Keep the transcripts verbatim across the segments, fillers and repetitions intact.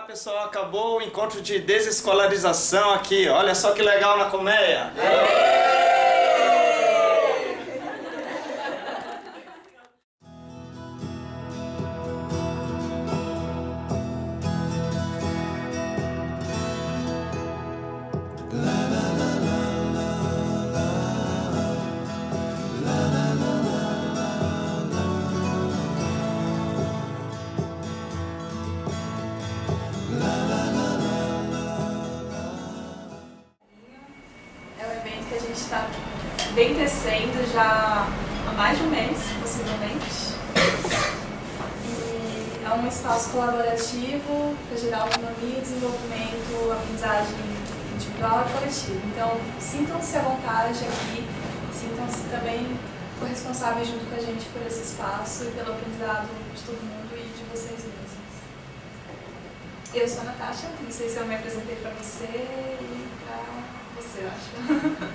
Ah, pessoal, acabou o encontro de desescolarização aqui. Olha só que legal na colmeia. Que a gente está bem tecendo já há mais de um mês, possivelmente. E é um espaço colaborativo para gerar autonomia, desenvolvimento, aprendizagem individual e coletiva. Então, sintam-se à vontade aqui, sintam-se também corresponsáveis junto com a gente por esse espaço e pelo aprendizado de todo mundo e de vocês mesmos. Eu sou a Natasha, não sei se eu me apresentei para você e para você, eu acho.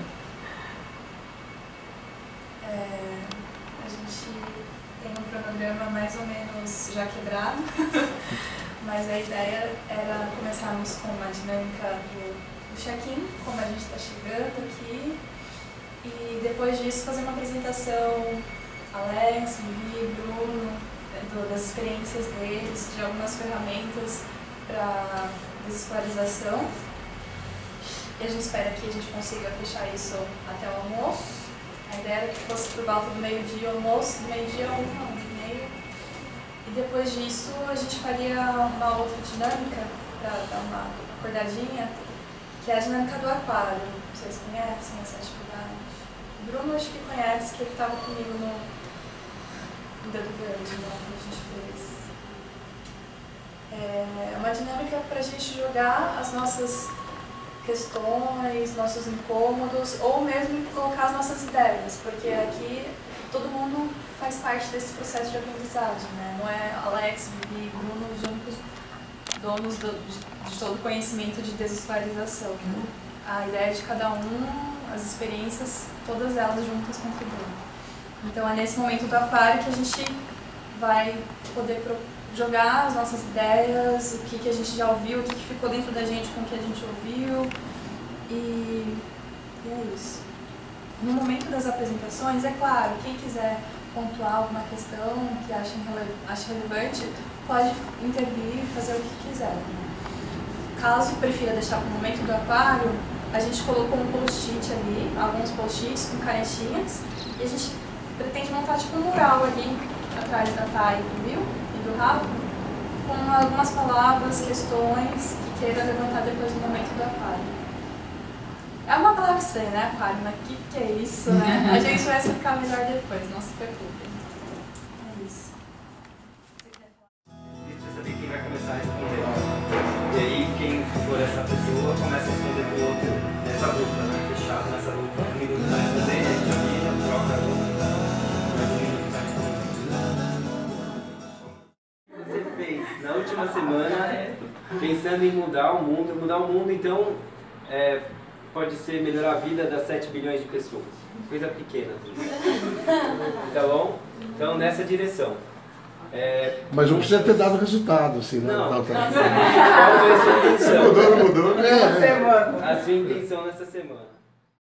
É, a gente tem um cronograma mais ou menos já quebrado, mas a ideia era começarmos com uma dinâmica do, do check-in, como a gente está chegando aqui, e depois disso fazer uma apresentação, Alex, Vivi, Bruno, do, das experiências deles, de algumas ferramentas para desescolarização. E a gente espera que a gente consiga fechar isso até o almoço. A ideia era que fosse por volta do meio-dia, almoço, do meio-dia a uma, uma e meia. E depois disso a gente faria uma outra dinâmica, para dar uma acordadinha, que é a dinâmica do aquário. Vocês conhecem essa atividade? O Bruno acho que conhece, que ele estava comigo no, no Dedo Verde, né, que a gente fez. É uma dinâmica para a gente jogar as nossas questões, nossos incômodos, ou mesmo colocar as nossas ideias, porque aqui todo mundo faz parte desse processo de aprendizagem, né? Não é Alex, Vivi e Bruno juntos, donos do, de, de todo o conhecimento de desescolarização. Né? A ideia de cada um, as experiências, todas elas juntas contribuem. Então é nesse momento do aquário que a gente vai poder pro, jogar as nossas ideias, o que, que a gente já ouviu, o que, que ficou dentro da gente com o que a gente ouviu, e, e é isso. No momento das apresentações, é claro, quem quiser pontuar alguma questão que acha, acha relevante, pode intervir e fazer o que quiser. Caso prefira deixar para o momento do aquário, a gente colocou um post-it ali, alguns post-its com canetinhas, e a gente pretende montar tipo um mural ali, atrás da Thay, viu? Do Rafa, com algumas palavras, questões que queira levantar depois do momento do aquário. É uma palavra estranha, né, aquário? Mas o que, que é isso, né? A gente vai explicar melhor depois, não se preocupem. É isso. Você saber quem vai começar a responder. E aí, quem for essa pessoa, começa a responder pro outro nessa dupla, né? Fechado nessa dupla. Um minuto vai responder, a gente avisa, troca a dupla. Na última semana, pensando em mudar o mundo, mudar o mundo então é, pode ser melhorar a vida das sete bilhões de pessoas. Coisa pequena. Tá bom? Então nessa direção. É, Mas não precisa ter dado resultado, assim, né? Não. Não, tá. Qual foi a sua intenção? Mudou, não mudou? É, é. A sua intenção nessa semana.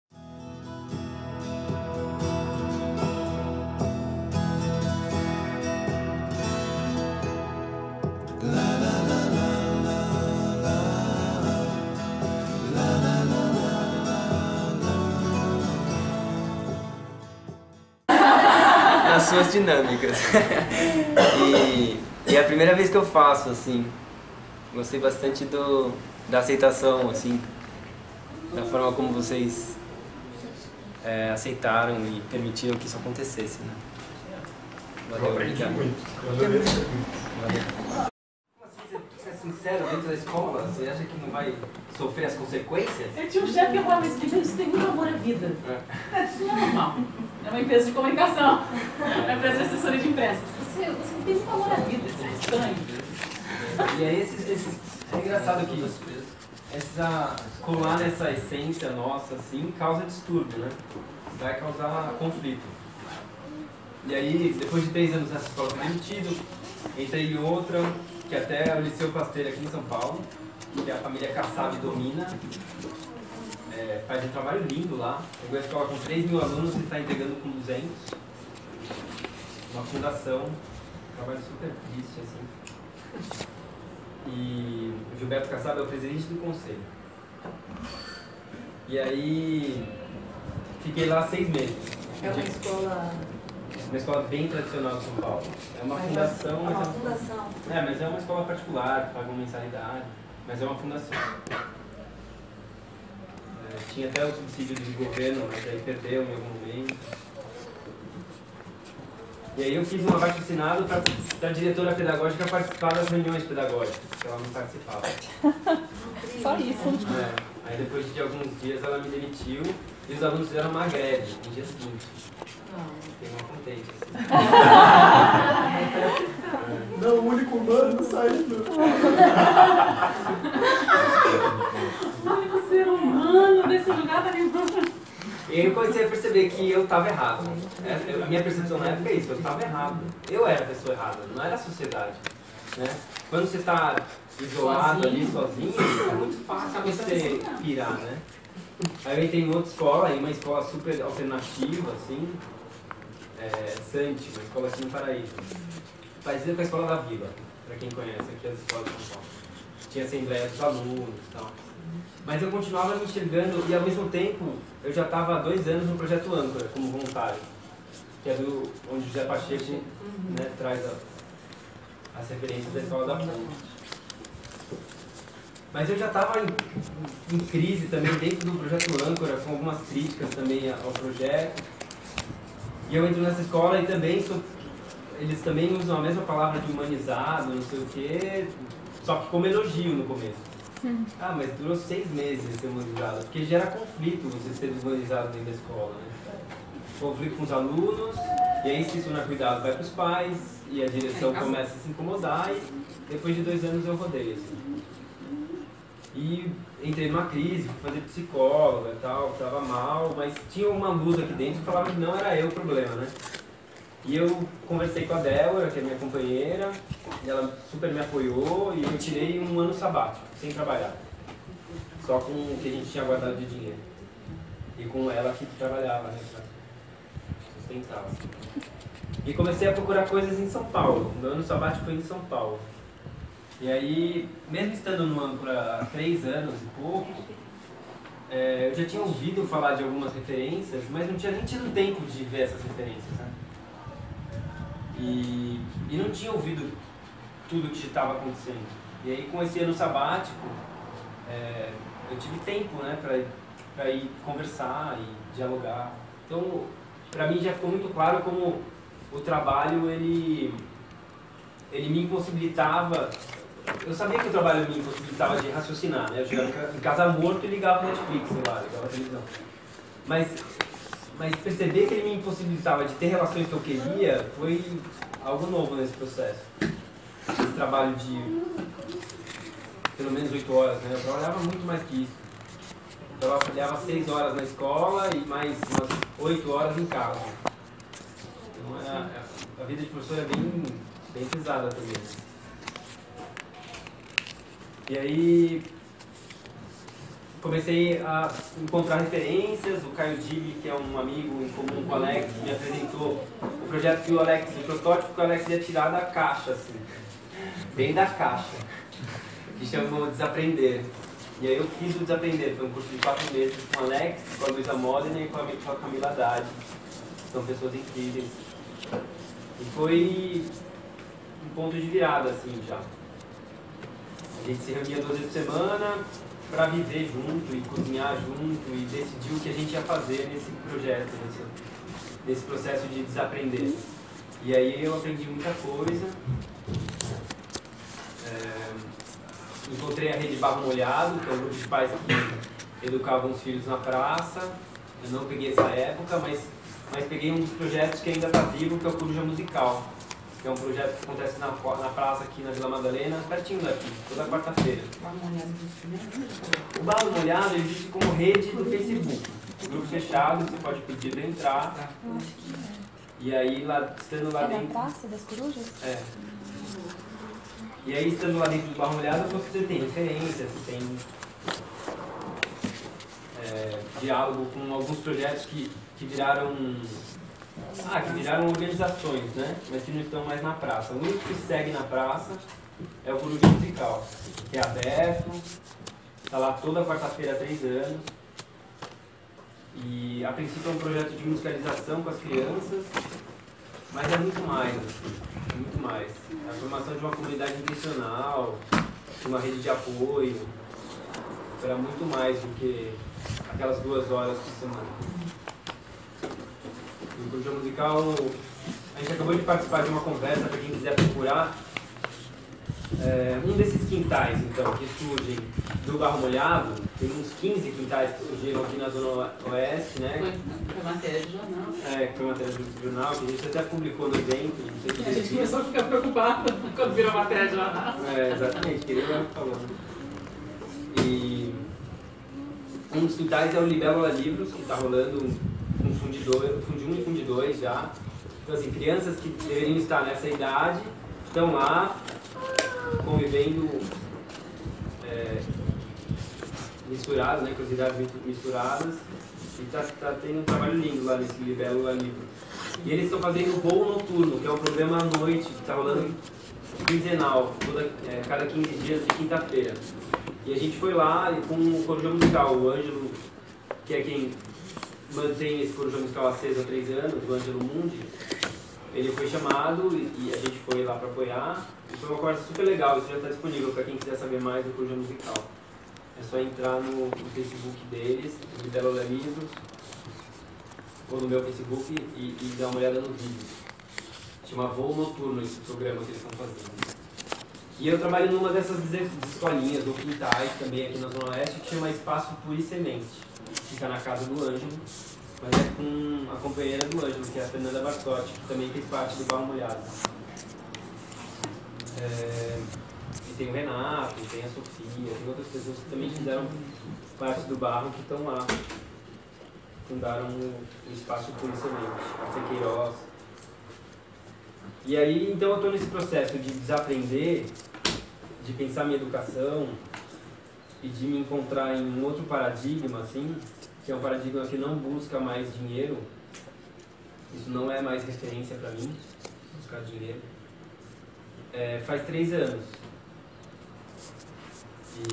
Nas suas dinâmicas. e, e é a primeira vez que eu faço, assim. Gostei bastante do, da aceitação, assim, da forma como vocês é, aceitaram e permitiram que isso acontecesse, né? Valeu, obrigado. Valeu. Como assim, você é sincero dentro da escola? Você acha que não vai sofrer as consequências? Eu tinha um chefe que falava isso, que isso tem muito amor à vida. É, isso não é normal. É uma empresa de comunicação, é uma empresa de assessoria de imprensa. Você, você não tem muito amor à vida, isso é estranho. E aí, esse, esse, é engraçado que essa, colar nessa essência nossa, assim, causa distúrbio, né? Vai causar conflito. E aí, depois de três anos nessa escola, fui demitido, entrei em outra, que até é o Liceu Pasteiro aqui em São Paulo, que a família Kassab domina. É, faz um trabalho lindo lá. Pegou a escola com três mil alunos e está entregando com duzentos. Uma fundação, um trabalho super triste, assim. E o Gilberto Kassab é o presidente do conselho. E aí, fiquei lá seis meses. É uma escola... Uma escola bem tradicional de São Paulo. É uma mas fundação... É uma mas fundação. É, mas é uma escola particular, paga uma mensalidade, mas é uma fundação. É, tinha até o subsídio do governo, mas aí perdeu em algum momento. E aí eu fiz um abaixo-assinado para a diretora pedagógica participar das reuniões pedagógicas, que ela não participava. Só isso. É, aí depois de alguns dias ela me demitiu e os alunos fizeram uma greve no dia seguinte. Fiquei mal contente, assim. Não, o único humano saindo. O único ser humano desse lugar tá lembrando. E aí eu comecei a perceber que eu estava errado. É, a minha percepção na época é isso, eu estava errado. Eu era a pessoa errada, não era a sociedade. Né? Quando você está isolado ali, sozinho, é muito fácil você pirar, né? Aí eu entrei em outra escola, em uma escola super alternativa, assim, é, Sante, uma escola aqui no Paraíso. Parecida com a escola da Vila, para quem conhece aqui as escolas de São Paulo. Tinha assembleia dos alunos e tal. Mas eu continuava me enxergando e ao mesmo tempo eu já estava há dois anos no projeto Âncora, como voluntário, que é do, onde o José Pacheco, né, traz a, as referências da escola da Ponte. Mas eu já estava em, em crise também dentro do projeto Âncora, com algumas críticas também ao projeto. E eu entro nessa escola e também sou, eles também usam a mesma palavra de humanizado, não sei o quê, só que como elogio no começo. Ah, mas durou seis meses ser humanizado, porque gera conflito você ser humanizado dentro da escola, né? Conflito com os alunos, e aí se isso não é cuidado vai para os pais, e a direção começa a se incomodar, e depois de dois anos eu rodei, assim. E entrei numa crise, fui fazer psicóloga e tal, estava mal, mas tinha uma luz aqui dentro que falava que não era eu o problema, né? E eu conversei com a Débora, que é minha companheira, e ela super me apoiou, e eu tirei um ano sabático, sem trabalhar. Só com o que a gente tinha guardado de dinheiro. E com ela que trabalhava, né, pra sustentar. E comecei a procurar coisas em São Paulo. Meu ano sabático foi em São Paulo. E aí, mesmo estando no Âncora há três anos e pouco, é, eu já tinha ouvido falar de algumas referências, mas não tinha nem tido tempo de ver essas referências, né? E, e não tinha ouvido tudo o que estava acontecendo. E aí, com esse ano sabático, é, eu tive tempo, né, para ir conversar e dialogar. Então, para mim já ficou muito claro como o trabalho, ele, ele me impossibilitava. Eu sabia que o trabalho me impossibilitava de raciocinar, né? Eu chegava em casa morto e ligava o Netflix, sei lá, ligava a televisão. Mas... Mas perceber que ele me impossibilitava de ter relações que eu queria foi algo novo nesse processo. Esse trabalho de pelo menos oito horas, né? Eu trabalhava muito mais que isso. Eu trabalhava seis horas na escola e mais umas oito horas em casa. Então era, a vida de professor é bem, bem pesada também. E aí comecei a encontrar referências. O Caio Dili, que é um amigo em comum com o Alex, me apresentou o projeto que o Alex, o protótipo que o Alex ia tirar da caixa, assim, bem da caixa, que chamou Desaprender. E aí eu fiz o Desaprender, foi um curso de quatro meses com o Alex, com a Luísa Modena e com a, com a Camila Haddad. São pessoas incríveis. E foi um ponto de virada, assim, já. A gente se reunia duas vezes por semana, para viver junto e cozinhar junto e decidir o que a gente ia fazer nesse projeto, nesse, nesse processo de desaprender. E aí eu aprendi muita coisa. É, encontrei a Rede Barro Molhado, que é um grupo de pais que educavam os filhos na praça. Eu não peguei essa época, mas, mas peguei um dos projetos que ainda está vivo, que é o Coruja Musical, que é um projeto que acontece na, na praça aqui na Vila Madalena, pertinho daqui, toda quarta-feira. O Barro Molhado existe como rede do Facebook, grupo fechado, você pode pedir para entrar. E aí, lá, estando lá É dentro... na Praça das Corujas? É. E aí, estando lá dentro do Barro Molhado, você tem referências, você tem é, diálogo com alguns projetos que, que viraram ah, que viraram organizações, né? Mas que não estão mais na praça. O único que segue na praça é o Coruja Musical, que é aberto, está lá toda quarta-feira há três anos. E a princípio é um projeto de musicalização com as crianças, mas é muito mais, assim, muito mais. É a formação de uma comunidade intencional, de uma rede de apoio, era muito mais do que aquelas duas horas por semana. No Coruja Musical, a gente acabou de participar de uma conversa, para quem quiser procurar, é, um desses quintais, então, que surgem do Barro Molhado, tem uns quinze quintais que surgiram aqui na Zona Oeste, né? Foi, foi matéria de jornal. É, foi matéria de jornal, que a gente até publicou no evento, não sei se A gente começou a ficar preocupado quando virou matéria de jornal. É, exatamente, queria ver falando. E um dos quintais é o Libélula Livros, que está rolando um fundidor, fundi um e fundi dois já. Então, assim, crianças que deveriam estar nessa idade estão lá convivendo é, misturadas, né, com as idades misturadas, e está tá tendo um trabalho lindo lá nesse Libélula Livros. E eles estão fazendo voo noturno, que é um programa à noite, que está rolando quinzenal, toda, é, cada quinze dias de quinta-feira. E a gente foi lá e com o Coruja Musical, o Ângelo, que é quem mantém esse Coruja Musical aceso há três anos, o Ângelo Mundi, ele foi chamado e, e a gente foi lá para apoiar. E foi uma conversa super legal, isso já está disponível para quem quiser saber mais do Coruja Musical. É só entrar no, no Facebook deles, no Libélula Livros, ou no meu Facebook e, e dar uma olhada no vídeo. Chama Voo Noturno esse programa que eles estão fazendo. E eu trabalho numa dessas escolinhas, ou quintais também aqui na Zona Oeste, que chama Espaço Pura e Semente. Fica na casa do Ângelo, mas é com a companheira do Ângelo, que é a Fernanda Barsotti, que também fez parte do Barro Molhado. É, e tem o Renato, tem a Sofia, tem outras pessoas que também fizeram parte do Barro que estão lá. Fundaram o Espaço Pura e Semente, a Fê Queiroz. E aí, então eu estou nesse processo de desaprender, de pensar minha educação e de me encontrar em um outro paradigma, assim, que é um paradigma que não busca mais dinheiro. Isso não é mais referência para mim, buscar dinheiro. É, faz três anos. E,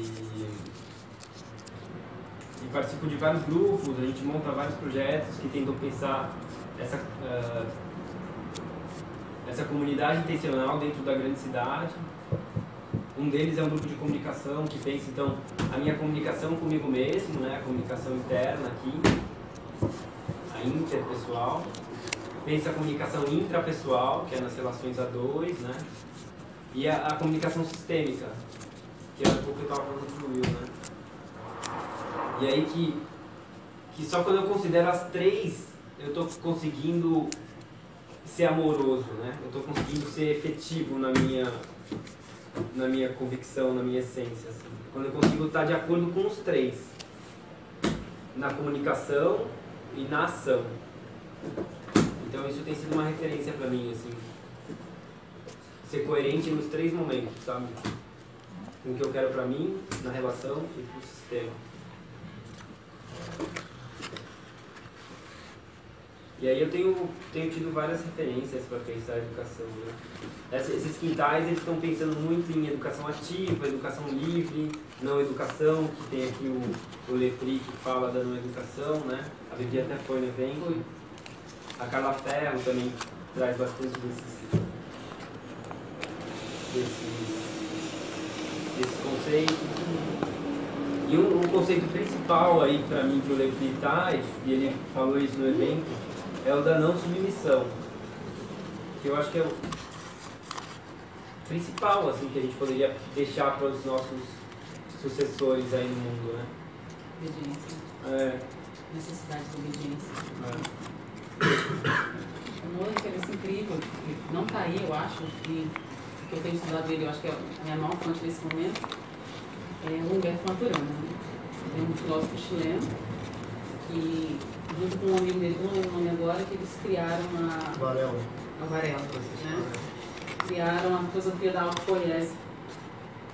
e participo de vários grupos, a gente monta vários projetos que tentam pensar essa... Uh, essa comunidade intencional dentro da grande cidade. Um deles é um grupo de comunicação que pensa, então, a minha comunicação comigo mesmo, né, a comunicação interna aqui, a interpessoal. Pensa a comunicação intrapessoal, que é nas relações a dois, né, e a, a comunicação sistêmica, que era um pouco que eu estava falando pro Will, né. E aí que, que só quando eu considero as três, eu estou conseguindo ser amoroso, né? Eu estou conseguindo ser efetivo na minha, na minha convicção, na minha essência. Assim. Quando eu consigo estar de acordo com os três, na comunicação e na ação. Então isso tem sido uma referência para mim, assim. Ser coerente nos três momentos, sabe? Com o que eu quero para mim, na relação e para o sistema. E aí eu tenho, tenho tido várias referências para pensar a educação, né? Esses quintais, eles estão pensando muito em educação ativa, educação livre, não educação, que tem aqui o, o Lepri que fala da não educação, né? A Vivi até foi no evento. A Carla Ferro também traz bastante desses, desses, desses conceitos. E um, um conceito principal aí para mim que o Lepri traz, e ele falou isso no evento, é o da não submissão, que eu acho que é o principal, assim, que a gente poderia deixar para os nossos sucessores aí no mundo, né? Obediência. É. Necessidade de obediência. É. Um outro referência incrível, que não está aí, eu acho, que, que eu tenho estudado ele, eu acho que é a minha maior fonte nesse momento, é o Humberto Maturana, né? É um filósofo chileno que, junto com um amigo dele, não lembro o nome agora, que eles criaram a... Varela. A Varela, né? Criaram a filosofia da autopoiese,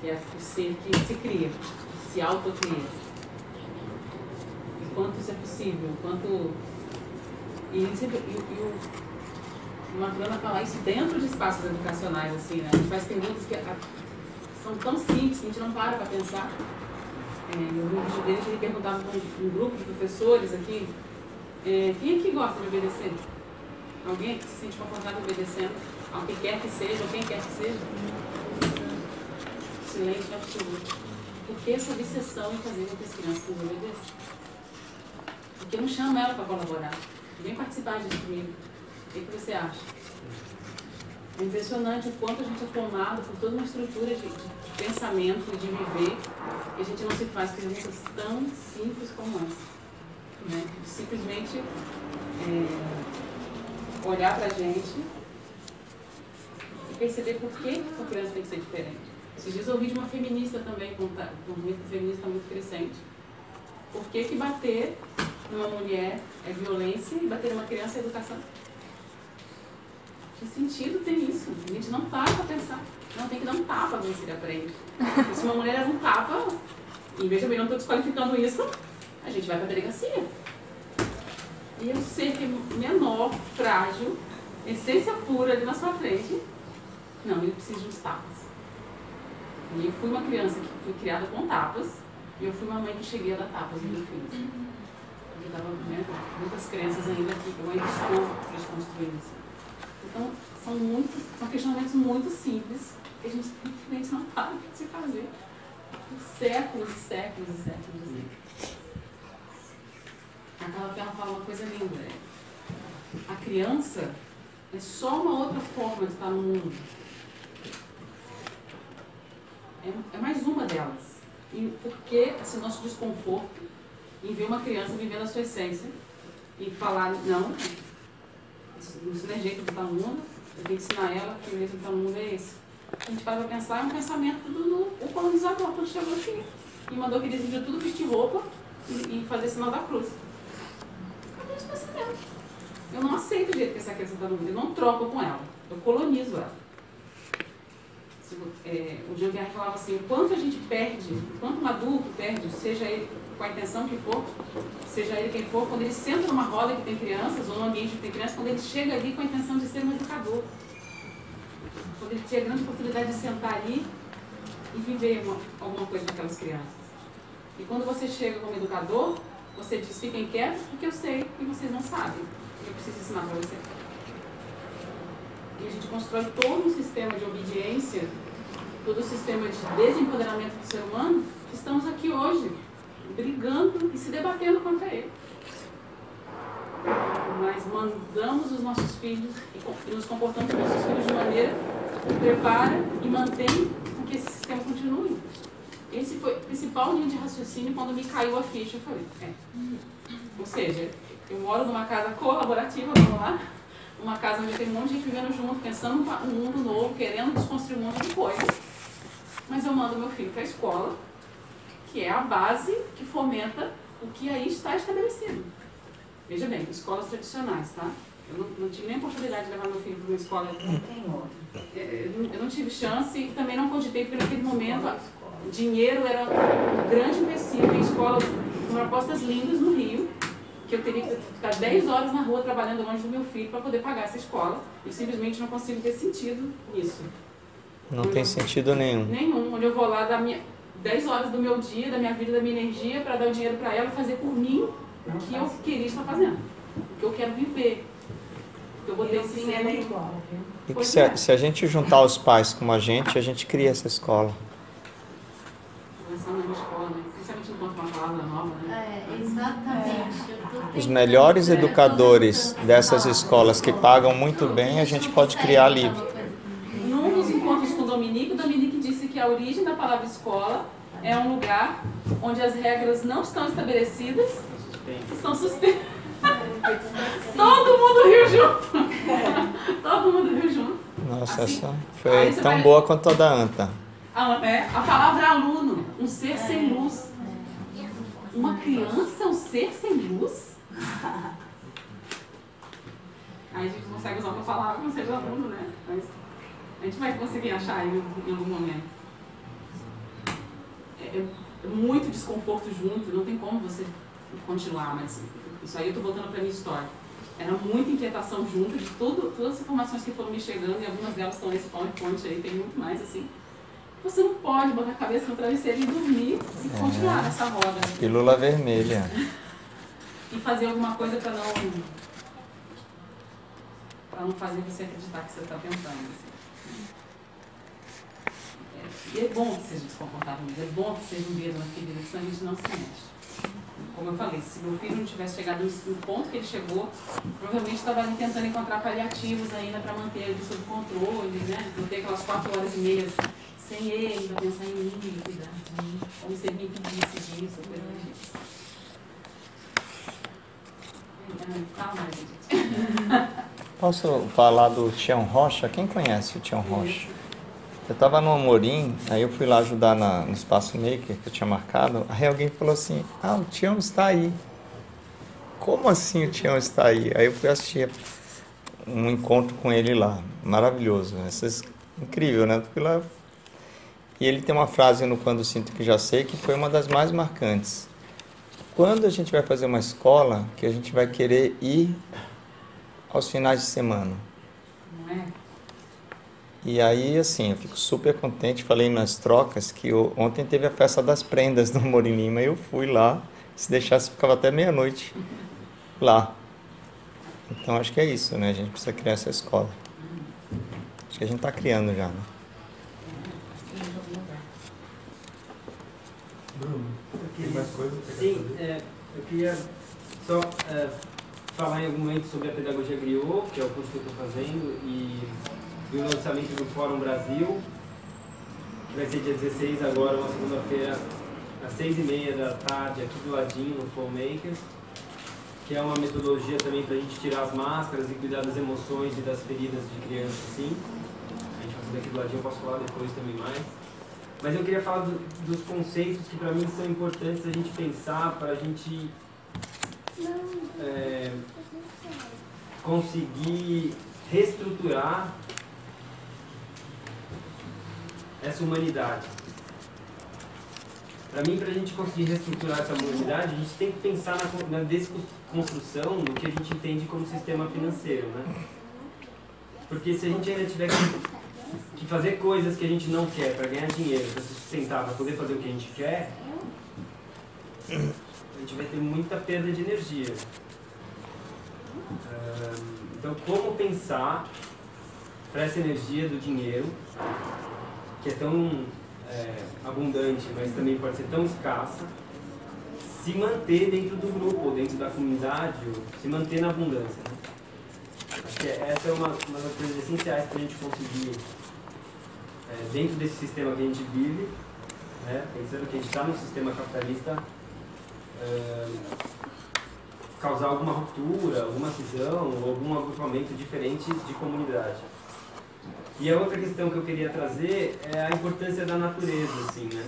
que é o ser que se cria, que se autocria. E quanto isso é possível, quanto... E, sempre, e, e o Maturana fala isso dentro de espaços educacionais, assim, né? A gente faz perguntas que a, são tão simples que a gente não para para pensar. É, eu vi um vídeo dele que ele perguntava para um, um grupo de professores aqui, é, quem aqui gosta de obedecer? Alguém que se sente confortável obedecendo? Ao que quer que seja, ou quem quer que seja? Silêncio absoluto. Por que essa obsessão em fazer com que as crianças nos obedeçam? Porque não chama ela para colaborar. Vem participar disso comigo. O que, que você acha? É impressionante o quanto a gente é tomado por toda uma estrutura de, de pensamento e de viver, e a gente não se faz perguntas tão simples como essa. Né? Simplesmente é, olhar pra gente e perceber por que a criança tem que ser diferente. Esses dias eu ouvi de uma feminista também, com um movimento feminista muito crescente. Por que que bater numa mulher é violência e bater numa criança é educação? Que sentido tem isso? A gente não para pra pensar. Não, tem que dar um tapa pra ver se ele aprende. Porque se uma mulher leva um tapa, e veja bem, eu não estou desqualificando isso, a gente vai pra delegacia. E eu ser que menor, frágil, essência pura ali na sua frente, não, ele precisa de uns tapas. E eu fui uma criança que foi criada com tapas, e eu fui uma mãe que cheguei a dar tapas no meu filho. Eu dava, né, muitas crenças ainda aqui, eu ainda estou desconstruindo isso. Então, são, muito, são questionamentos muito simples que a gente simplesmente não para de se fazer por séculos e séculos e séculos. A Carla Ferro fala uma coisa linda. É, a criança é só uma outra forma de estar no mundo. É, é mais uma delas. E por que esse nosso desconforto em ver uma criança vivendo a sua essência e falar, não, isso não é jeito de estar no mundo, eu tenho que ensinar ela que o jeito de estar no mundo é esse. A gente para pensar, é um pensamento do o colonizador, quando chegou aqui e mandou que eles iam tudo vestir roupa e, e fazer sinal da cruz. Cadê esse pensamento? Eu não aceito o jeito que essa criança está no mundo, eu não troco com ela, eu colonizo ela. É, o Jean Guerre falava assim, o quanto a gente perde, o quanto um adulto perde, seja ele com a intenção que for, seja ele quem for, quando ele senta numa roda que tem crianças, ou num ambiente que tem crianças, quando ele chega ali com a intenção de ser um educador. Quando ele tem a grande oportunidade de sentar ali e viver uma, alguma coisa com aquelas crianças. E quando você chega como educador, você diz, fiquem quietos, porque eu sei e vocês não sabem. Eu preciso ensinar para vocês. E a gente constrói todo um sistema de obediência, todo o sistema de desempoderamento do ser humano, que estamos aqui hoje, brigando e se debatendo contra ele. Mas mandamos os nossos filhos e nos comportamos com os nossos filhos de maneira que prepara e mantém com que esse sistema continue. Esse foi o principal linha de raciocínio quando me caiu a ficha. Eu falei, é. Ou seja, eu moro numa casa colaborativa, vamos lá, uma casa onde tem um monte de gente vivendo junto, pensando um mundo novo, querendo desconstruir um monte de coisa. Mas eu mando meu filho para a escola, que é a base que fomenta o que aí está estabelecido. Veja bem, escolas tradicionais, tá? Eu não, não tive nem a oportunidade de levar meu filho para uma escola. Eu não tive chance e também não cogitei, porque naquele momento o dinheiro era um grande empecilho. Tem escolas com propostas lindas no Rio, que eu teria que ficar dez horas na rua trabalhando longe do meu filho para poder pagar essa escola. E simplesmente não consigo ter sentido nisso. Não tem sentido nenhum. Nenhum. Onde eu vou lá dar minha, dez horas do meu dia, da minha vida, da minha energia, para dar o dinheiro para ela fazer por mim o que eu queria estar fazendo. O que eu quero viver. O que eu botei esse ela é igual, viu? E que se a, se a gente juntar os pais como a gente, a gente cria essa escola. Pensando na escola, né? Principalmente enquanto uma palavra nova, né? É, exatamente. Eu tô Os tentando- melhores educadores dessas escolas que pagam muito bem, a gente pode criar livre. Num dos encontros com o Dominique, o Dominique disse que a origem da palavra escola é um lugar onde as regras não estão estabelecidas, estão suspensas. Todo mundo riu junto. Todo mundo riu junto. Nossa, Assim, essa aí foi você tão vai- boa quanto a da Anta. A, é, a palavra aluno, um ser sem luz. Uma criança é um ser sem luz? Aí a gente consegue usar uma palavra que não seja aluno, né? Mas a gente vai conseguir achar aí em algum momento. é, é muito desconforto junto, não tem como você continuar, mas isso aí eu estou voltando para a minha história. Era muita inquietação junto de tudo, todas as informações que foram me chegando, e algumas delas estão nesse PowerPoint aí, tem muito mais assim. Você não pode botar a cabeça no travesseiro e dormir e é. continuar nessa roda. Pílula vermelha. E fazer alguma coisa para não, para não fazer você acreditar que você está tentando. Assim. É, e é bom que seja desconfortável, mas é bom que seja um dedo na ferida, senão a gente não se mexe. Como eu falei, se meu filho não tivesse chegado no ponto que ele chegou, provavelmente estava ali tentando encontrar paliativos ainda para manter ele sob controle, né? Não ter aquelas quatro horas e meia sem ele, para pensar em mim, em cuidar de mim, como se ele me impedisse disso, ou coisa disso. Calma, gente. Posso falar do Tião Rocha? Quem conhece o Tião Rocha? Eu estava no Amorim, aí eu fui lá ajudar na, no Espaço Maker, que eu tinha marcado, aí alguém falou assim, ah, o Tião está aí. Como assim o Tião está aí? Aí eu fui assistir um encontro com ele lá, maravilhoso, essas, incrível, né? Fui lá, e ele tem uma frase no Quando Sinto Que Já Sei, que foi uma das mais marcantes. Quando a gente vai fazer uma escola, que a gente vai querer ir aos finais de semana. Não é? E aí, assim, eu fico super contente, falei nas trocas que eu, ontem teve a festa das prendas no Amorim Lima e eu fui lá, se deixasse ficava até meia-noite lá. Então acho que é isso, né? A gente precisa criar essa escola. Acho que a gente está criando já, né? Bruno, Tem mais coisa? sim, é, eu queria só é, falar em algum momento sobre a Pedagogia Griot, que é o curso que eu estou fazendo, e do lançamento do Fórum Brasil, que vai ser dia dezesseis agora, uma segunda-feira, às seis e meia da tarde, aqui do ladinho, no FlowMakers, que é uma metodologia também para a gente tirar as máscaras e cuidar das emoções e das feridas de criança, sim. A gente vai fazer aqui do ladinho, eu posso falar depois também mais. Mas eu queria falar do, dos conceitos que para mim são importantes a gente pensar, para a gente é, conseguir reestruturar essa humanidade. Para mim, para a gente conseguir reestruturar essa humanidade, a gente tem que pensar na, na desconstrução do que a gente entende como sistema financeiro, né? Porque se a gente ainda tiver que, que fazer coisas que a gente não quer para ganhar dinheiro, para se sustentar, para poder fazer o que a gente quer, a gente vai ter muita perda de energia. Então, como pensar para essa energia do dinheiro, que é tão é, abundante, mas também pode ser tão escassa, se manter dentro do grupo, ou dentro da comunidade, ou se manter na abundância, né? Acho que essa é uma, uma das coisas essenciais para a gente conseguir, é, dentro desse sistema que a gente vive, né, pensando que a gente está num sistema capitalista, é, causar alguma ruptura, alguma cisão, ou algum agrupamento diferente de comunidade. E a outra questão que eu queria trazer é a importância da natureza, assim, né?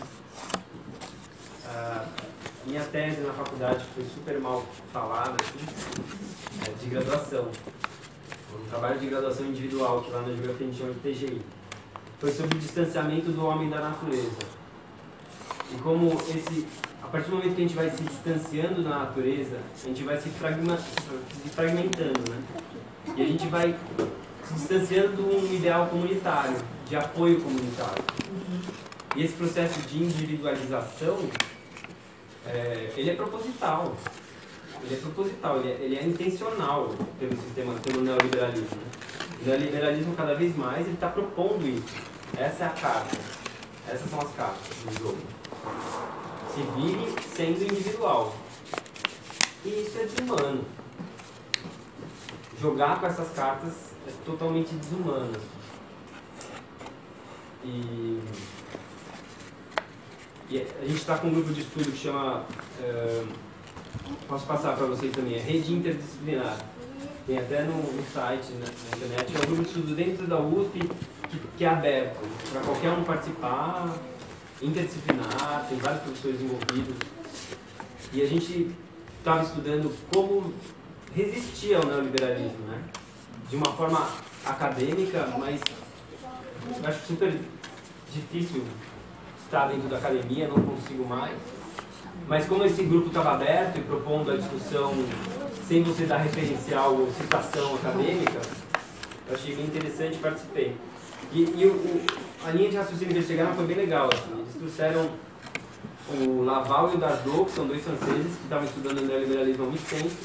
A minha tese na faculdade foi super mal falada, assim, de graduação. Um trabalho de graduação individual, que lá na geografia a gente chama de T G I. Foi sobre o distanciamento do homem da natureza. E como esse, a partir do momento que a gente vai se distanciando da natureza, a gente vai se, fragma, se fragmentando, né? E a gente vai se distanciando de um ideal comunitário, de apoio comunitário. E esse processo de individualização, é, ele é proposital. Ele é proposital, ele é, ele é intencional pelo sistema, pelo neoliberalismo. O neoliberalismo, cada vez mais, ele está propondo isso. Essa é a carta. Essas são as cartas do jogo. Se vire sendo individual. E isso é desumano. Jogar com essas cartas é totalmente desumano. E, e a gente está com um grupo de estudo que chama... Uh, posso passar para vocês também, é Rede Interdisciplinar. Tem até no, no site, né, na internet. É um grupo de estudo dentro da U S P que, que é aberto para qualquer um participar, interdisciplinar, tem vários professores envolvidos. E a gente estava estudando como resistir ao neoliberalismo, né? De uma forma acadêmica, mas eu acho super difícil estar dentro da academia, não consigo mais. Mas como esse grupo estava aberto e propondo a discussão sem você dar referencial ou citação acadêmica, eu achei bem interessante e participei. E, e o, a linha de raciocínio que eles chegaram foi bem legal. Assim. Eles trouxeram o Laval e o Dardot, que são dois franceses que estavam estudando o neoliberalismo há muito tempo.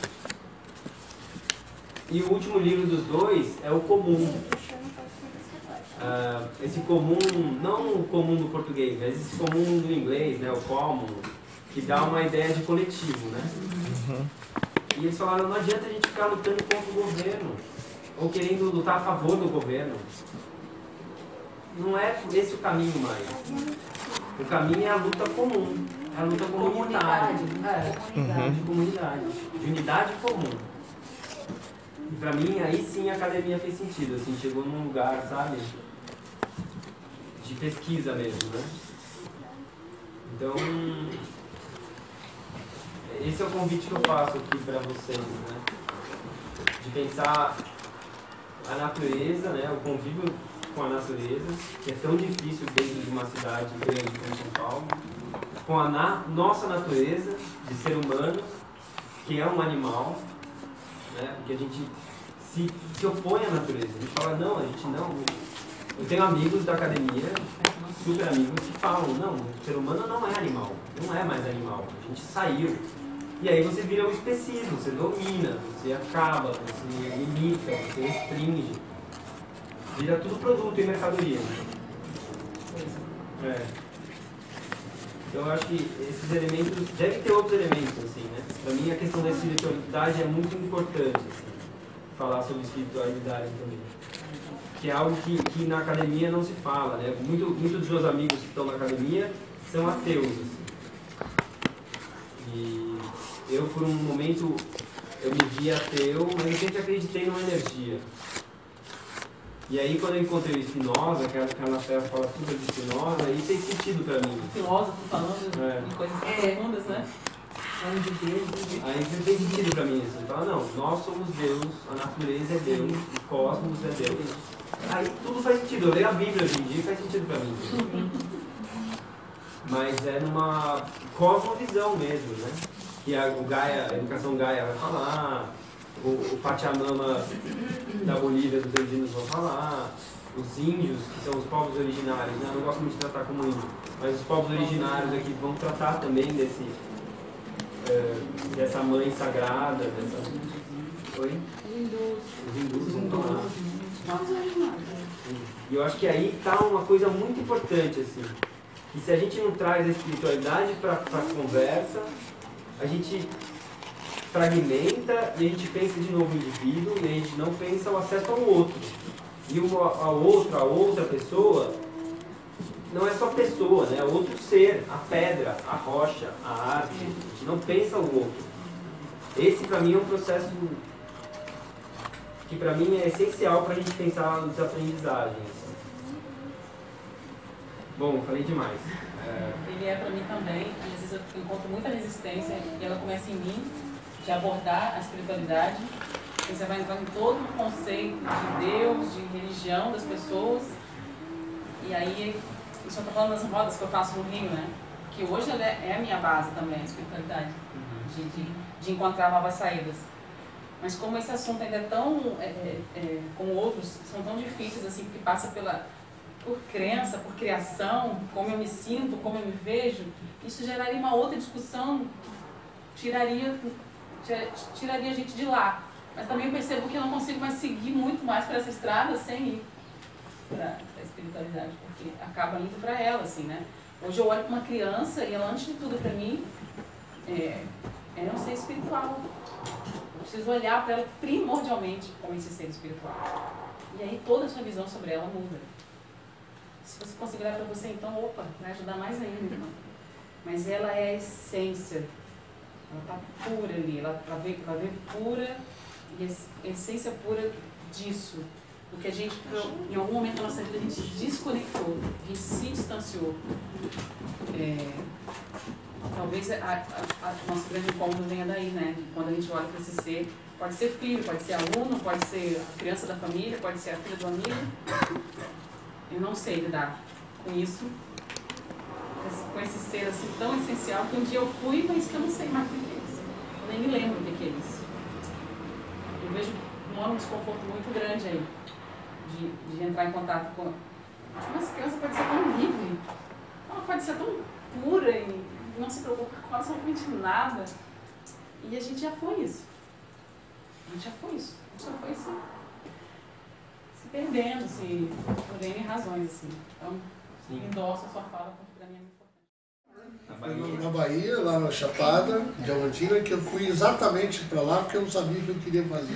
E o último livro dos dois é o Comum. Uh, esse comum, não o comum do português, mas esse comum do inglês, né, o common, que dá uma ideia de coletivo, né? Uhum. E eles falaram, não adianta a gente ficar lutando contra o governo, ou querendo lutar a favor do governo. Não é esse o caminho mais. O caminho é a luta comum, é a luta comunitária. É, uhum. De comunidade, de unidade comum. E pra mim, aí sim a academia fez sentido, assim, chegou num lugar, sabe, de pesquisa mesmo, né? Então, esse é o convite que eu faço aqui para vocês, né? De pensar a natureza, né? O convívio com a natureza, que é tão difícil dentro de uma cidade grande como São Paulo, com a na nossa natureza de ser humano, que é um animal, né? Porque a gente se, se opõe à natureza. A gente fala, não, a gente não. Eu tenho amigos da academia, super amigos, que falam, não, o ser humano não é animal, não é mais animal, a gente saiu. E aí você vira um especismo, você domina, você acaba, você limita, você restringe. Vira tudo produto e mercadoria. É. Então eu acho que esses elementos, deve ter outros elementos, assim, né? Para mim a questão da espiritualidade é muito importante, assim, falar sobre espiritualidade também. Que é algo que, que na academia não se fala, né? Muito, muitos dos meus amigos que estão na academia são ateus, assim. E eu, por um momento, eu me via ateu, mas eu sempre acreditei numa energia. E aí, quando eu encontrei o Spinoza, que a Carla fala super de Spinoza, aí fez sentido pra mim. Filósofo falando é. de coisas profundas, né? Falando de Deus. Aí fez sentido pra mim. Assim. Fala, não, nós somos Deus, a natureza é Deus, o cosmos é Deus. Aí tudo faz sentido. Eu leio a Bíblia hoje em dia e faz sentido pra mim. Mas é numa cosmovisão mesmo, né? Que a, o Gaia, a educação Gaia vai falar, o, o Pachamama da Bolívia, dos indígenas vão falar, os índios, que são os povos originários, né? Eu não gosto muito de tratar como índio, mas os povos originários aqui vão tratar também desse, é, dessa mãe sagrada, dessa... Oi? Os hindus vão falar. E eu acho que aí está uma coisa muito importante, assim, que se a gente não traz a espiritualidade para a conversa, a gente fragmenta e a gente pensa de novo o indivíduo e a gente não pensa o acesso ao outro. E o, a outra, a outra pessoa, não é só pessoa, né? É outro ser, a pedra, a rocha, a arte. A gente não pensa o outro. Esse, para mim, é um processo que, para mim, é essencial para a gente pensar nas aprendizagens. Bom, falei demais. É... Ele é para mim também, às vezes eu encontro muita resistência e ela começa em mim de abordar a espiritualidade. E você vai entrar em todo o conceito de Deus, de religião das pessoas. E aí, isso eu estou falando das rodas que eu faço no Rio, né? Que hoje ela é, é a minha base também, a espiritualidade, de, de, de encontrar novas saídas. Mas como esse assunto ainda é tão, é, é, como outros, são tão difíceis, assim, porque passa pela... por crença, por criação, como eu me sinto, como eu me vejo, isso geraria uma outra discussão, tiraria, tiraria a gente de lá. Mas também eu percebo que eu não consigo mais seguir muito mais para essa estrada sem ir para a espiritualidade, porque acaba indo para ela, assim, né? Hoje eu olho para uma criança e ela, antes de tudo, para mim, é, é um ser espiritual. Eu preciso olhar para ela primordialmente como esse ser espiritual. E aí toda a sua visão sobre ela muda. Se você conseguir olhar para você, então, opa, vai ajudar mais ainda. Então. Mas ela é a essência. Ela está pura ali. Ela vai ver, vai ver pura e a essência pura disso. Do que a gente, em algum momento da nossa vida, a gente desconectou, a gente se distanciou. É, talvez a, a, a nossa grande incômodo venha daí, né? Quando a gente olha para esse ser, pode ser filho, pode ser aluno, pode ser a criança da família, pode ser a filha do amigo. Eu não sei lidar com isso. esse, com esse ser assim tão essencial que um dia eu fui, mas que eu não sei mais o que é isso. Eu nem me lembro o que é isso. Eu vejo um desconforto muito grande aí, de, de entrar em contato com... Mas essa criança pode ser tão livre, ela pode ser tão pura e não se preocupa com absolutamente nada. E a gente já foi isso. A gente já foi isso. A gente já foi se, se perdendo, se, por N razões, assim. Então, endosso a sua fala, porque para mim é muito importante. Na Bahia, lá na Chapada, Diamantina, que eu fui exatamente para lá porque eu não sabia o que eu queria fazer.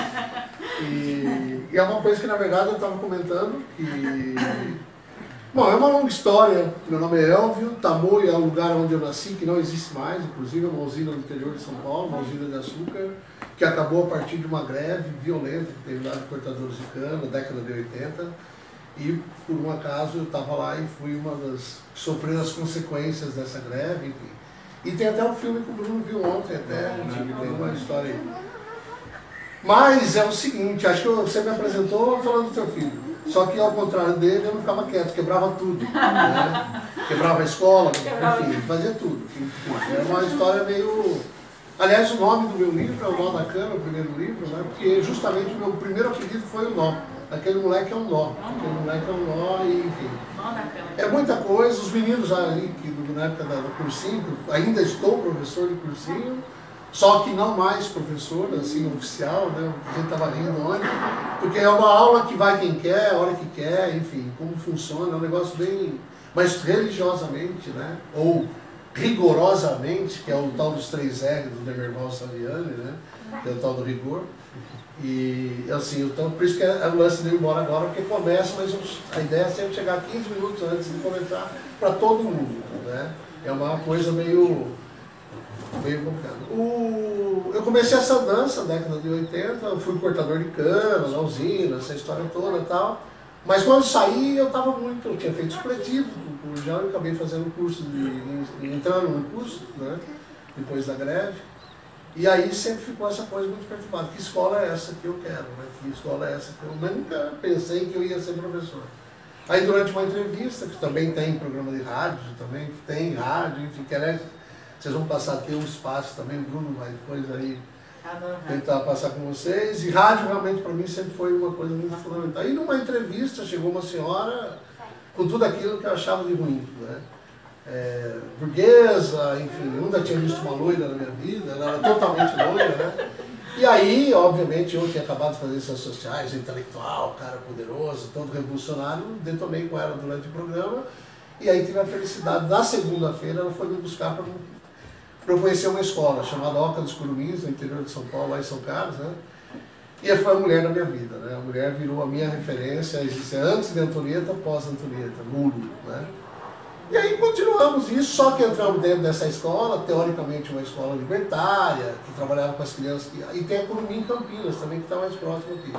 E, e é uma coisa que, na verdade, eu estava comentando que... Bom, é uma longa história. Meu nome é Elvio, Tamoio é o lugar onde eu nasci, que não existe mais, inclusive é uma usina no interior de São Paulo, uma usina de açúcar, que acabou a partir de uma greve violenta que teve lá de cortadores de cana, na década de oitenta. E, por um acaso, eu estava lá e fui uma das que sofreu as consequências dessa greve, enfim. E tem até um filme que o Bruno viu ontem, até, tem uma história aí. Mas é o seguinte, acho que você me apresentou falando do seu filho. Só que, ao contrário dele, eu não ficava quieto, quebrava tudo. Né? Quebrava a escola, enfim, fazia tudo. Era uma história meio... Aliás, o nome do meu livro é O Nó da Cana, o primeiro livro, né? Porque justamente o meu primeiro apelido foi o Nó. Aquele moleque é um nó, aquele moleque é um nó e enfim. É muita coisa, os meninos ali, que na época do cursinho, ainda estou professor de cursinho, só que não mais professor, assim, oficial, né? A gente estava rindo ontem, porque é uma aula que vai quem quer, a hora que quer, enfim, como funciona, é um negócio bem... Mas religiosamente, né? Ou rigorosamente, que é o tal dos três R do Demerval Saviani, né? Que é o tal do rigor. E assim, então, por isso que é o lance de ir embora agora, porque começa, mas a ideia é sempre chegar quinze minutos antes de começar para todo mundo, né? É uma coisa meio, meio complicada. O, eu comecei essa dança na década de oitenta, eu fui cortador de cana, na usina, essa história toda e tal. Mas quando saí, eu estava muito, eu tinha feito supletivo com o João, eu acabei fazendo curso, de, entrando no curso, né? Depois da greve. E aí sempre ficou essa coisa muito perturbada. Que escola é essa que eu quero? Né? Que escola é essa que eu... Mas nunca pensei que eu ia ser professor. Aí durante uma entrevista, que também tem programa de rádio, também tem rádio, enfim, que aliás, vocês vão passar a ter um espaço também, o Bruno vai depois aí tentar passar com vocês. E rádio realmente para mim sempre foi uma coisa muito fundamental. E numa entrevista chegou uma senhora com tudo aquilo que eu achava de ruim, né? É, burguesa, enfim, nunca tinha visto uma loira na minha vida, ela era totalmente loira, né? E aí, obviamente, eu tinha acabado de fazer ciências sociais, intelectual, cara poderoso, todo revolucionário, detonei com ela durante o programa, e aí tive a felicidade, na segunda-feira, ela foi me buscar para eu conhecer uma escola chamada Oca dos Curumins, no interior de São Paulo, lá em São Carlos, né? E foi a mulher da minha vida, né? A mulher virou a minha referência, antes de Antonieta, pós-Antonieta, Lulu, né? E aí continuamos isso, só que entramos dentro dessa escola, teoricamente uma escola libertária, que trabalhava com as crianças, e tem a Curumim em Campinas também, que está mais próximo aqui.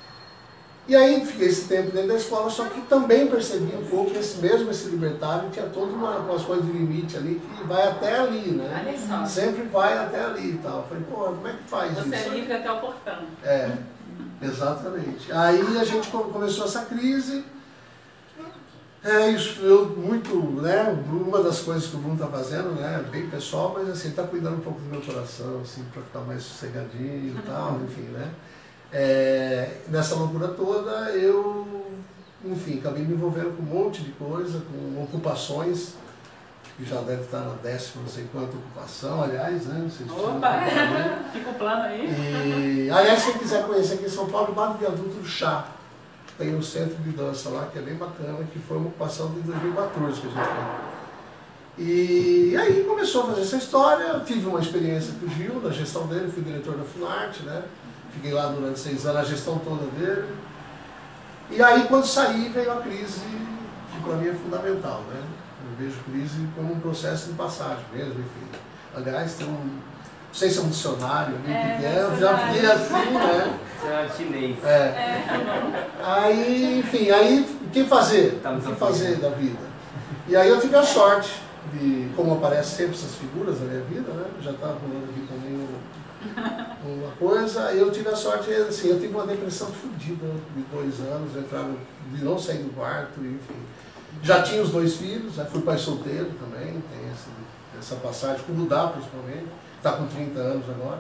E aí fiquei esse tempo dentro da escola, só que também percebi um pouco que esse mesmo esse libertário tinha toda uma, umas coisas de limite ali, que vai até ali, né? Sempre vai até ali e tal. Eu falei, pô, como é que faz Você isso? Você é livre até o portão. É, exatamente. Aí a gente começou essa crise. É isso, eu muito, né, uma das coisas que o Bruno está fazendo, né, bem pessoal, mas assim, está cuidando um pouco do meu coração, assim, para ficar mais sossegadinho e tal, enfim, né. É, nessa loucura toda, eu, enfim, acabei me envolvendo com um monte de coisa, com ocupações, que já deve estar na décima, não sei quanta ocupação, aliás, né, não sei se Opa, fica o plano aí. E, aliás, quem quiser conhecer aqui em São Paulo, o Bar do Viaduto do Chá. Tem um centro de dança lá, que é bem bacana, que foi uma ocupação de dois mil e quatorze que a gente fez. E aí começou a fazer essa história, eu tive uma experiência com o Gil, na gestão dele, fui diretor da Funarte, né? Fiquei lá durante seis anos, a gestão toda dele. E aí quando saí veio a crise, que para mim é fundamental, né? Eu vejo crise como um processo de passagem mesmo, enfim. Aliás, tem um, não sei se é um dicionário ali, é, que é, eu já fiquei assim, né? Chinês. É. É. Aí, enfim, aí o que fazer? Tá o que fazer da vida? E aí eu tive a sorte de, como aparecem sempre essas figuras na minha vida, né? Já está rolando aqui também um, uma coisa, eu tive a sorte, assim, eu tive uma depressão fodida de dois anos, entrar no, de não sair do quarto, enfim. Já tinha os dois filhos, já fui pai solteiro também, tem esse, essa passagem, com o Rudá principalmente, está com trinta anos agora.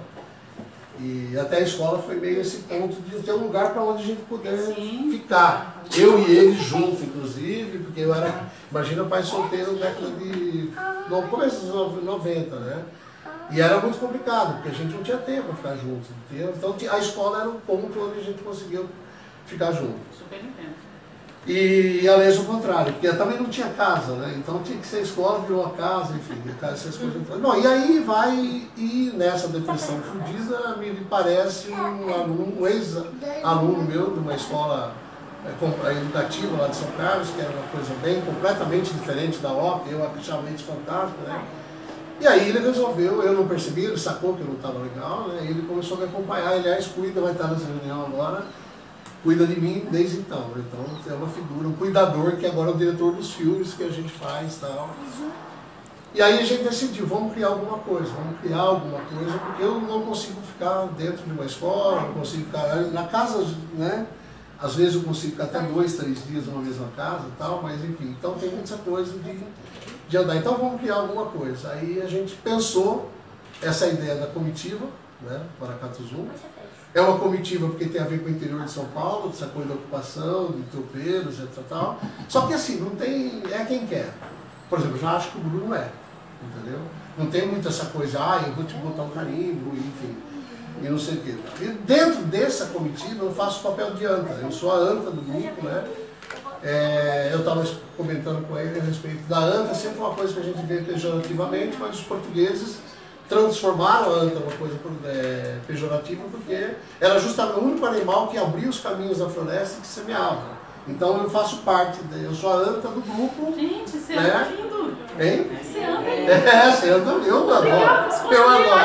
E até a escola foi meio esse ponto de ter um lugar para onde a gente pudesse Sim. ficar. Eu e ele juntos, inclusive, porque eu era, imagina, pai solteiro na década de, no começo dos anos noventa, né? E era muito complicado, porque a gente não tinha tempo para ficar juntos. Então a escola era um ponto onde a gente conseguiu ficar junto. Super entendo. E a Lesa o contrário, porque também não tinha casa, né? Então tinha que ser escola, virou a casa, enfim, essas coisas. Bom, e aí vai, e nessa depressão fudida, me parece um aluno, um ex-aluno meu de uma escola educativa lá de São Carlos, que era uma coisa bem completamente diferente da O P, eu achava isso fantástico, né? E aí ele resolveu, eu não percebi, ele sacou que eu não estava legal, né? E ele começou a me acompanhar, aliás, cuida, vai estar nessa reunião agora, cuida de mim desde então. Então é uma figura, um cuidador que agora é o diretor dos filmes que a gente faz e tal. E aí a gente decidiu, vamos criar alguma coisa, vamos criar alguma coisa, porque eu não consigo ficar dentro de uma escola, não consigo ficar na casa, né? Às vezes eu consigo ficar até dois, três dias numa mesma casa e tal, mas enfim, então tem muita coisa de, de andar. Então vamos criar alguma coisa. Aí a gente pensou essa ideia da comitiva, né? Paracatuzu. É uma comitiva porque tem a ver com o interior de São Paulo, dessa coisa da ocupação, de tropeiros, etcétera. Tal. Só que assim, não tem. É quem quer. Por exemplo, eu já acho que o Bruno é. Entendeu? Não tem muito essa coisa, ah, eu vou te botar um carimbo, enfim. E não sei o quê. E dentro dessa comitiva eu faço o papel de anta. Eu sou a anta do grupo, né? É, eu estava comentando com ele a respeito da anta, sempre uma coisa que a gente vê pejorativamente, mas os portugueses transformaram a anta uma coisa é, pejorativa, porque era justamente o único animal que abria os caminhos da floresta e que semeava. Então eu faço parte, de, eu sou a anta do grupo. Gente, você né? anda lindo. Hein? Você anda lindo. É, você anda lindo, eu adoro. Eu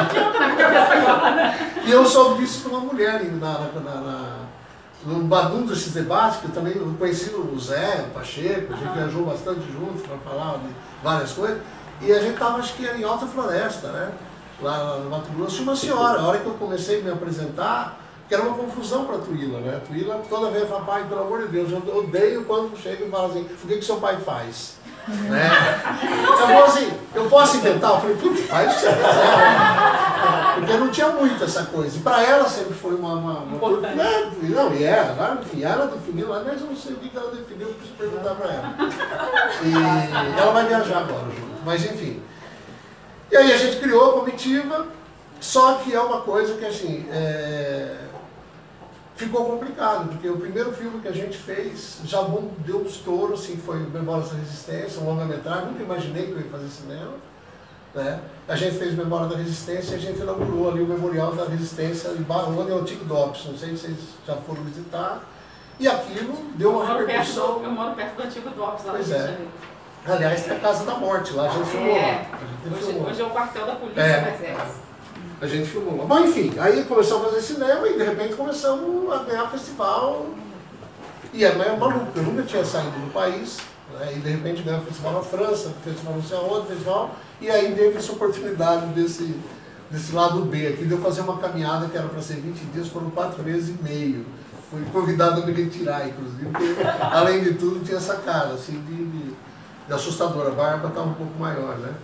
adoro. E eu soube disso com uma mulher na, na, na, na, no Badum desses debates, que eu também eu conheci o Zé, o Pacheco, a gente viajou bastante juntos para falar de várias coisas. E a gente estava, acho que era em Alta Floresta, né? Lá no Mato Grosso, uma senhora, a hora que eu comecei a me apresentar, que era uma confusão para a Tuíla, né? A Tuíla toda vez fala, pai, pelo amor de Deus, eu odeio quando chega e fala assim, o que que seu pai faz? Né? Eu falei assim, eu posso inventar? Eu falei, tudo, faz o que você quiser. Porque não tinha muito essa coisa. E para ela sempre foi uma... uma, uma coisa, né? Não, e era, agora, enfim, ela definiu, aliás, eu não sei o que ela definiu, eu preciso perguntar para ela. E ela vai viajar agora, mas enfim. E aí a gente criou a comitiva, só que é uma coisa que assim, é... ficou complicado, porque o primeiro filme que a gente fez já bom, deu um estouro, assim, foi Memórias da Resistência, um longa-metragem, nunca imaginei que eu ia fazer cinema. Né? A gente fez Memória da Resistência e a gente inaugurou ali o Memorial da Resistência em Barrona, em Antigo Dopes, não sei se vocês já foram visitar. E aquilo deu uma eu repercussão. Perto do, eu moro perto do Antigo Dopes, lá no Rio de Janeiro. Aliás, tem a Casa da Morte lá, a gente filmou é. lá. A gente hoje, filmou. hoje é o quartel da polícia, É. mas é. A gente filmou lá. Bom, enfim, aí começamos a fazer cinema e de repente começamos a ganhar festival. E é meio maluco, eu nunca tinha saído do país, né? E de repente ganhei um festival na França, festival não sei aonde, festival, e aí teve essa oportunidade desse, desse lado B aqui, de eu fazer uma caminhada que era para ser vinte dias, foram quatro meses e meio. Fui convidado a me retirar, inclusive, porque além de tudo tinha essa cara, assim, de, de, de assustadora, a barba estava um pouco maior, né?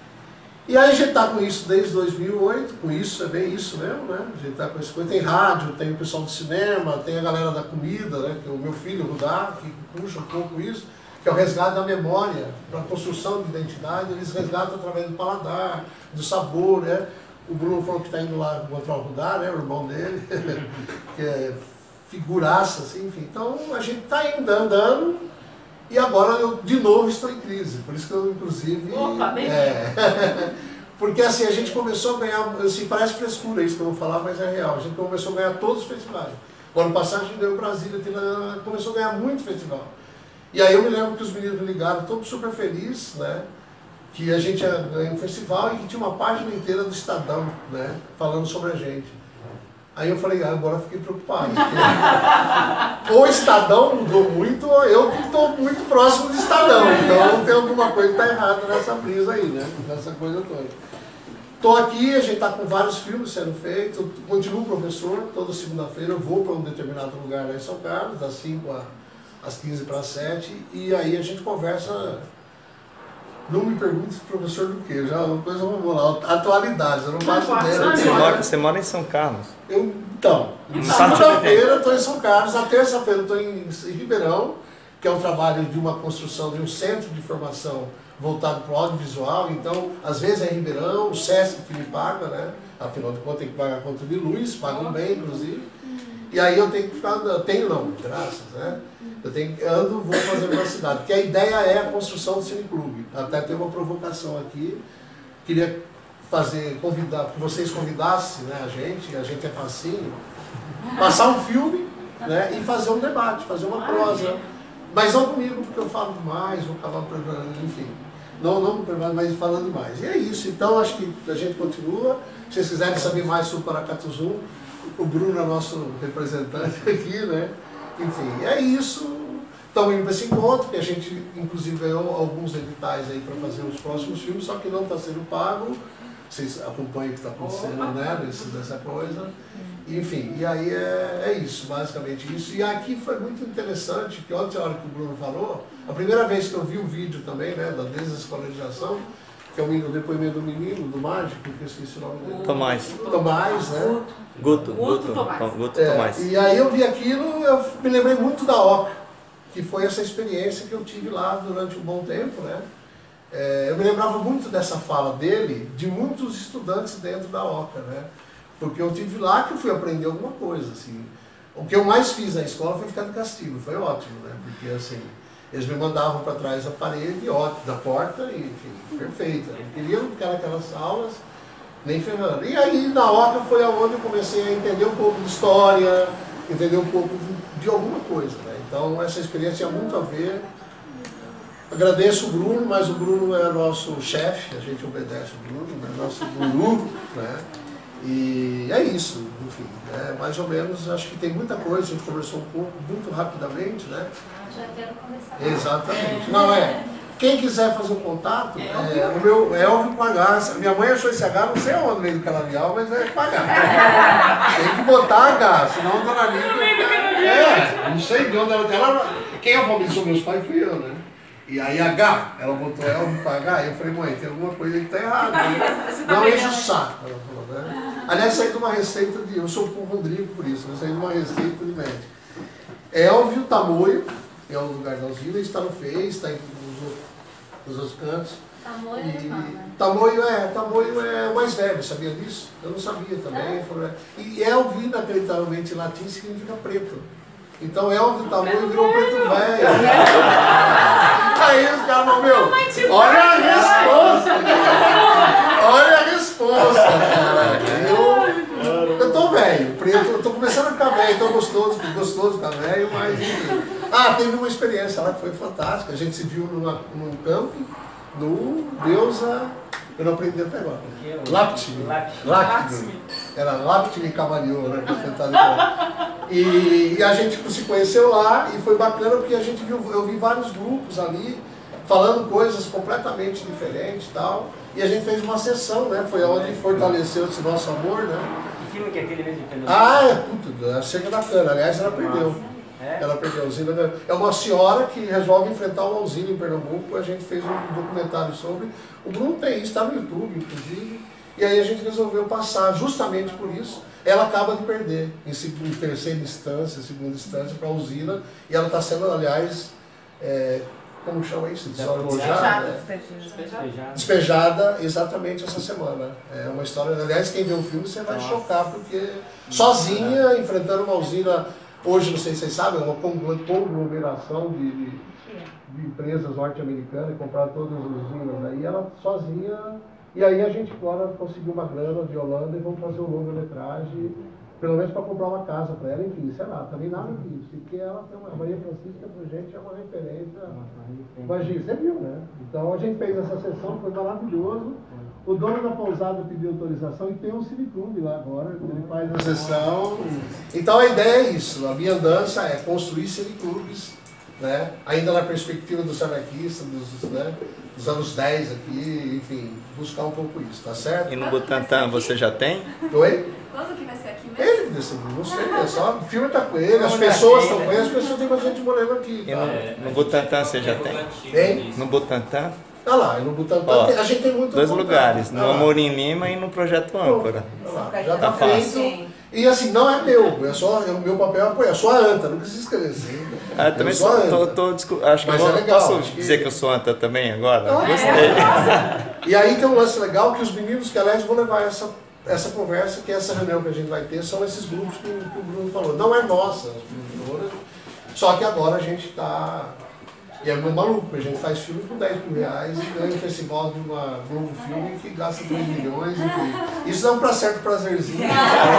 E aí a gente está com isso desde dois mil e oito, com isso, é bem isso mesmo, né? A gente está com isso, tem rádio, tem o pessoal do cinema, tem a galera da comida, né? Que é o meu filho, o Rudá, que puxa um pouco isso, que é o resgate da memória, para a construção de identidade, eles resgatam através do paladar, do sabor, né? O Bruno falou que está indo lá encontrar o Rudá, né? O irmão dele, que é figuraça, assim, enfim. Então a gente está indo, andando, e agora eu de novo estou em crise, por isso que eu inclusive... Opa, bem é, porque assim, a gente começou a ganhar, assim, parece frescura isso que eu vou falar, mas é real, a gente começou a ganhar todos os festivais. O ano passado a gente ganhou Brasília, começou a ganhar muito festival. E aí eu me lembro que os meninos me ligaram, todos super felizes, né? Que a gente ganhou um festival e que tinha uma página inteira do Estadão, né? Falando sobre a gente. Aí eu falei, ah, agora eu fiquei preocupado. Porque ou o Estadão mudou muito, ou eu que estou muito próximo do Estadão. Então tem alguma coisa que está errada nessa brisa aí, né? Nessa coisa toda. Estou aqui, a gente está com vários filmes sendo feitos, eu continuo professor, toda segunda-feira eu vou para um determinado lugar lá em São Carlos, das cinco às quinze para as sete, e aí a gente conversa. Não me pergunte, professor, do que, já depois eu vou lá, atualidades, eu não faço ideia. Você mora, você mora em São Carlos? Eu, então, segunda-feira eu estou em São Carlos, na terça-feira eu estou em, em Ribeirão, que é um trabalho de uma construção de um centro de formação voltado para o audiovisual, então, às vezes é em Ribeirão, o SESC que me paga, né? Afinal de contas tem que pagar a conta de luz, pagam bem, inclusive. E aí eu tenho que ficar, tenho não, graças, né? Eu tenho, ando, vou fazer na cidade, porque a ideia é a construção do cineclube. Até tem uma provocação aqui, queria fazer, convidar, que vocês convidassem, né, a gente, a gente é facinho, passar um filme, né, e fazer um debate, fazer uma prosa, mas não comigo, porque eu falo demais, vou acabar, enfim, não, não mas falando demais. E é isso, então acho que a gente continua. Se vocês quiserem saber mais sobre o Paracatuzu, o Bruno é nosso representante aqui, né? Enfim, é isso. Estamos indo para esse encontro, que a gente inclusive ganhou alguns editais aí para fazer os próximos filmes, só que não está sendo pago. Vocês acompanham o que está acontecendo, né? Desse, dessa coisa. Enfim, e aí é, é isso, basicamente isso. E aqui foi muito interessante, que ontem, a hora que o Bruno falou, a primeira vez que eu vi o vídeo também, né? Da desescolarização, que é o depoimento do menino, do mágico, que eu esqueci o nome dele. Tomás. Tomás, né? Guto. Guto Tomás. Guto É, Tomás. e aí eu vi aquilo, eu me lembrei muito da Oca, que foi essa experiência que eu tive lá durante um bom tempo, né? É, eu me lembrava muito dessa fala dele, de muitos estudantes dentro da Oca, né? Porque eu tive lá que eu fui aprender alguma coisa, assim. O que eu mais fiz na escola foi ficar de castigo, foi ótimo, né? Porque, assim, eles me mandavam para trás da parede, ótimo, da porta, e, enfim, perfeito. Eu não queria ficar naquelas aulas, nem ferrando. E aí, na Oca, foi aonde eu comecei a entender um pouco de história, entender um pouco de, de alguma coisa, né? Então, essa experiência tinha muito a ver. Agradeço o Bruno, mas o Bruno é nosso chefe, a gente obedece o Bruno, né? Nosso guru, né? E é isso, enfim, é mais ou menos, acho que tem muita coisa, a gente conversou um pouco, muito rapidamente, né? Já quero começar. Exatamente. Não é. Quem quiser fazer o contato, é, o meu Elvio com H. Minha mãe achou esse H, não sei aonde veio do Canavial, mas é com H. Tem que botar H, senão a dona Lídia. É, não sei de onde ela. ela quem alfabetizou meus pais fui eu, né? E aí H, ela botou Elvio com H, e eu falei, mãe, tem alguma coisa aí que tá errada. Né? Não enche o saco, ela falou, né? Aliás, saí de uma receita de. Eu sou o Rodrigo por isso, eu saí de uma receita de médico. Elvio Tamoio, que é o lugar da usina, está no Face, está em nos outros cantos. Tamoio é e, irmão, né? Tamoio é, Tamoio é o mais velho, sabia disso? Eu não sabia também. É. E Elvio, inacreditavelmente, em latim significa preto. Então Elvio Tamoio virou preto velho. Aí os caras falam, meu, olha a resposta! Olha a resposta, cara. Eu, eu tô velho, preto, eu tô começando a ficar velho, tô gostoso, gostoso ficar velho, mas enfim. Ah, teve uma experiência lá que foi fantástica. A gente se viu numa, num camping, no Deusa. Eu não aprendi até agora. Laptime. Laptime. Era Laptime Cavalier, né? E, e a gente se conheceu lá e foi bacana porque a gente viu, eu vi vários grupos ali falando coisas completamente diferentes e tal. E a gente fez uma sessão, né? Foi onde fortaleceu esse nosso amor, né? Que filme que é aquele mesmo? Ah, é tudo. A Chega da Cana. Aliás, ela perdeu. É? Ela perdeu a usina. É uma senhora que resolve enfrentar uma usina em Pernambuco. A gente fez um documentário sobre. O Bruno tem isso, está no YouTube, inclusive. E aí a gente resolveu passar, justamente por isso. Ela acaba de perder em, segunda, em terceira instância, segunda instância, para a usina. E ela está sendo, aliás, é, como chama isso? Desalojada. Despejada. Despejada exatamente essa semana. É uma história. Aliás, quem vê o filme você vai chocar, porque sozinha, enfrentando uma usina. Hoje, não sei se vocês sabem, é uma conglomeração de, de, de empresas norte-americanas, compraram todas as usinas aí, ela sozinha. E aí a gente agora conseguiu uma grana de Holanda e vamos fazer um longa-metragem, pelo menos para comprar uma casa para ela, enfim, sei lá, também nada disso. Porque ela tem uma, a Maria Francisca, pra gente, é uma referência. Imagina, você viu, né? Então a gente fez essa sessão, foi maravilhoso. O dono da pousada pediu autorização e tem um cineclube lá agora, ele faz a sessão. Então a ideia é isso, a minha andança é construir cineclubes né? Ainda na perspectiva dos anarquistas, dos, né? dos anos dez aqui, enfim, buscar um pouco isso, tá certo? E no Butantã você já tem? Oi? Quando que vai ser aqui mesmo? Ele, desse, não sei, é só, o filme tá com ele, as pessoas estão com ele, as pessoas têm bastante moreno aqui. E Tá? no, no Butantã você já tem? Tem? No Butantã? Ah lá, e no Butantã, Ó, a gente tem muito dois contato. lugares, no Ah lá. Amorim Lima e no Projeto Âncora. Ah lá, já tá, Tá feito. fácil. E assim, não é meu, é só, é o meu papel é apoiar, eu sou a anta, não precisa escrever assim. Ah, também eu sou, a tô, anta. tô, discu- acho que Mas eu vou, é legal, posso acho que- dizer que eu sou anta também agora? Ah, Gostei. E aí tem um lance legal que os meninos que, aliás, vou levar essa, essa conversa, que essa reunião que a gente vai ter, são esses grupos que, o- que o Bruno falou. Não é nossa, as produtoras, só que agora a gente está... E é muito maluco, a gente faz filme com dez mil reais e ganha um festival de uma Globo Filme que gasta dois milhões, enfim. Isso dá um pra certo prazerzinho.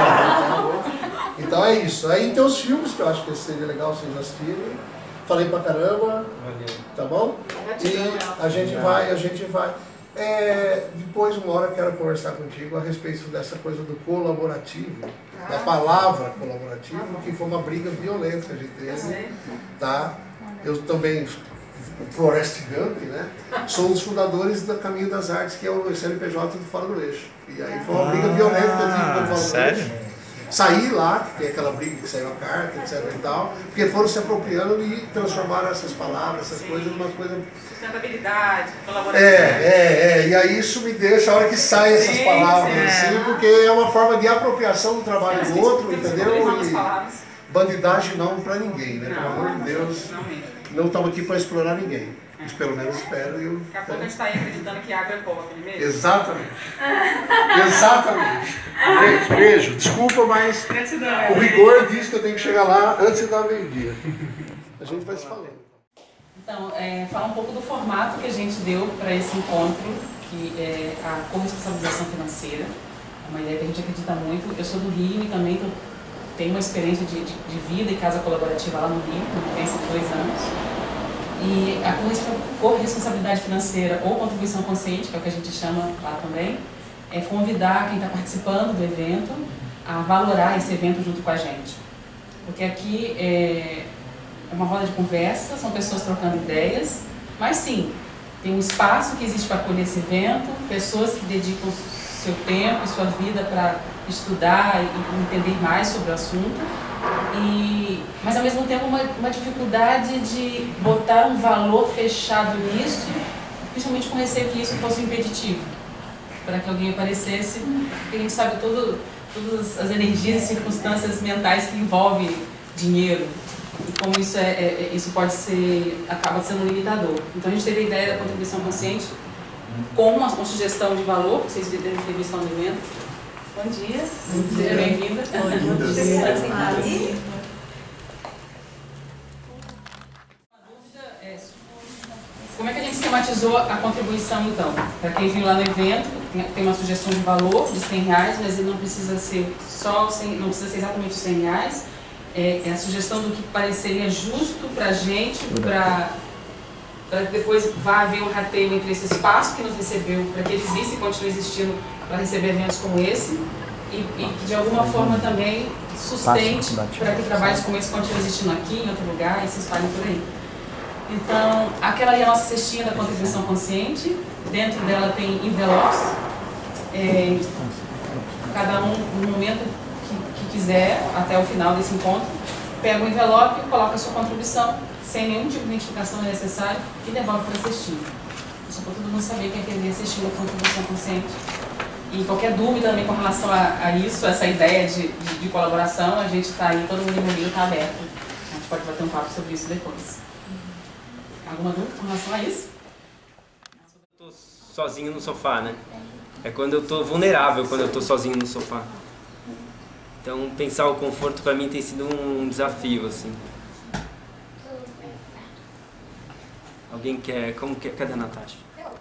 Então é isso. Aí tem os filmes que eu acho que seria legal vocês assistirem. Falei pra caramba, tá bom? E a gente vai, a gente vai. É, depois, uma hora, eu quero conversar contigo a respeito dessa coisa do colaborativo, da palavra colaborativo, que foi uma briga violenta que a gente teve, tá? Eu também, Forrest Gump, né? Sou um dos fundadores do Caminho das Artes, que é o C N P J do Fora do Eixo. E aí foi uma briga violenta que eu tive com o Fora do sério? Eixo. Saí lá, que tem aquela briga que saiu a carta, etc e tal, porque foram se apropriando e transformaram essas palavras, essas coisas, numa coisa... Sustentabilidade, É, colaboração. é, é, e aí isso me deixa a hora que saem essas Sim, palavras, sim. assim, porque é uma forma de apropriação do trabalho do outro, Temos que entendeu? valorizar as E palavras. bandidagem não pra ninguém, né? Pelo Não, amor de Deus, não mesmo. não estamos aqui para explorar ninguém. Mas pelo menos espero eu... Daqui a pouco a gente está aí acreditando que água é pobre mesmo. Exatamente. Exatamente. Gente, beijo. Desculpa, mas Gratidão. o rigor diz que eu tenho que chegar lá antes da meio-dia. A gente vai se falando. Então, é, falar um pouco do formato que a gente deu para esse encontro, que é a corresponsabilização financeira. É uma ideia que a gente acredita muito. Eu sou do Rio e também tô, tenho uma experiência de, de, de vida e casa colaborativa lá no Rio, que tem esses dois anos. E a corresponsabilidade financeira ou contribuição consciente, que é o que a gente chama lá também, é convidar quem está participando do evento a valorar esse evento junto com a gente. Porque aqui é uma roda de conversa, são pessoas trocando ideias, mas sim, tem um espaço que existe para acolher esse evento, pessoas que dedicam seu tempo, sua vida para estudar e entender mais sobre o assunto. E, mas ao mesmo tempo uma, uma dificuldade de botar um valor fechado nisso, principalmente com receio que isso fosse um impeditivo, para que alguém aparecesse, porque a gente sabe todo, todas as energias e circunstâncias mentais que envolvem dinheiro e como isso, é, é, isso pode ser, acaba sendo um limitador. Então a gente teve a ideia da contribuição consciente com uma, uma sugestão de valor, que vocês devem ter visto no evento. Bom dia, seja bem-vinda. Como é que a gente esquematizou a contribuição, então? Para quem viu lá no evento, tem uma sugestão de valor de cem reais, mas ele não precisa ser só cem, não precisa ser exatamente cem reais. É, é a sugestão do que pareceria justo para a gente, para que depois vá haver um rateio entre esse espaço que nos recebeu, para que ele exista e continue existindo para receber eventos como esse, e, e que de alguma forma também sustente para que trabalhos como esse continuem existindo aqui, em outro lugar, e se espalhem por aí. Então, aquela ali é a nossa cestinha da contribuição consciente, dentro dela tem envelopes, é, cada um no momento que, que quiser, até o final desse encontro, pega o envelope, coloca a sua contribuição, sem nenhum tipo de identificação necessária, e devolve para a cestinha. Só para todo mundo saber que aquele é a cestinha da contribuição consciente. E qualquer dúvida também com relação a, a isso, essa ideia de, de, de colaboração, a gente está aí, todo mundo envolvido está aberto. A gente pode bater um papo sobre isso depois. Alguma dúvida com relação a isso? Eu tô sozinho no sofá, né? É quando eu tô vulnerável, quando eu tô sozinho no sofá. Então, pensar o conforto para mim tem sido um desafio, assim. Alguém quer... Como quer? Cadê a Natasha?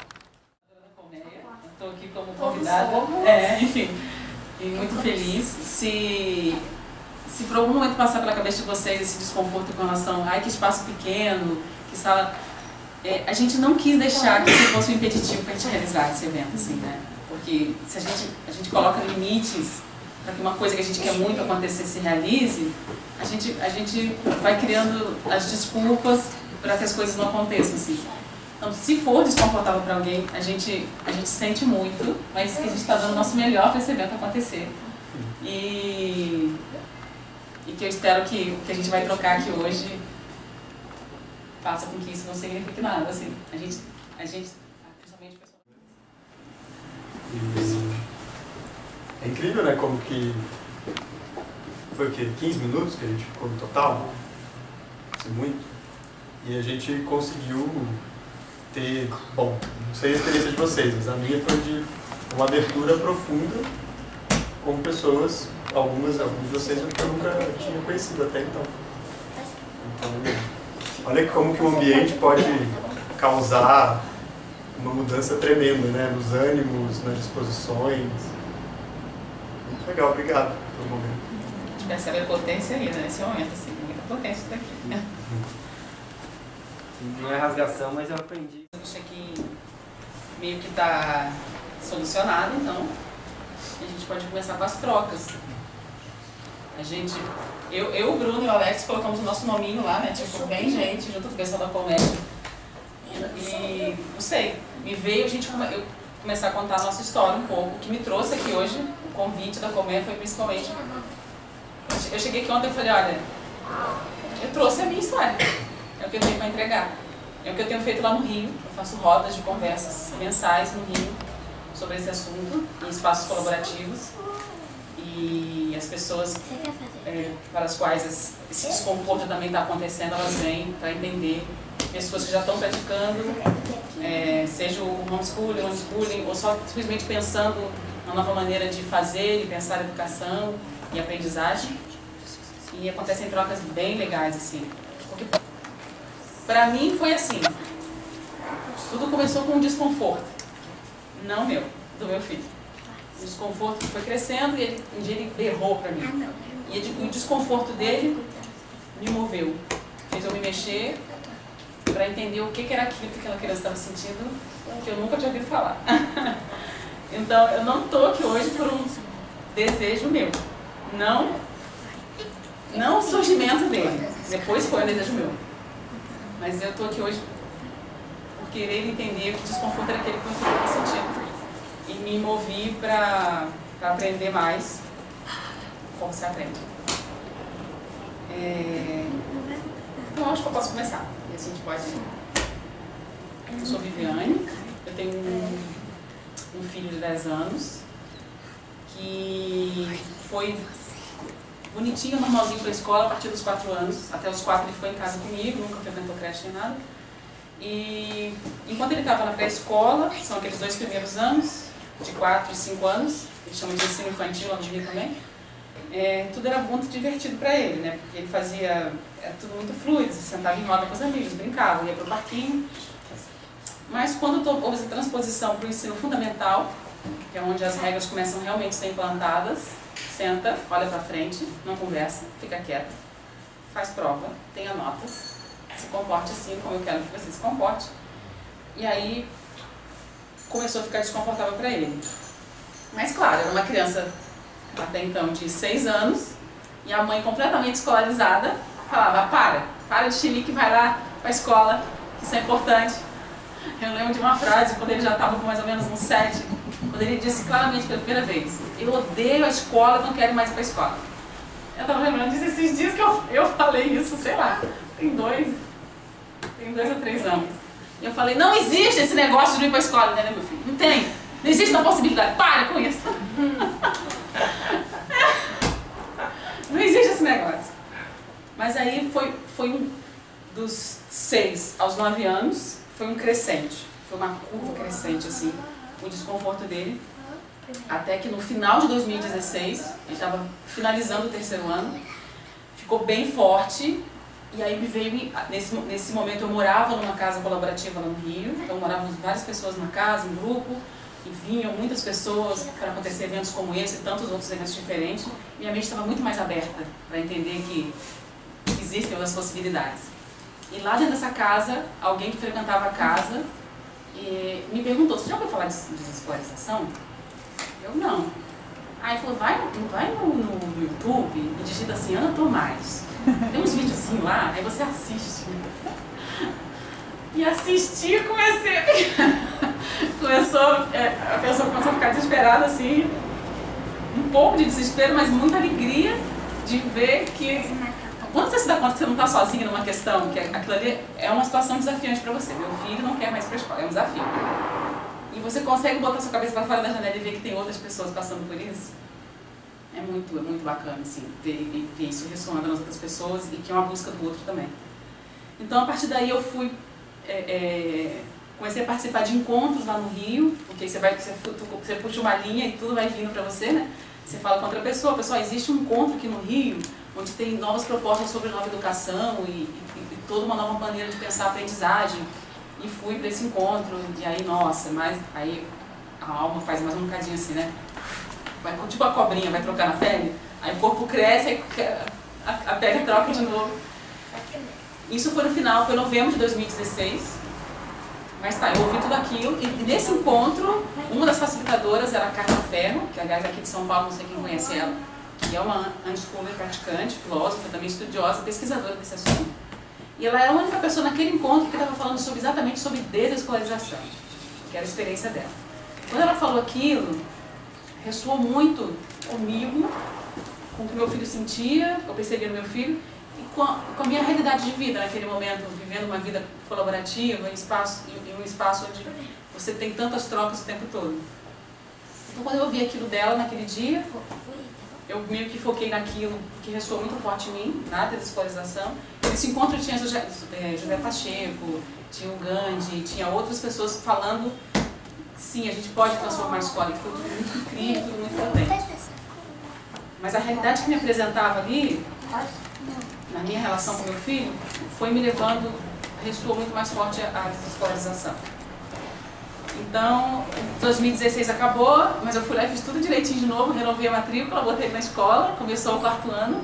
Estou aqui como convidada. É, enfim. E muito feliz. Se, se por algum momento passar pela cabeça de vocês esse desconforto com relação a ai, que espaço pequeno, que sala... É, a gente não quis deixar que isso fosse um impeditivo para a gente realizar esse evento, assim, né? Porque se a gente, a gente coloca limites para que uma coisa que a gente quer muito acontecer se realize, a gente, a gente vai criando as desculpas para que as coisas não aconteçam, assim. Então, se for desconfortável para alguém, a gente, a gente sente muito, mas que a gente está dando o nosso melhor para esse evento acontecer. E, e que eu espero que o que a gente vai trocar aqui hoje faça com que isso não signifique nada, assim. A gente, a gente principalmente pessoal. É incrível, né, como que foi o quê? quinze minutos que a gente ficou no total? Isso é muito. E a gente conseguiu ter, bom, não sei a experiência de vocês, mas a minha foi de uma abertura profunda com pessoas, algumas, alguns de vocês que eu nunca tinha conhecido até então. Então, olha como que o ambiente pode causar uma mudança tremenda, né? Nos ânimos, nas disposições. Muito legal, obrigado pelo momento. A gente percebe a potência aí, né? Nesse momento, assim, muita potência daqui. Né? Não é rasgação, mas eu aprendi. Isso aqui meio que está solucionado, então a gente pode começar com as trocas. A gente, eu, eu, o Bruno e o Alex colocamos o nosso nominho lá, né? Tipo, bem gente, junto com o pessoal da comédia. E, não sei, me veio a gente come, eu começar a contar a nossa história um pouco. O que me trouxe aqui hoje, o convite da comédia foi principalmente... Eu cheguei aqui ontem e falei, olha, eu trouxe a minha história. É o que eu tenho para entregar. É o que eu tenho feito lá no Rio. Eu faço rodas de conversas mensais no Rio sobre esse assunto, em espaços colaborativos. E as pessoas é, para as quais esse desconforto também está acontecendo, elas vêm para entender. Pessoas que já estão praticando, é, seja o homeschooling, o homeschooling, ou só simplesmente pensando na nova maneira de fazer e pensar educação e aprendizagem. E acontecem trocas bem legais, assim. Porque para mim foi assim, tudo começou com um desconforto, não meu, do meu filho. O desconforto foi crescendo e ele, um dia ele berrou para mim. E ele, o desconforto dele me moveu, fez eu me mexer para entender o que, que era aquilo que aquela criança estava sentindo, que eu nunca tinha ouvido falar. Então eu não estou aqui hoje por um desejo meu, não, não o surgimento dele, depois foi um desejo meu. Mas eu estou aqui hoje por querer entender que desconforto era aquele que eu estava sentindo. E me movi para aprender mais como se aprende. É... Então, acho que eu posso começar. E assim a gente pode... Eu sou Viviane, eu tenho um, um filho de dez anos que foi bonitinho, normalzinho para a escola a partir dos quatro anos. Até os quatro ele ficou em casa comigo, nunca frequentou creche nem nada. E enquanto ele estava na pré-escola, são aqueles dois primeiros anos, de quatro e cinco anos, eles chamam de ensino infantil lá no Rio também, é, tudo era muito divertido para ele, né? Porque ele fazia, era tudo muito fluido, se sentava em roda com os amigos, brincava, ia para o parquinho. Mas quando houve essa transposição para o ensino fundamental, que é onde as regras começam realmente a ser implantadas, senta, olha para frente, não conversa, fica quieto, faz prova, tenha notas, se comporte assim como eu quero que você se comporte. E aí começou a ficar desconfortável para ele. Mas claro, era uma criança até então de seis anos e a mãe completamente escolarizada falava, para, para de chilique, vai lá para a escola, que isso é importante. Eu lembro de uma frase, quando ele já estava com mais ou menos uns sete, quando ele disse claramente pela primeira vez, eu odeio a escola, não quero mais ir para a escola. Eu estava lembrando disso esses dias que eu, eu falei isso, sei lá, tem dois, tem dois ou três anos. E eu falei, não existe esse negócio de não ir para a escola, né, meu filho? Não tem, não existe essa possibilidade, para com isso. Não existe esse negócio. Mas aí foi, foi um dos seis aos nove anos, foi um crescente, foi uma curva crescente, assim, o desconforto dele, até que no final de dois mil e dezesseis, ele estava finalizando o terceiro ano, ficou bem forte, e aí me veio, nesse, nesse momento eu morava numa casa colaborativa lá no Rio, então moravam várias pessoas na casa, em grupo, e vinham muitas pessoas para acontecer eventos como esse e tantos outros eventos diferentes, minha mente estava muito mais aberta para entender que existem outras possibilidades. E lá dentro dessa casa, alguém que frequentava a casa e me perguntou, você já ouviu falar de desescolarização? Eu não. Aí ele falou, vai, vai no, no YouTube e digita assim, Ana Tomás. Tem uns vídeos assim lá, aí você assiste. E assisti, comecei a ficar... Começou, é, a pessoa começou a ficar desesperada, assim, um pouco de desespero, mas muita alegria de ver que... Quando você se dá conta que você não está sozinha numa questão, que aquilo ali é uma situação desafiante para você. Meu filho não quer mais ir para a escola, é um desafio. E você consegue botar sua cabeça para fora da janela e ver que tem outras pessoas passando por isso. É muito, é muito bacana, assim, ver, ver isso ressoando nas outras pessoas e que é uma busca do outro também. Então, a partir daí eu fui... É, é, comecei a participar de encontros lá no Rio, porque você, vai, você, você puxa uma linha e tudo vai vindo para você, né? Você fala com outra pessoa, pessoal, existe um encontro aqui no Rio, onde tem novas propostas sobre nova educação e, e, e toda uma nova maneira de pensar a aprendizagem. E fui para esse encontro, e aí, nossa, mas aí a alma faz mais um bocadinho assim, né? Vai, tipo a cobrinha, vai trocar na pele, aí o corpo cresce, aí a, a pele troca de novo. Isso foi no final, foi em novembro de dois mil e dezesseis. Mas tá, eu ouvi tudo aquilo e nesse encontro, uma das facilitadoras era a Carla Ferro, que aliás é aqui de São Paulo, não sei quem conhece ela, que é uma unschooler praticante, filósofa, também estudiosa, pesquisadora desse assunto. E ela era a única pessoa naquele encontro que estava falando sobre, exatamente sobre desescolarização, que era a experiência dela. Quando ela falou aquilo, ressoou muito comigo, com o que meu filho sentia, eu percebi no meu filho, e com a, com a minha realidade de vida naquele momento, vivendo uma vida colaborativa, em, espaço, em, em um espaço onde você tem tantas trocas o tempo todo. Então quando eu ouvi aquilo dela naquele dia, eu meio que foquei naquilo que ressoou muito forte em mim, na desescolarização. Nesse encontro tinha José, é, José Pacheco, tinha o Gandhi, tinha outras pessoas falando, sim, a gente pode transformar a escola, e foi tudo muito incrível, tudo muito potente. Mas a realidade que me apresentava ali, na minha relação com meu filho, foi me levando, ressoou muito mais forte a desescolarização. Então, dois mil e dezesseis acabou, mas eu fui lá e fiz tudo direitinho de novo, renovei a matrícula, botei ele na escola, começou o quarto ano.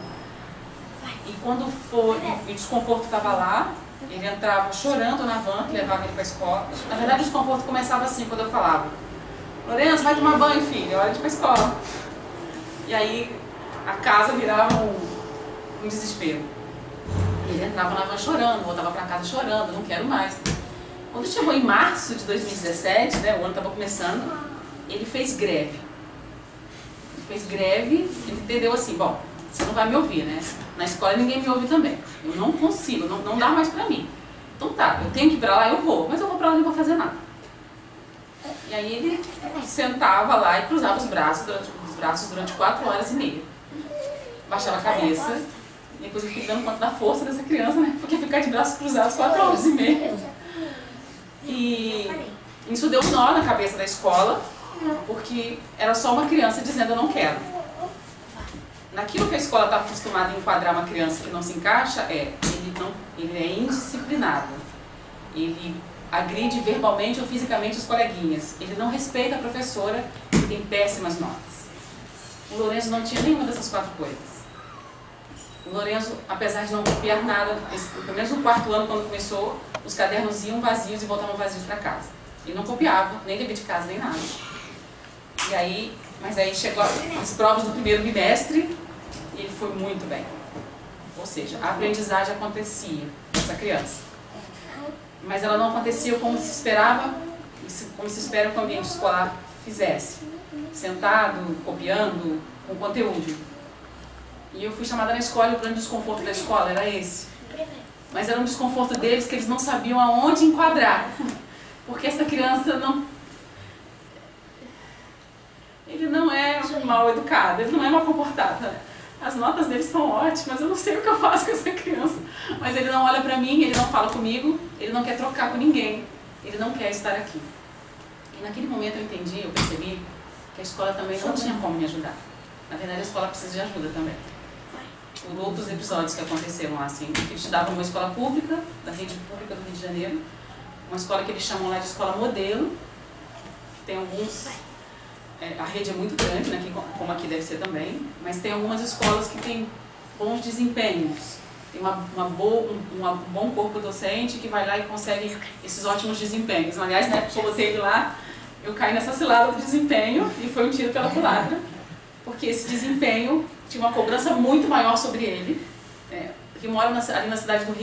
E quando foi, o desconforto estava lá, ele entrava chorando na van que levava ele para a escola. Na verdade, o desconforto começava assim, quando eu falava: Lourenço, vai tomar banho, filho, é hora de ir para a escola. E aí, a casa virava um, um desespero. Ele entrava na van chorando, voltava para casa chorando, não quero mais. Quando chegou em março de dois mil e dezessete, né, o ano estava começando, ele fez greve. Ele fez greve, ele entendeu assim, bom, você não vai me ouvir, né? Na escola ninguém me ouve também. Eu não consigo, não, não dá mais pra mim. Então tá, eu tenho que ir pra lá, eu vou, mas eu vou pra lá e não vou fazer nada. E aí ele sentava lá e cruzava os braços durante, os braços durante quatro horas e meia. Baixava a cabeça, e depois eu fiquei dando conta da força dessa criança, né? Porque ficar de braços cruzados quatro horas e meia. E isso deu um nó na cabeça da escola, porque era só uma criança dizendo eu não quero. Naquilo que a escola está acostumada a enquadrar uma criança que não se encaixa, é ele, não, ele é indisciplinado, ele agride verbalmente ou fisicamente os coleguinhas, ele não respeita a professora e tem péssimas notas. O Lourenço não tinha nenhuma dessas quatro coisas. O Lourenço, apesar de não copiar nada, pelo menos no quarto ano, quando começou, os cadernos iam vazios e voltavam vazios para casa. Ele não copiava, nem dever de casa, nem nada. E aí, mas aí chegou as provas do primeiro bimestre e ele foi muito bem. Ou seja, a aprendizagem acontecia nessa criança. Mas ela não acontecia como se esperava, como se espera que o ambiente escolar fizesse. Sentado, copiando, com conteúdo. E eu fui chamada na escola e o grande desconforto da escola era esse. Mas era um desconforto deles que eles não sabiam aonde enquadrar. Porque essa criança não... Ele não é mal educado, ele não é mal comportado. As notas dele são ótimas, eu não sei o que eu faço com essa criança. Mas ele não olha pra mim, ele não fala comigo, ele não quer trocar com ninguém. Ele não quer estar aqui. E naquele momento eu entendi, eu percebi que a escola também não tinha como me ajudar. Na verdade, a escola precisa de ajuda também. Por outros episódios que aconteceram lá, assim. Ele estudava numa escola pública, da rede pública do Rio de Janeiro. Uma escola que eles chamam lá de escola modelo. Que tem alguns... É, a rede é muito grande, né, como aqui deve ser também. Mas tem algumas escolas que têm bons desempenhos. Tem uma, uma boa, um, um bom corpo docente que vai lá e consegue esses ótimos desempenhos. Aliás, na época que eu botei ele lá, eu caí nessa cilada do desempenho e foi um tiro pela culatra. Porque esse desempenho tinha uma cobrança muito maior sobre ele, é, que mora na, ali na cidade do Rio,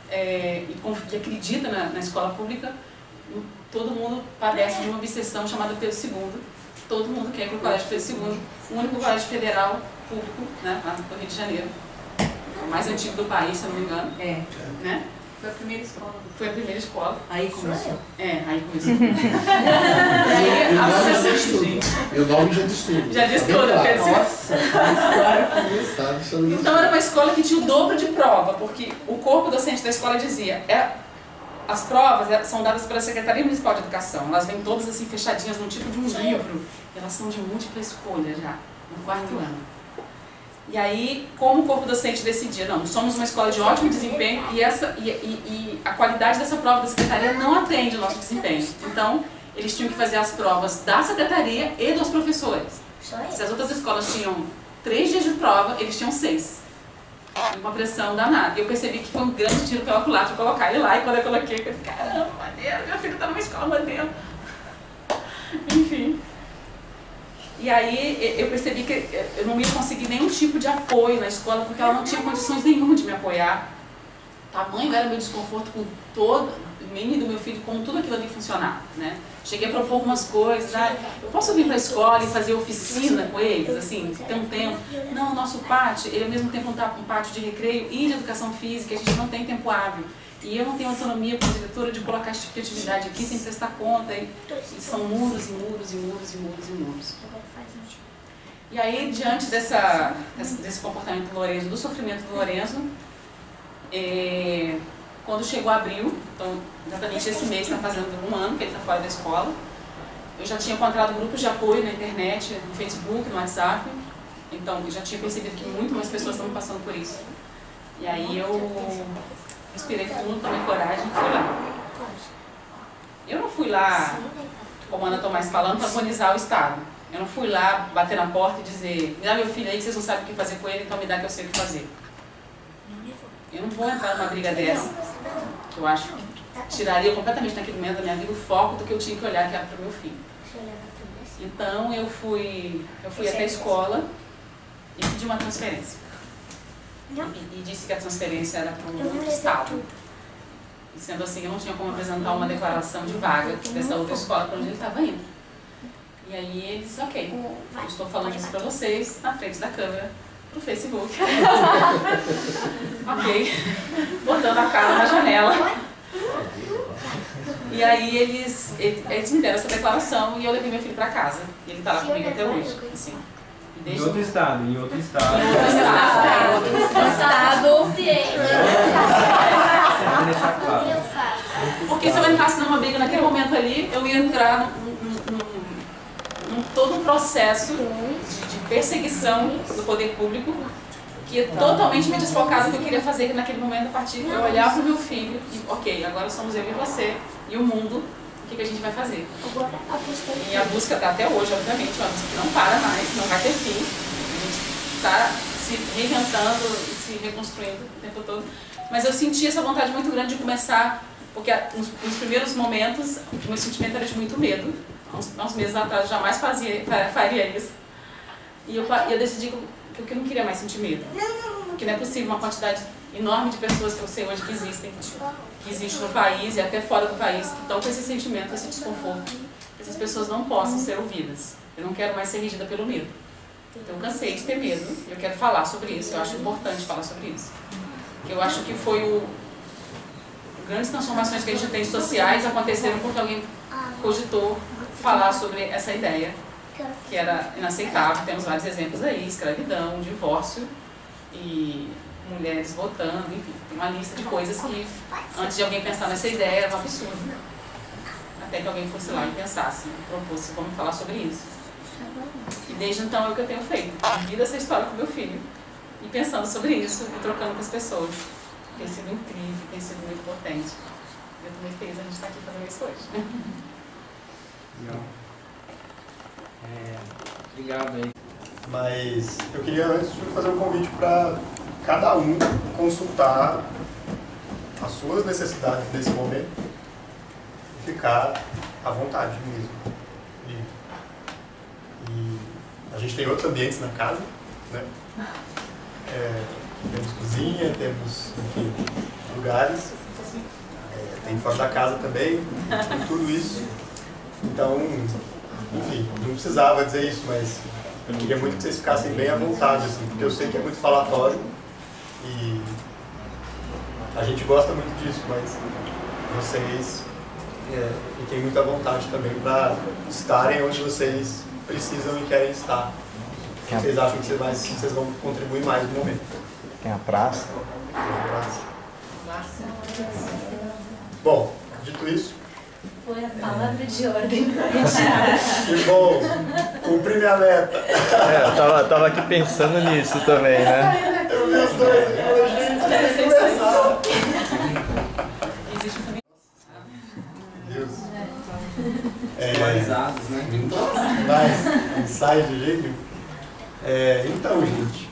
é, e, e acredita na, na escola pública, todo mundo padece de uma obsessão chamada Pedro segundo. Todo mundo quer ir para o Colégio Pedro segundo, o único colégio federal público, né, lá no Rio de Janeiro. O mais antigo do país, se eu não me engano. É. Né? Foi a primeira escola. Foi a primeira escola. Aí começou. É, aí começou. Aí a associação... Meu nome já diz tudo. Já diz tudo, Pedro segundo. Nossa, claro que isso. Então era uma escola que tinha o dobro de prova, porque o corpo docente da escola dizia, é, as provas são dadas pela Secretaria Municipal de Educação, elas vêm todas assim fechadinhas num tipo de um livro, elas são de múltipla escolha já, no quarto ano. E aí, como o corpo docente decidia, não, somos uma escola de ótimo desempenho e, essa, e, e, e a qualidade dessa prova da Secretaria não atende o nosso desempenho. Então, eles tinham que fazer as provas da Secretaria e dos professores. Se as outras escolas tinham três dias de prova, eles tinham seis. Uma pressão danada. E eu percebi que foi um grande tiro pela culatra colocar ele lá. E quando eu coloquei, eu falei, caramba, maneiro, meu filho está numa escola maneiro. Enfim. E aí eu percebi que eu não ia conseguir nenhum tipo de apoio na escola, porque ela não tinha condições nenhuma de me apoiar. Tamanho era meu desconforto com todo, mim e do meu filho, como tudo aquilo ali funcionar, né? Cheguei a propor algumas coisas, ah, eu posso vir para a escola e fazer oficina com eles, assim, ter um tempo. Não, o nosso pátio, ele ao mesmo tempo está com um pátio de recreio e de educação física, a gente não tem tempo hábil. E eu não tenho autonomia como diretora de colocar esse tipo de atividade aqui sem prestar conta. E, e são muros e muros e muros e muros e muros. E aí, diante dessa, desse, desse comportamento do Lorenzo, do sofrimento do Lorenzo, é, quando chegou abril, então exatamente esse mês está fazendo um ano que ele está fora da escola, eu já tinha encontrado grupos de apoio na internet, no Facebook, no WhatsApp, então eu já tinha percebido que muito mais pessoas estão passando por isso. E aí eu respirei fundo, tomei coragem e fui lá. Eu não fui lá, como a Ana Tomás falando, para agonizar o Estado. Eu não fui lá bater na porta e dizer, me dá meu filho aí que vocês não sabem o que fazer com ele, então me dá que eu sei o que fazer. Eu não vou entrar numa briga dessa, que eu acho que tiraria completamente naquele momento da minha vida o foco do que eu tinha que olhar, que era para o meu filho. Então eu fui, eu fui até a escola e pedi uma transferência. E, e disse que a transferência era para um outro estado. E sendo assim, eu não tinha como apresentar uma declaração de vaga dessa outra escola para onde ele estava indo. E aí ele disse, ok, eu estou falando isso para vocês na frente da câmera, pro Facebook. Ok, botando a cara na janela. E aí eles, eles me deram essa declaração e eu levei meu filho para casa. E ele está lá comigo até hoje. Assim. Em outro estado, em outro estado. Em outro estado. Outro estado. Porque se eu entrasse numa briga naquele momento ali, eu ia entrar num, num, num, num todo um processo de, de perseguição do poder público que é totalmente me desfocado do que eu queria fazer naquele momento, a partir de eu olhar para o meu filho e, ok, agora somos eu e você e o mundo, o que, que a gente vai fazer? E a busca está até hoje, obviamente, uma busca que não para mais, não vai ter fim. A gente está se reinventando e se reconstruindo o tempo todo. Mas eu senti essa vontade muito grande de começar, porque nos, nos primeiros momentos o meu sentimento era de muito medo. Há uns, há uns meses atrás eu jamais fazia, faria isso. E eu, eu decidi que eu, que eu não queria mais sentir medo. Porque não é possível uma quantidade enorme de pessoas que eu sei hoje que existem, que existe no país e até fora do país, que estão com esse sentimento, esse desconforto. Essas pessoas não possam ser ouvidas. Eu não quero mais ser regida pelo medo. Então eu cansei de ter medo e eu quero falar sobre isso. Eu acho importante falar sobre isso. Eu acho que foi o... Grandes transformações que a gente tem sociais aconteceram porque alguém cogitou falar sobre essa ideia, que era inaceitável. Temos vários exemplos aí, escravidão, divórcio e mulheres votando, enfim, tem uma lista de coisas que, antes de alguém pensar nessa ideia, era um absurdo. Até que alguém fosse lá e pensasse, propôs, vamos falar sobre isso. E desde então é o que eu tenho feito, vivido essa história com meu filho, e pensando sobre isso, e trocando com as pessoas. Tem sido incrível, tem sido muito potente. Eu estou muito feliz a gente estar aqui fazendo isso hoje. Legal. É, obrigado aí. Mas eu queria antes fazer um convite para cada um consultar as suas necessidades nesse momento e ficar à vontade mesmo. E, e a gente tem outros ambientes na casa, né? É, Temos cozinha, temos, enfim, lugares. É, tem fora da casa também, tem tudo isso. Então, enfim, não precisava dizer isso, mas eu queria muito que vocês ficassem bem à vontade, assim, porque eu sei que é muito falatório e a gente gosta muito disso, mas vocês é, fiquem muito à vontade também para estarem onde vocês precisam e querem estar. Vocês acham que vocês, mais, vocês vão contribuir mais no momento. Tem a praça. Tem a praça. Bom, dito isso... Foi a palavra de ordem. Que bom! Cumpri minha meta. É, eu tava, tava aqui pensando nisso também, né? Eu vi os dois e falei, gente, tem que começar. Deus. É, Visualizados, né? mas, ensaio de jeito. É, então, gente,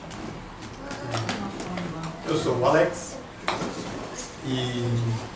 eu sou o Alex e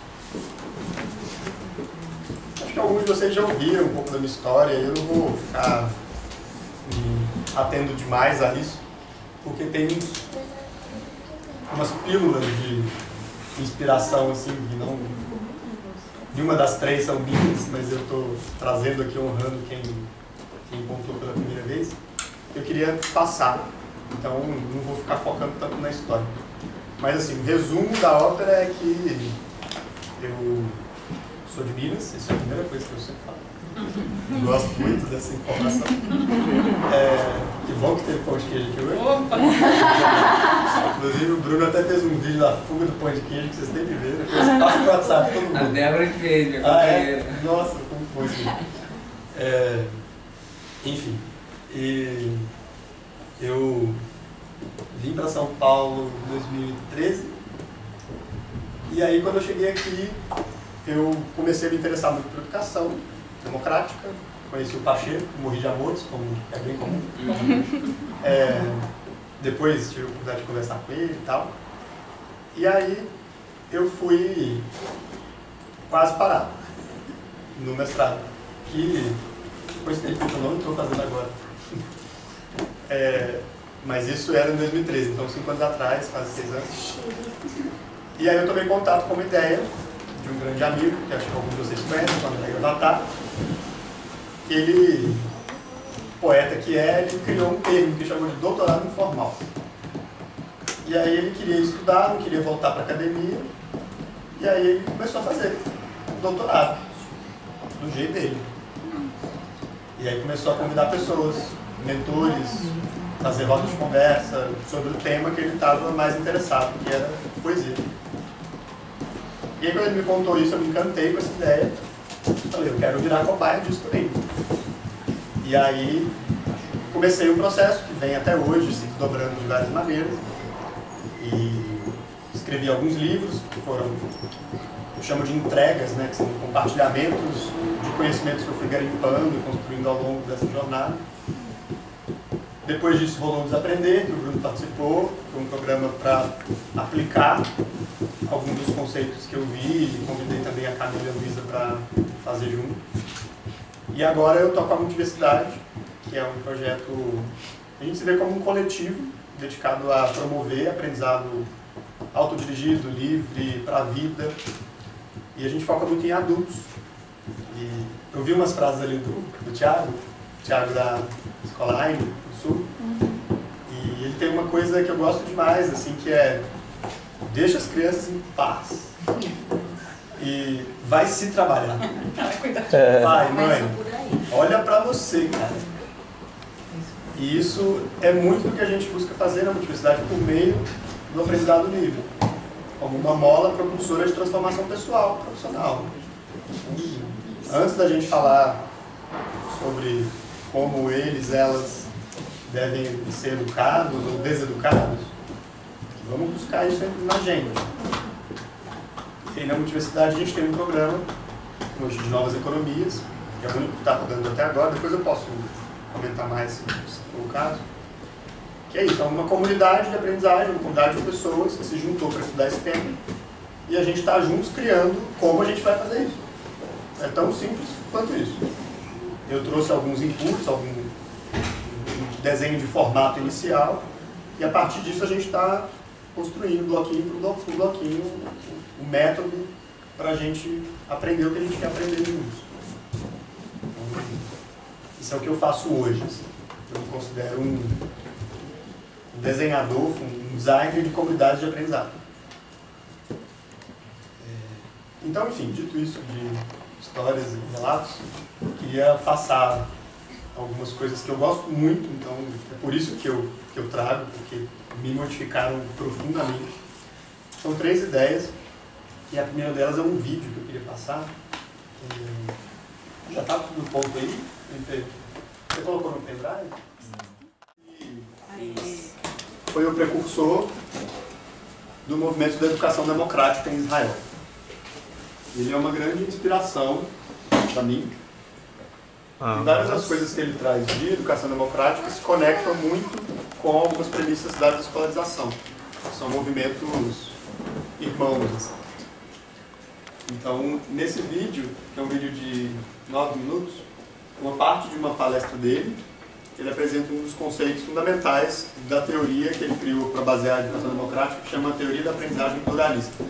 acho que alguns de vocês já ouviram um pouco da minha história e eu não vou ficar me atendo demais a isso, porque tem uns, umas pílulas de inspiração, assim, que não... Nenhuma das três são minhas, mas eu estou trazendo aqui, honrando quem, quem contou pela primeira vez. Eu queria passar, então não vou ficar focando tanto na história. Mas assim, o resumo da ópera é que eu sou de Minas, isso é a primeira coisa que eu sempre falo. Gosto muito dessa informação. É, que bom que teve pão de queijo aqui hoje. Opa! Inclusive o Bruno até fez um vídeo da fuga do pão de queijo que vocês têm que ver. Depois passa no WhatsApp todo mundo. A Débora que fez, minha Ah, companheira. é? Nossa, como foi isso? É, enfim, e eu vim para São Paulo em dois mil e treze e aí quando eu cheguei aqui eu comecei a me interessar muito por educação democrática, conheci o Pacheco, morri de amores, como é bem comum. É, depois tive a oportunidade de conversar com ele e tal. E aí eu fui quase parar no mestrado, que coincidentemente eu não estou fazendo agora. É, mas isso era em dois mil e treze, então cinco anos atrás, quase seis anos. E aí eu tomei contato com uma ideia de um grande amigo, que acho que alguns de vocês conhecem, o André Gravatar. Ele, poeta que é, ele criou um termo que chamou de doutorado informal. E aí ele queria estudar, não queria voltar para a academia, e aí ele começou a fazer doutorado, do jeito dele. E aí começou a convidar pessoas, mentores, fazer rodas de conversa sobre o tema que ele estava mais interessado, que era poesia. E aí quando ele me contou isso, eu me encantei com essa ideia. Falei, eu quero virar cobaia disso também. E aí comecei um processo que vem até hoje, se dobrando de várias maneiras. E escrevi alguns livros que foram, eu chamo de entregas, né, que são compartilhamentos de conhecimentos que eu fui garimpando e construindo ao longo dessa jornada. Depois disso rolou o Desaprender, que o Bruno participou, foi um programa para aplicar alguns dos conceitos que eu vi e convidei também a Camila e a Luísa para fazer junto. E agora eu toco a Multiversidade, que é um projeto, a gente se vê como um coletivo dedicado a promover aprendizado autodirigido, livre, para a vida. E a gente foca muito em adultos. E eu vi umas frases ali do, do Thiago, Thiago da Escola Heine, do Sul, e ele tem uma coisa que eu gosto demais, assim, que é deixa as crianças em paz e vai se trabalhar. Pai, mãe, olha pra você, cara. E isso é muito do que a gente busca fazer na Multiversidade por meio do aprendizado livre, como uma mola propulsora de transformação pessoal, profissional. Antes da gente falar sobre como eles, elas devem ser educados ou deseducados, vamos buscar isso na gente. E na Multiversidade a gente tem um programa hoje de novas economias, que é o único que está rodando até agora, depois eu posso comentar mais se for o caso. Que é isso, é uma comunidade de aprendizagem, uma comunidade de pessoas que se juntou para estudar esse tema e a gente está juntos criando como a gente vai fazer isso. É tão simples quanto isso. Eu trouxe alguns inputs, algum desenho de formato inicial, e a partir disso a gente está construindo bloquinho por bloquinho o método para a gente aprender o que a gente quer aprender no curso. Então, isso é o que eu faço hoje. Assim. Eu me considero um desenhador, um designer de comunidades de aprendizado. Então, enfim, dito isso de histórias e relatos, eu queria passar algumas coisas que eu gosto muito, então é por isso que eu, que eu trago, porque me modificaram profundamente. São três ideias, e a primeira delas é um vídeo que eu queria passar. Já está tudo pronto aí? Você colocou no pendrive? E foi o precursor do movimento da educação democrática em Israel. Ele é uma grande inspiração para mim. E várias das coisas que ele traz de educação democrática se conectam muito com algumas premissas da desescolarização. São movimentos irmãos. Assim. Então, nesse vídeo, que é um vídeo de nove minutos, uma parte de uma palestra dele, ele apresenta um dos conceitos fundamentais da teoria que ele criou para basear a educação democrática, que chama a teoria da aprendizagem pluralista.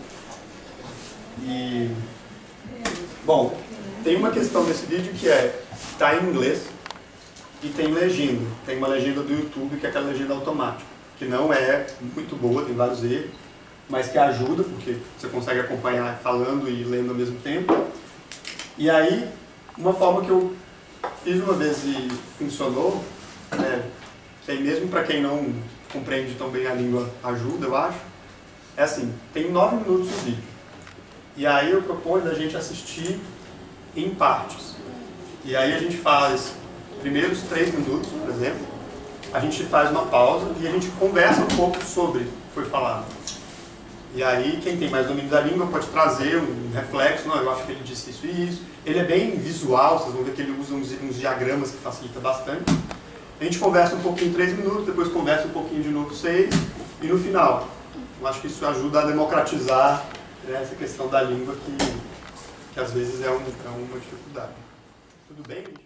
E, bom, tem uma questão nesse vídeo que é, está em inglês e tem legenda. Tem uma legenda do YouTube que é aquela legenda automática, que não é muito boa, tem vários erros, mas que ajuda, porque você consegue acompanhar falando e lendo ao mesmo tempo. E aí, uma forma que eu fiz uma vez e funcionou, né, que aí mesmo para quem não compreende tão bem a língua ajuda, eu acho, é assim, tem nove minutos o vídeo. E aí eu proponho da gente assistir em partes. E aí a gente faz primeiros três minutos, por exemplo, a gente faz uma pausa e a gente conversa um pouco sobre o que foi falado. E aí quem tem mais domínio da língua pode trazer um reflexo, não, eu acho que ele disse isso e isso. Ele é bem visual, vocês vão ver que ele usa uns, uns diagramas que facilita bastante. A gente conversa um pouquinho três minutos, depois conversa um pouquinho de novo seis, e no final. Eu acho que isso ajuda a democratizar, né, essa questão da língua que, que às vezes é, um, é uma dificuldade. Tudo bem, gente?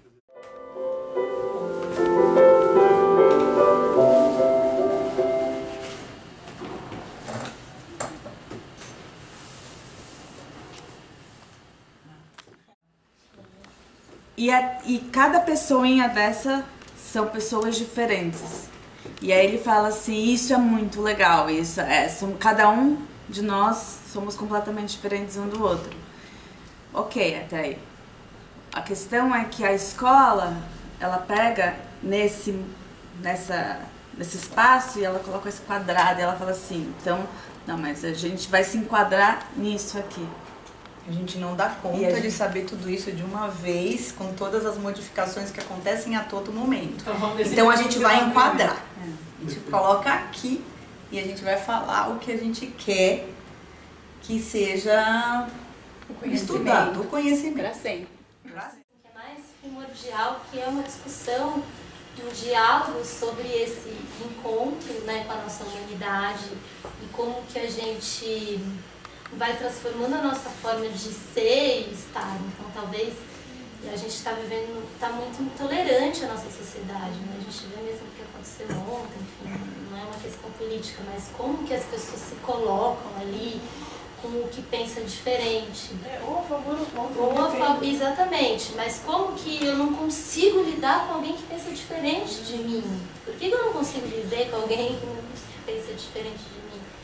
E, a, e cada pessoinha dessa são pessoas diferentes. E aí ele fala assim, isso é muito legal, isso é, são, cada um de nós somos completamente diferentes um do outro. Ok, até aí. A questão é que a escola, ela pega nesse, nessa, nesse espaço e ela coloca esse quadrado e ela fala assim, então, não, mas a gente vai se enquadrar nisso aqui. A gente não dá conta gente... de saber tudo isso de uma vez, com todas as modificações que acontecem a todo momento. Então, então a gente vai enquadrar. É. A gente coloca aqui e a gente vai falar o que a gente quer que seja o estudado, o conhecimento. Para sempre. Pra sempre. O que é mais primordial, que é uma discussão, um diálogo sobre esse encontro, né, com a nossa humanidade e como que a gente vai transformando a nossa forma de ser e estar. Então, talvez a gente está vivendo, está muito intolerante a nossa sociedade, né? A gente vê mesmo o que aconteceu ontem, enfim, não é uma questão política, mas como que as pessoas se colocam ali com o que pensa diferente. É, ou a favor ou contra. Ou a favor, exatamente, mas como que eu não consigo lidar com alguém que pensa diferente de mim? Por que eu não consigo viver com alguém que pensa diferente de mim?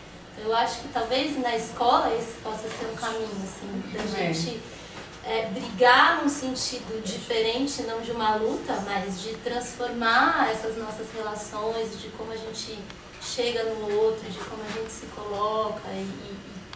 Eu acho que talvez na escola esse possa ser um caminho, assim, da gente é, brigar num sentido diferente, não de uma luta, mas de transformar essas nossas relações, de como a gente chega no outro, de como a gente se coloca e, e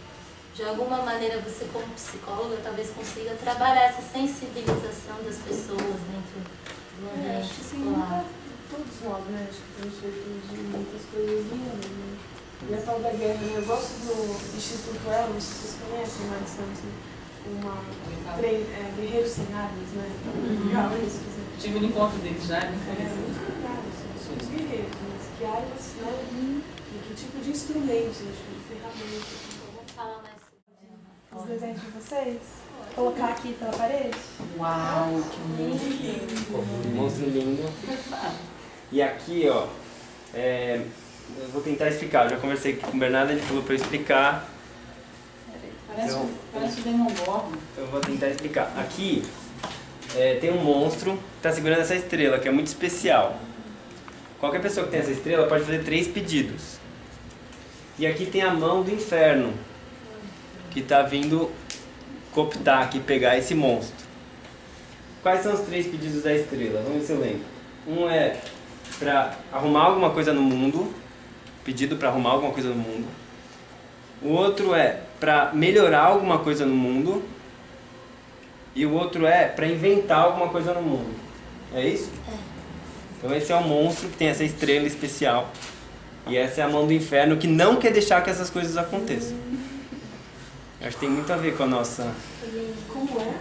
de alguma maneira você como psicóloga talvez consiga trabalhar essa sensibilização das pessoas dentro do ambiente é, escolar. Todos nós, né? Acho que temos feito de muitas coisas lindas, né? E a tal da guerra, né? Eu gosto do Instituto Elmo, vocês conhecem, Mário Santos? Uma trein, é, Guerreiros Sem Armas, né? Uhum. Legal isso. Tive um encontro deles já, né? É, muito legal, assim, os guerreiros, mas que armas, né? Uhum. E que tipo de instrumentos, de ferramentas. Então, vou falar mais sobre os desenhos de vocês? Colocar aqui pela parede? Uau, que monstro lindo! Monstro lindo. E aqui, ó, é, eu vou tentar explicar. Eu já conversei com o Bernardo, ele falou para eu explicar. Parece, então, parece o Demogorgon. Eu vou tentar explicar. Aqui é, tem um monstro que está segurando essa estrela, que é muito especial. Qualquer pessoa que tem essa estrela pode fazer três pedidos. E aqui tem a mão do inferno, que está vindo cooptar aqui, pegar esse monstro. Quais são os três pedidos da estrela? Vamos ver se eu lembro. Um é para arrumar alguma coisa no mundo, pedido para arrumar alguma coisa no mundo. O outro é para melhorar alguma coisa no mundo. E o outro é para inventar alguma coisa no mundo. É isso? É. Então esse é o monstro que tem essa estrela especial. E essa é a mão do inferno que não quer deixar que essas coisas aconteçam. Acho que tem muito a ver com a nossa... Como é?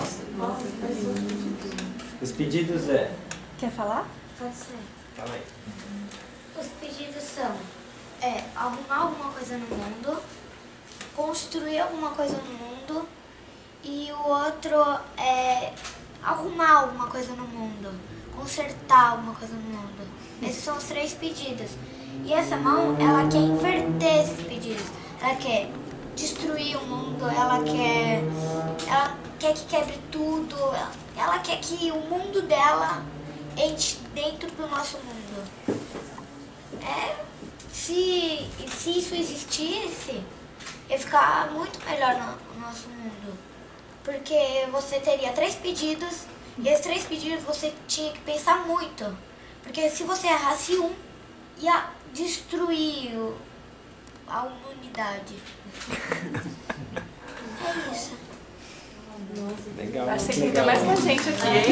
Os pedidos é... Quer falar? Pode ser. Fala aí. Os pedidos são é, arrumar alguma coisa no mundo, construir alguma coisa no mundo e o outro é arrumar alguma coisa no mundo, consertar alguma coisa no mundo. Esses são os três pedidos. E essa mão, ela quer inverter esses pedidos. Ela quer destruir o mundo, ela quer, ela quer que quebre tudo, ela, ela quer que o mundo dela entre dentro do nosso mundo. É, se, se isso existisse, ia ficar muito melhor no, no nosso mundo. Porque você teria três pedidos e esses três pedidos você tinha que pensar muito. Porque se você errasse um, ia destruir o, a humanidade. É isso. Nossa, legal. Acho que você fica mais com a gente aqui, hein?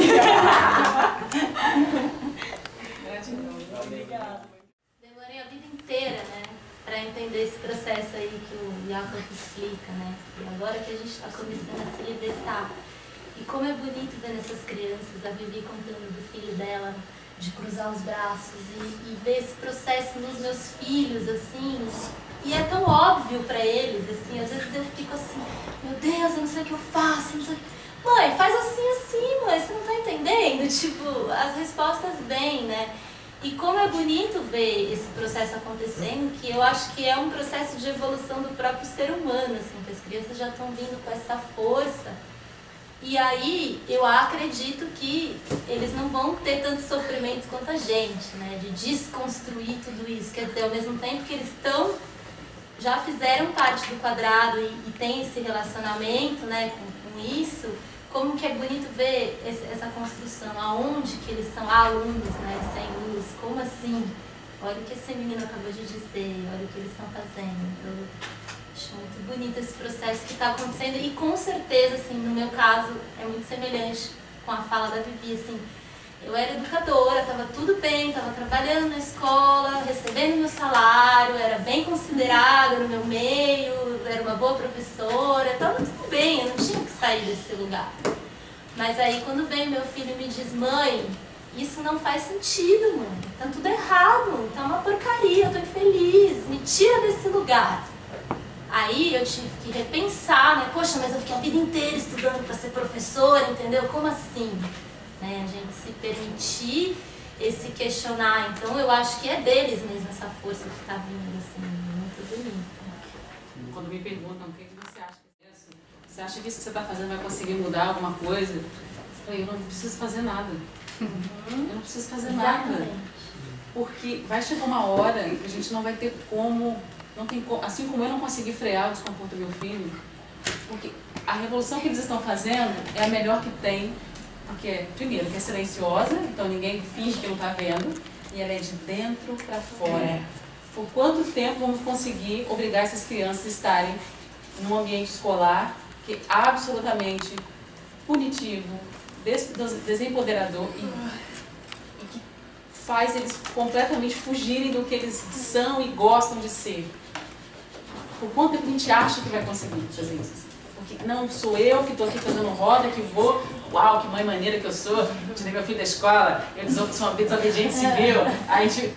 Obrigada. Demorei a vida inteira, né, para entender esse processo aí que o Jacob explica, né? E agora que a gente está começando a se libertar. E como é bonito ver nessas crianças, a Vivi contando do filho dela, de cruzar os braços e, e ver esse processo nos meus filhos, assim. E é tão óbvio pra eles, assim, às vezes eu fico assim, meu Deus, eu não sei o que eu faço, eu não sei o que... Mãe, faz assim, assim, mãe, você não tá entendendo? Tipo, as respostas vêm, né? E como é bonito ver esse processo acontecendo, que eu acho que é um processo de evolução do próprio ser humano, assim, que as crianças já estão vindo com essa força. E aí, eu acredito que eles não vão ter tanto sofrimento quanto a gente, né? De desconstruir tudo isso. Quer dizer, ao mesmo tempo que eles estão... já fizeram parte do quadrado e, e tem esse relacionamento, né, com, com isso, como que é bonito ver esse, essa construção, aonde que eles são alunos, né, sem luz, como assim? Olha o que esse menino acabou de dizer, olha o que eles estão fazendo. Então, acho muito bonito esse processo que está acontecendo e com certeza, assim, no meu caso, é muito semelhante com a fala da Vivi, assim. Eu era educadora, estava tudo bem, estava trabalhando na escola, recebendo meu salário, era bem considerada no meu meio, era uma boa professora, estava tudo bem, eu não tinha que sair desse lugar. Mas aí quando vem meu filho e me diz, mãe, isso não faz sentido, mãe, tá tudo errado, tá uma porcaria, eu tô infeliz, me tira desse lugar. Aí eu tive que repensar, né, poxa, mas eu fiquei a vida inteira estudando para ser professora, entendeu? Como assim? Né, a gente se permitir esse questionar, então eu acho que é deles mesmo essa força que está vindo, assim, muito bonito. Quando me perguntam o que você acha que é isso, você acha que isso que você está fazendo vai conseguir mudar alguma coisa? Eu falei, eu não preciso fazer nada, uhum. eu não preciso fazer Exatamente. nada, porque vai chegar uma hora que a gente não vai ter como, não tem como, assim como eu não consegui frear o desconforto do meu filho, porque a revolução que eles estão fazendo é a melhor que tem. Porque, primeiro, que é silenciosa, então ninguém finge que não está vendo, e ela é de dentro para fora. É. Por quanto tempo vamos conseguir obrigar essas crianças a estarem num ambiente escolar que é absolutamente punitivo, des desempoderador e, e que faz eles completamente fugirem do que eles são e gostam de ser? Por quanto tempo a gente acha que vai conseguir fazer isso? Porque não sou eu que estou aqui fazendo roda, que vou... Uau, que mãe maneira que eu sou, tirei meu filho da escola, eu sou uma desobediente civil. Aí a gente...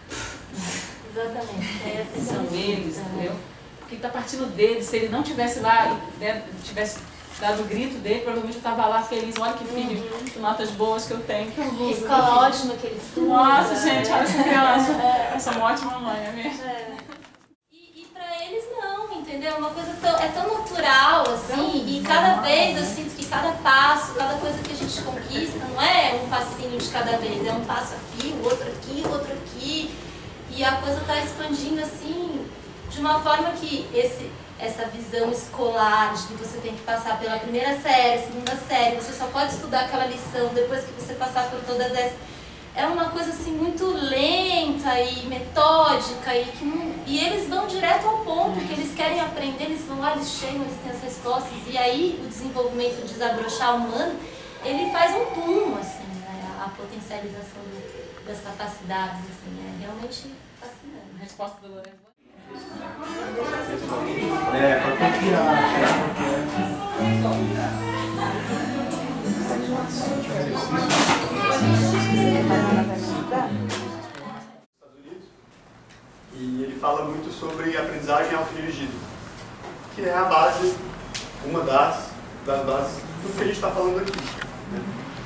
Exatamente. É assim, são eles, entendeu? Porque está partindo deles. Se ele não tivesse lá, né, tivesse dado o grito dele, provavelmente eu estava lá feliz. Olha que filho, uhum. que notas boas que eu tenho. Que escola ótima que eles estudam. Nossa, gente, olha essa criança. sou uma ótima mãe, é mesmo? É. E, e pra eles não, entendeu? Uma coisa tão, é tão natural, assim, e cada vez eu sinto que cada passo, cada coisa que a gente conquista, não é um passinho de cada vez, é um passo aqui, o outro aqui, o outro aqui, e a coisa tá expandindo, assim, de uma forma que esse, essa visão escolar de que você tem que passar pela primeira série, segunda série, você só pode estudar aquela lição depois que você passar por todas essas... É uma coisa assim muito lenta e metódica e que não, e eles vão direto ao ponto que eles querem aprender, eles vão lá, eles chegam, eles têm as respostas e aí o desenvolvimento, o desabrochar humano, ele faz um boom, assim, né? A potencialização do, das capacidades, assim, é realmente fascinante. A resposta do Lourenço. É, pra confiar, e ele fala muito sobre aprendizagem autodirigida, que é a base, uma das, das bases de tudo que a gente está falando aqui. Né?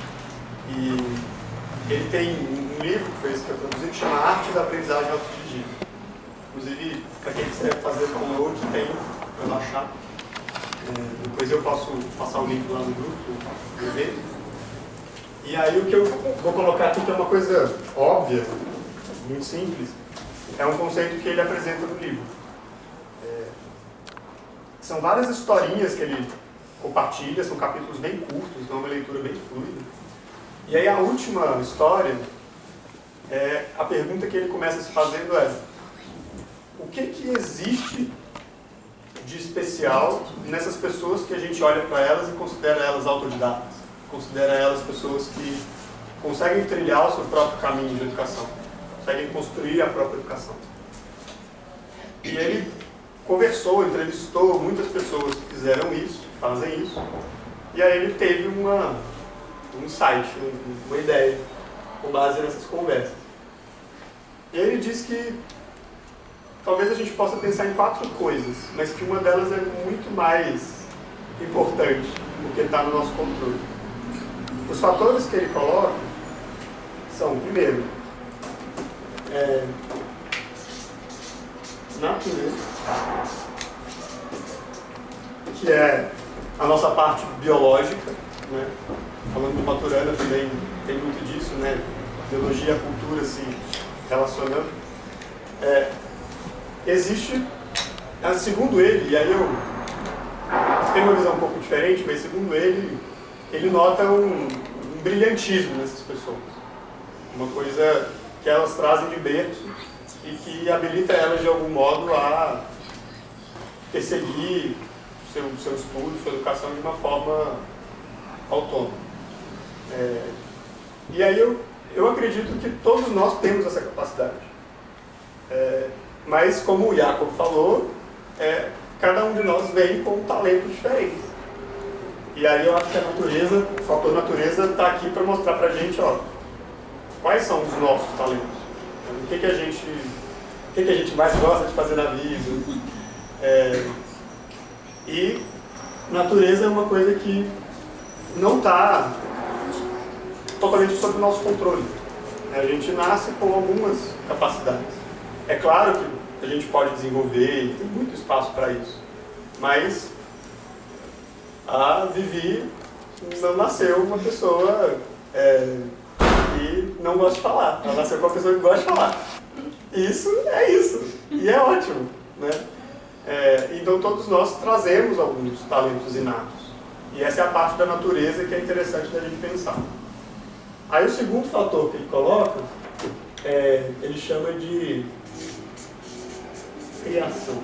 E ele tem um livro que foi esse que eu produzi que chama Arte da Aprendizagem Autodirigida. Inclusive, para quem quiser fazer download, tem para baixar. É, depois eu posso passar o link lá no grupo do evento. E aí o que eu vou colocar aqui, que é uma coisa óbvia, muito simples, é um conceito que ele apresenta no livro. É, são várias historinhas que ele compartilha, são capítulos bem curtos, então é uma leitura bem fluida. E aí a última história, é, a pergunta que ele começa se fazendo é: o que que existe de especial nessas pessoas que a gente olha para elas e considera elas autodidatas? Considera elas pessoas que conseguem trilhar o seu próprio caminho de educação, conseguem construir a própria educação. E ele conversou, entrevistou muitas pessoas que fizeram isso, que fazem isso, e aí ele teve uma, um insight, uma ideia, com base nessas conversas. E ele disse que talvez a gente possa pensar em quatro coisas, mas que uma delas é muito mais importante, porque está no nosso controle. Os fatores que ele coloca são, primeiro, é, natureza, que é a nossa parte biológica, né? Falando de Maturana também tem muito disso, né? Biologia e a cultura se relacionando. É, existe, segundo ele, e aí eu tenho uma visão um pouco diferente, mas segundo ele, ele nota um, um brilhantismo nessas pessoas. Uma coisa que elas trazem de berço e que habilita elas de algum modo a perseguir o seu, seu estudo, sua educação de uma forma autônoma. É, e aí eu, eu acredito que todos nós temos essa capacidade. É, mas como o Jacob falou, é, cada um de nós vem com um talento diferente. E aí eu acho que a natureza, o fator natureza está aqui para mostrar para a gente, ó, quais são os nossos talentos. O que, que, a, gente, o que, que a gente mais gosta de fazer na vida. É, e natureza é uma coisa que não está totalmente sob o nosso controle. A gente nasce com algumas capacidades. É claro que a gente pode desenvolver e tem muito espaço para isso. Mas a Vivi não nasceu uma pessoa é, que não gosta de falar. Ela nasceu com uma pessoa que gosta de falar. Isso é isso. E é ótimo, né? É, então todos nós trazemos alguns talentos inatos. E essa é a parte da natureza que é interessante da gente pensar. Aí o segundo fator que ele coloca, é, ele chama de criação.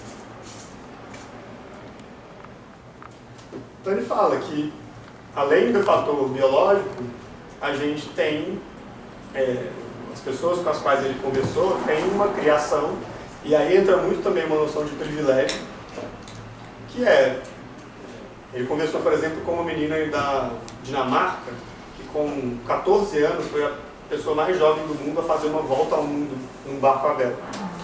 Então ele fala que, além do fator biológico, a gente tem, é, as pessoas com as quais ele conversou, tem uma criação, e aí entra muito também uma noção de privilégio, que é, ele conversou, por exemplo, com uma menina da Dinamarca, que com quatorze anos foi a pessoa mais jovem do mundo a fazer uma volta ao mundo num barco a vela.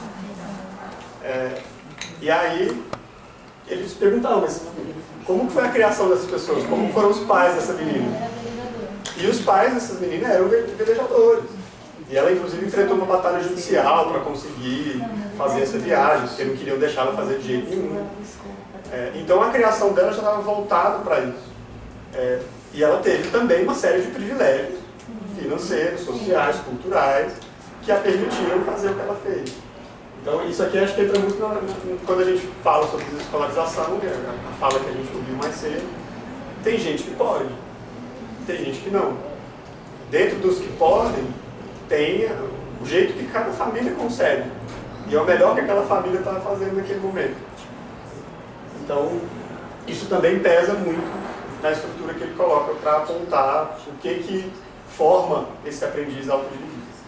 É, e aí, eles perguntaram, mas como foi a criação dessas pessoas? Como foram os pais dessa menina? E os pais dessas meninas eram velejadores. E ela, inclusive, enfrentou uma batalha judicial para conseguir fazer essa viagem, porque não queriam deixar ela fazer de jeito nenhum. É, então, a criação dela já estava voltada para isso. É, e ela teve também uma série de privilégios financeiros, sociais, culturais, que a permitiram fazer o que ela fez. Então, isso aqui acho que entra muito na, na, quando a gente fala sobre desescolarização, né, a fala que a gente ouviu mais cedo. Tem gente que pode, tem gente que não. Dentro dos que podem, tem o jeito que cada família consegue. E é o melhor que aquela família está fazendo naquele momento. Então, isso também pesa muito na estrutura que ele coloca para apontar o que, que forma esse aprendiz autodirigido.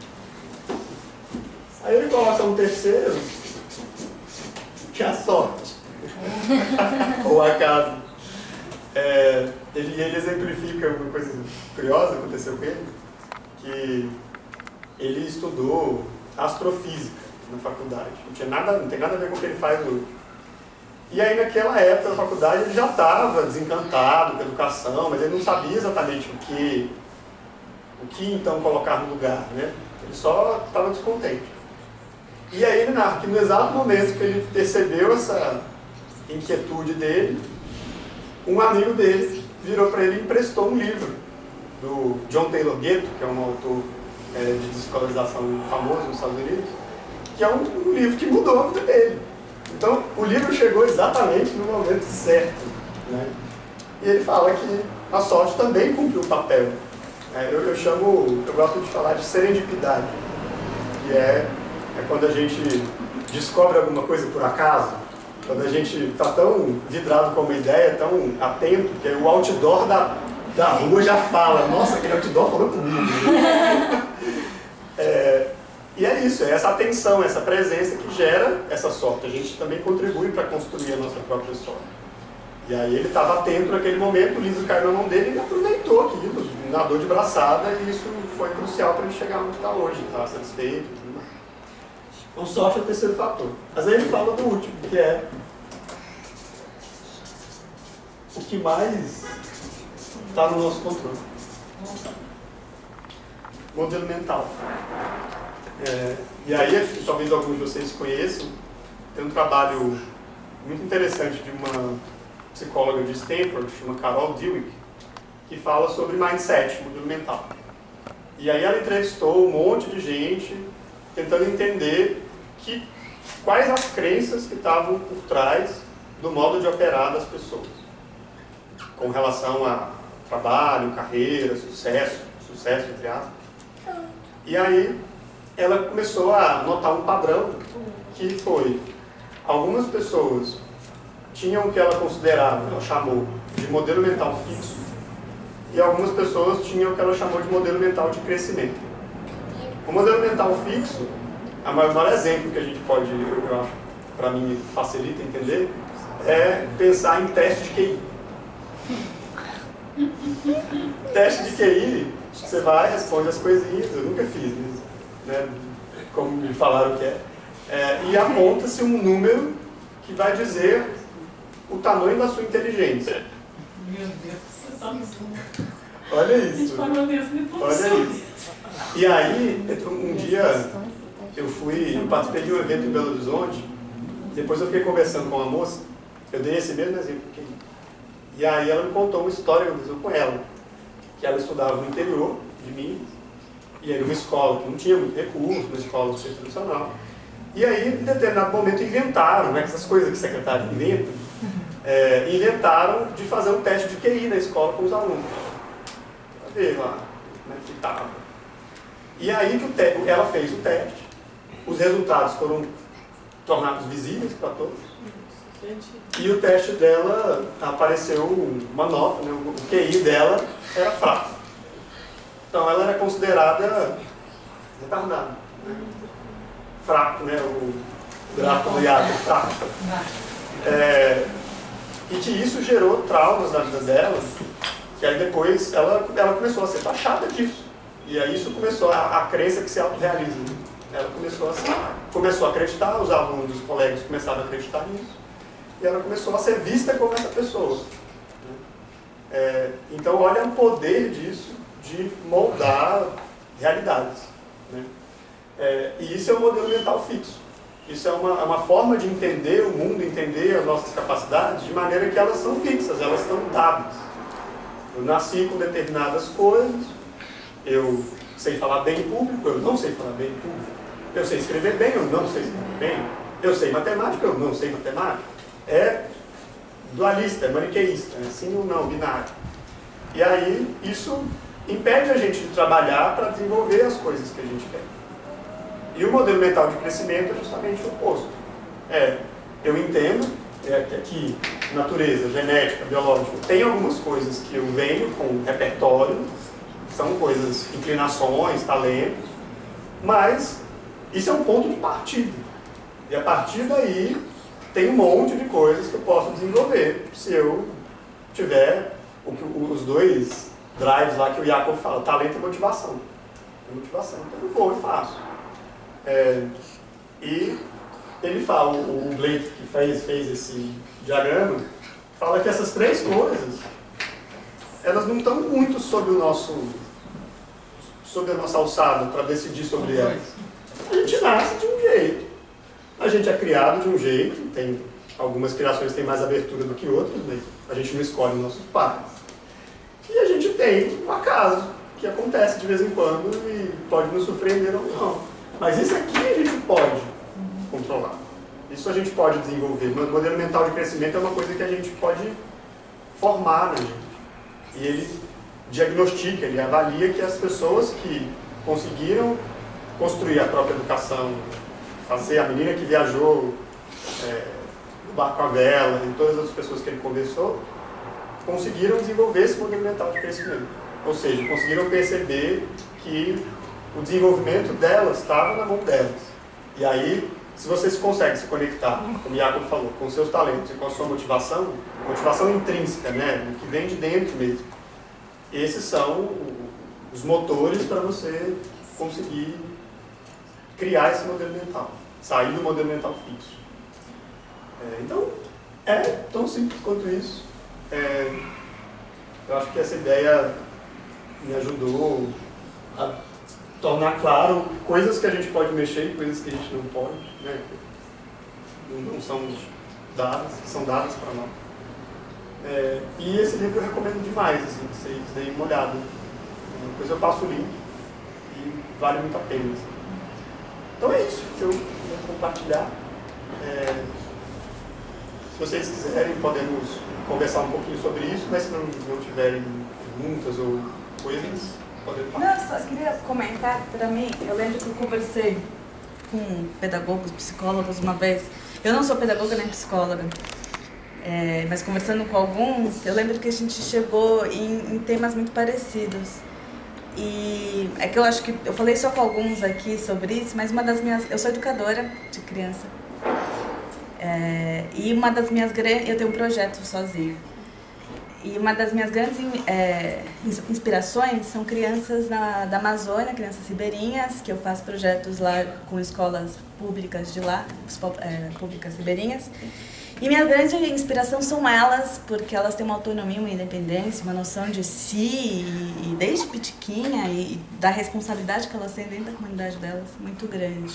Aí ele coloca um terceiro, que é a sorte, ou acaso. É, ele, ele exemplifica uma coisa curiosa que aconteceu com ele, que ele estudou astrofísica na faculdade. Não, tinha nada, não tem nada a ver com o que ele faz hoje. E aí naquela época da faculdade ele já estava desencantado com a educação, mas ele não sabia exatamente o que, o que então colocar no lugar, né? Ele só estava descontente. E aí ele narra que no exato momento que ele percebeu essa inquietude dele, um amigo dele virou para ele e emprestou um livro do John Taylor Gatto, que é um autor é, de desescolarização famoso nos Estados Unidos, que é um, um livro que mudou a vida dele. Então, o livro chegou exatamente no momento certo, né? E ele fala que a sorte também cumpriu o papel. É, eu, eu chamo, eu gosto de falar de serendipidade, que é, é quando a gente descobre alguma coisa por acaso, quando a gente está tão vidrado com uma ideia, tão atento, que o outdoor da, da rua já fala, nossa, aquele outdoor falou comigo. é, E é isso, é essa atenção, essa presença que gera essa sorte. A gente também contribui para construir a nossa própria sorte. E aí ele estava atento naquele momento, o livro caiu na mão dele e ele aproveitou aquilo, nadou de braçada, e isso foi crucial para ele chegar onde está hoje, estar satisfeito e tudo mais. Então sorte é o terceiro fator. Mas aí ele fala do último, que é o que mais está no nosso controle. Modelo mental. É, e aí, talvez alguns de vocês conheçam, tem um trabalho muito interessante de uma psicóloga de Stanford, chama Carol Dweck, que fala sobre mindset, modelo mental. E aí ela entrevistou um monte de gente, tentando entender que, quais as crenças que estavam por trás do modo de operar das pessoas, com relação a trabalho, carreira, sucesso, sucesso entre aspas. E aí ela começou a notar um padrão, que foi, algumas pessoas tinham o que ela considerava, ela chamou de modelo mental fixo, e algumas pessoas tinham o que ela chamou de modelo mental de crescimento. O modelo mental fixo, o maior exemplo que a gente pode, eu acho, para mim facilita entender, é pensar em teste de Q I. Teste de Q I, você vai, responde as coisinhas, eu nunca fiz, né, como me falaram que é, é e aponta-se um número que vai dizer o tamanho da sua inteligência. Meu Deus, você tá me... Olha isso. Olha isso. E aí, um dia, eu fui, eu participei de um evento em Belo Horizonte, depois eu fiquei conversando com uma moça, eu dei esse mesmo exemplo aqui. E aí ela me contou uma história que aconteceu com ela, que ela estudava no interior de Minas, e aí numa escola que não tinha muito recurso, uma escola do centro tradicional. E aí, em determinado momento, inventaram, né, essas coisas que o secretário inventa, é, inventaram de fazer um teste de Q I na escola com os alunos. Para ver lá como é que estava. E aí que o te ela fez o teste, os resultados foram tornados visíveis para todos. E o teste dela apareceu uma nota, né? O Q I dela era fraco. Então ela era considerada retardada. Fraco, né? O gráfico do I A D, fraco. É, e que isso gerou traumas na vida dela, que aí depois ela, ela começou a ser taxada disso. E aí isso começou a, a crença que se autorrealiza. Né? Ela começou a, começou a acreditar, os alunos, os colegas começaram a acreditar nisso. E ela começou a ser vista como essa pessoa. É, então olha o poder disso de moldar realidades. Né? É, e isso é um modelo mental fixo. Isso é uma, é uma forma de entender o mundo, entender as nossas capacidades, de maneira que elas são fixas, elas estão dadas. Eu nasci com determinadas coisas, eu sei falar bem em público, eu não sei falar bem em público. Eu sei escrever bem, eu não sei escrever bem. Eu sei matemática, eu não sei matemática. É dualista, é maniqueísta, é sim ou não, binário. E aí, isso impede a gente de trabalhar para desenvolver as coisas que a gente quer. E o modelo mental de crescimento é justamente o oposto. É, eu entendo é, que aqui, natureza, genética, biológica, tem algumas coisas que eu venho com repertório, são coisas, inclinações, talentos, mas isso é um ponto de partida. E a partir daí, tem um monte de coisas que eu posso desenvolver se eu tiver o que, os dois drives lá que o Jacob fala, talento e motivação. Motivação, então eu vou e faço. É, e ele fala, o, o Blake que fez, fez esse diagrama, fala que essas três coisas, elas não estão muito sob o nosso, sob a nossa alçada para decidir sobre elas. A gente nasce de um jeito, a gente é criado de um jeito, tem algumas criações têm mais abertura do que outras, mas a gente não escolhe os nossos pais. E a gente tem um acaso, que acontece de vez em quando e pode nos surpreender ou não. Mas isso aqui a gente pode controlar. Isso a gente pode desenvolver. O modelo mental de crescimento é uma coisa que a gente pode formar na gente. E ele diagnostica, ele avalia que as pessoas que conseguiram construir a própria educação, fazer a menina que viajou é, no barco à vela e todas as pessoas que ele conversou, conseguiram desenvolver esse modelo mental de crescimento. Ou seja, conseguiram perceber que o desenvolvimento delas estava na mão delas. E aí, se vocês conseguem se conectar, como o Jacob falou, com os seus talentos e com a sua motivação, motivação intrínseca, né, que vem de dentro mesmo, esses são os motores para você conseguir criar esse modelo mental, sair do modelo mental fixo. É, então, é tão simples quanto isso. É, eu acho que essa ideia me ajudou a tornar claro coisas que a gente pode mexer e coisas que a gente não pode, né? não, não são dadas, que são dadas para nós. É, e esse livro eu recomendo demais, assim, que vocês deem uma olhada. Depois eu passo o link e vale muito a pena. Assim. Então é isso que eu vou compartilhar. É, se vocês quiserem, podemos conversar um pouquinho sobre isso, mas se não, não tiverem perguntas ou coisas, podem falar. Não, só queria comentar, para mim, eu lembro que eu conversei com pedagogos, psicólogos uma vez. Eu não sou pedagoga nem psicóloga, é, mas conversando com alguns, eu lembro que a gente chegou em, em temas muito parecidos. E é que eu acho que eu falei só com alguns aqui sobre isso, mas uma das minhas, eu sou educadora de criança. É, e uma das minhas grandes, eu tenho um projeto sozinha. E uma das minhas grandes é, inspirações são crianças na, da Amazônia, crianças ribeirinhas, que eu faço projetos lá com escolas públicas de lá, é, públicas ribeirinhas. E minha grande inspiração são elas, porque elas têm uma autonomia, uma independência, uma noção de si, e, e desde pitiquinha, e da responsabilidade que elas têm dentro da comunidade delas, muito grande.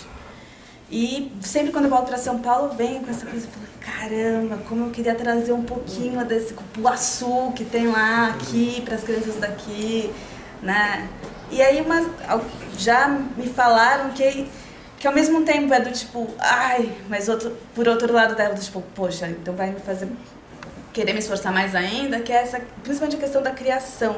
E sempre quando eu volto para São Paulo, venho com essa coisa e falo, caramba, como eu queria trazer um pouquinho desse cupuaçu que tem lá, aqui, para as crianças daqui, né? E aí mas, já me falaram que, que ao mesmo tempo é do tipo, ai, mas outro, por outro lado é do tipo, poxa, então vai me fazer querer me esforçar mais ainda, que é essa, principalmente a questão da criação.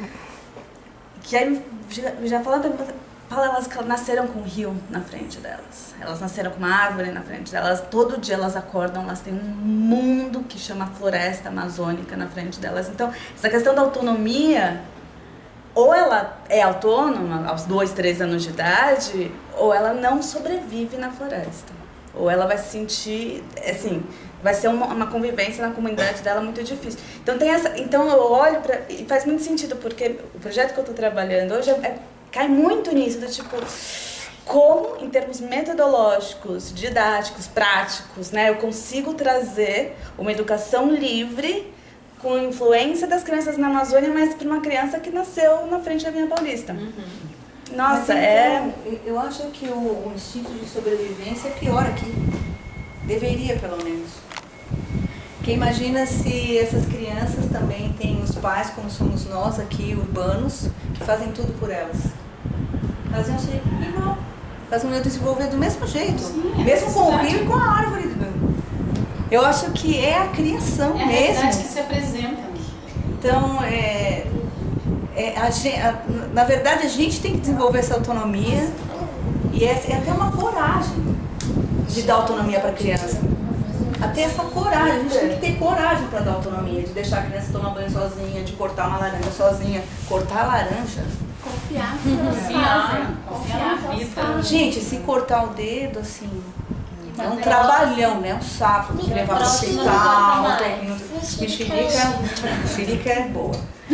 Que aí, já, já falando... Elas nasceram com um rio na frente delas, elas nasceram com uma árvore na frente delas, todo dia elas acordam, elas têm um mundo que chama floresta amazônica na frente delas. Então, essa questão da autonomia, ou ela é autônoma aos dois, três anos de idade, ou ela não sobrevive na floresta. Ou ela vai se sentir, assim, vai ser uma, uma convivência na comunidade dela muito difícil. Então, tem essa, então eu olho pra, e faz muito sentido, porque o projeto que eu estou trabalhando hoje é, é cai muito nisso, do tipo, como em termos metodológicos, didáticos, práticos, né, eu consigo trazer uma educação livre com influência das crianças na Amazônia, mas para uma criança que nasceu na frente da Avenida Paulista. Uhum. Nossa, Mas, é... então, eu acho que o, o instinto de sobrevivência é pior aqui. Deveria, pelo menos. Porque imagina se essas crianças também têm os pais, como somos nós aqui, urbanos, que fazem tudo por elas. Elas iam ser igual. Elas iam desenvolver do mesmo jeito. Sim, mesmo com o rio e com a árvore. Eu acho que é a criação é a mesmo. realidade que se apresenta. Então, é, é, a gente, a, na verdade, a gente tem que desenvolver essa autonomia. E é, é até uma coragem de dar autonomia para a criança. Até essa coragem, a gente tem que ter coragem para dar autonomia, de deixar a criança tomar banho sozinha, de cortar uma laranja sozinha. Cortar a laranja? Confiar que elas fazem. Confiar na vida. Gente, se cortar o dedo, assim, é um trabalhão, né? Um sapo, tem que levar no hospital, tem que... Mexerica, mexerica é boa.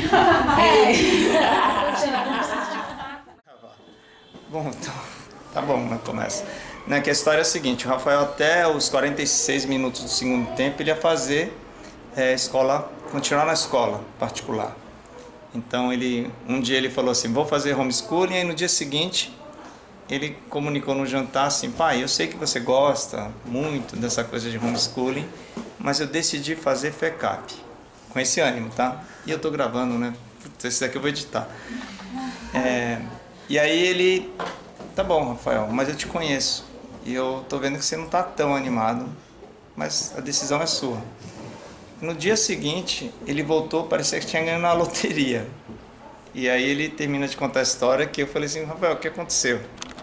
Bom, então, tá bom, mas começa. Né, que a história é a seguinte, o Rafael até os quarenta e seis minutos do segundo tempo ele ia fazer é, escola, continuar na escola particular. Então ele, um dia ele falou assim, vou fazer homeschooling, e no dia seguinte ele comunicou no jantar assim, pai, eu sei que você gosta muito dessa coisa de homeschooling, mas eu decidi fazer F E C A P, com esse ânimo, tá? E eu tô gravando, né? Putz, esse daqui eu vou editar. É, e aí ele, tá bom, Rafael, mas eu te conheço. E eu tô vendo que você não tá tão animado, mas a decisão é sua. No dia seguinte, ele voltou, parecia que tinha ganho na loteria. E aí ele termina de contar a história que eu falei assim, Rafael, o que aconteceu?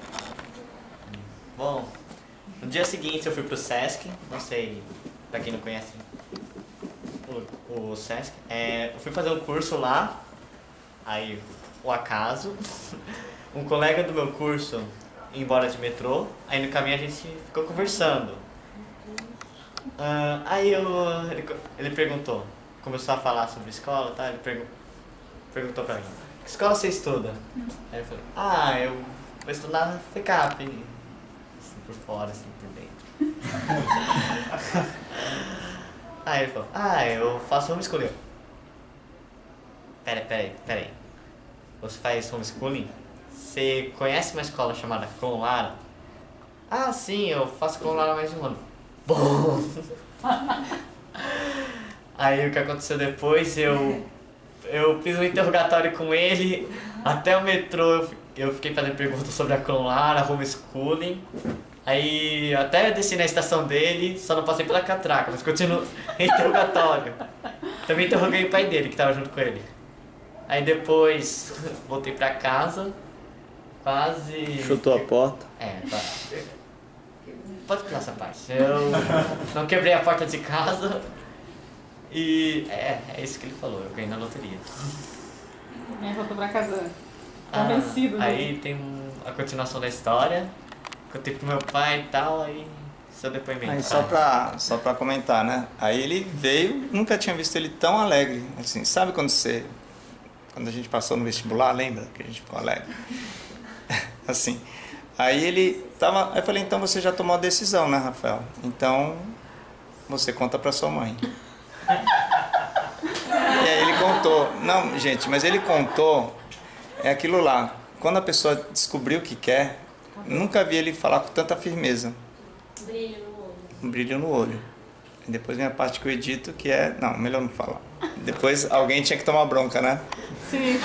Bom, no dia seguinte eu fui pro Sesc, não sei, pra quem não conhece o, o Sesc, é, eu fui fazer um curso lá, aí o acaso, um colega do meu curso ia embora de metrô, aí no caminho a gente ficou conversando. Uh, aí eu, ele, ele perguntou, começou a falar sobre escola, tá? Ele pergu perguntou pra mim, que escola você estuda? Aí eu falei, ah, eu vou estudar na F E C A P, assim por fora, assim por dentro. Aí ele falou, ah, eu faço homeschooling. Pera, pera aí, pera aí, você faz homeschooling? Você conhece uma escola chamada Con Lara? Ah, sim, eu faço Con Lara há mais de um ano. Bom. Aí o que aconteceu depois, eu, eu fiz um interrogatório com ele, até o metrô eu, eu fiquei fazendo perguntas sobre a Con Lara, homeschooling. Aí até eu desci na estação dele, só não passei pela catraca, mas continuo interrogatório. Também interroguei o pai dele, que estava junto com ele. Aí depois voltei pra casa. Quase... Chutou a porta? É, tá. Pode pular essa parte. Eu não quebrei a porta de casa e... É, é isso que ele falou, eu ganhei na loteria. Aí voltou pra casa convencido, ah, né? Aí tem a continuação da história, contei pro meu pai e tal, aí seu depoimento. Aí só pra, só pra comentar, né? Aí ele veio, nunca tinha visto ele tão alegre. Assim, sabe quando você... Quando a gente passou no vestibular, lembra que a gente ficou alegre? Assim, aí ele tava, aí eu falei, então você já tomou a decisão, né, Rafael? Então, você conta pra sua mãe. E aí ele contou, não, gente, mas ele contou, é aquilo lá, quando a pessoa descobriu o que quer, nunca vi ele falar com tanta firmeza. Brilho no olho. Um brilho no olho. E depois vem a parte que eu edito, que é, não, melhor não falar. Depois alguém tinha que tomar bronca, né? Sim.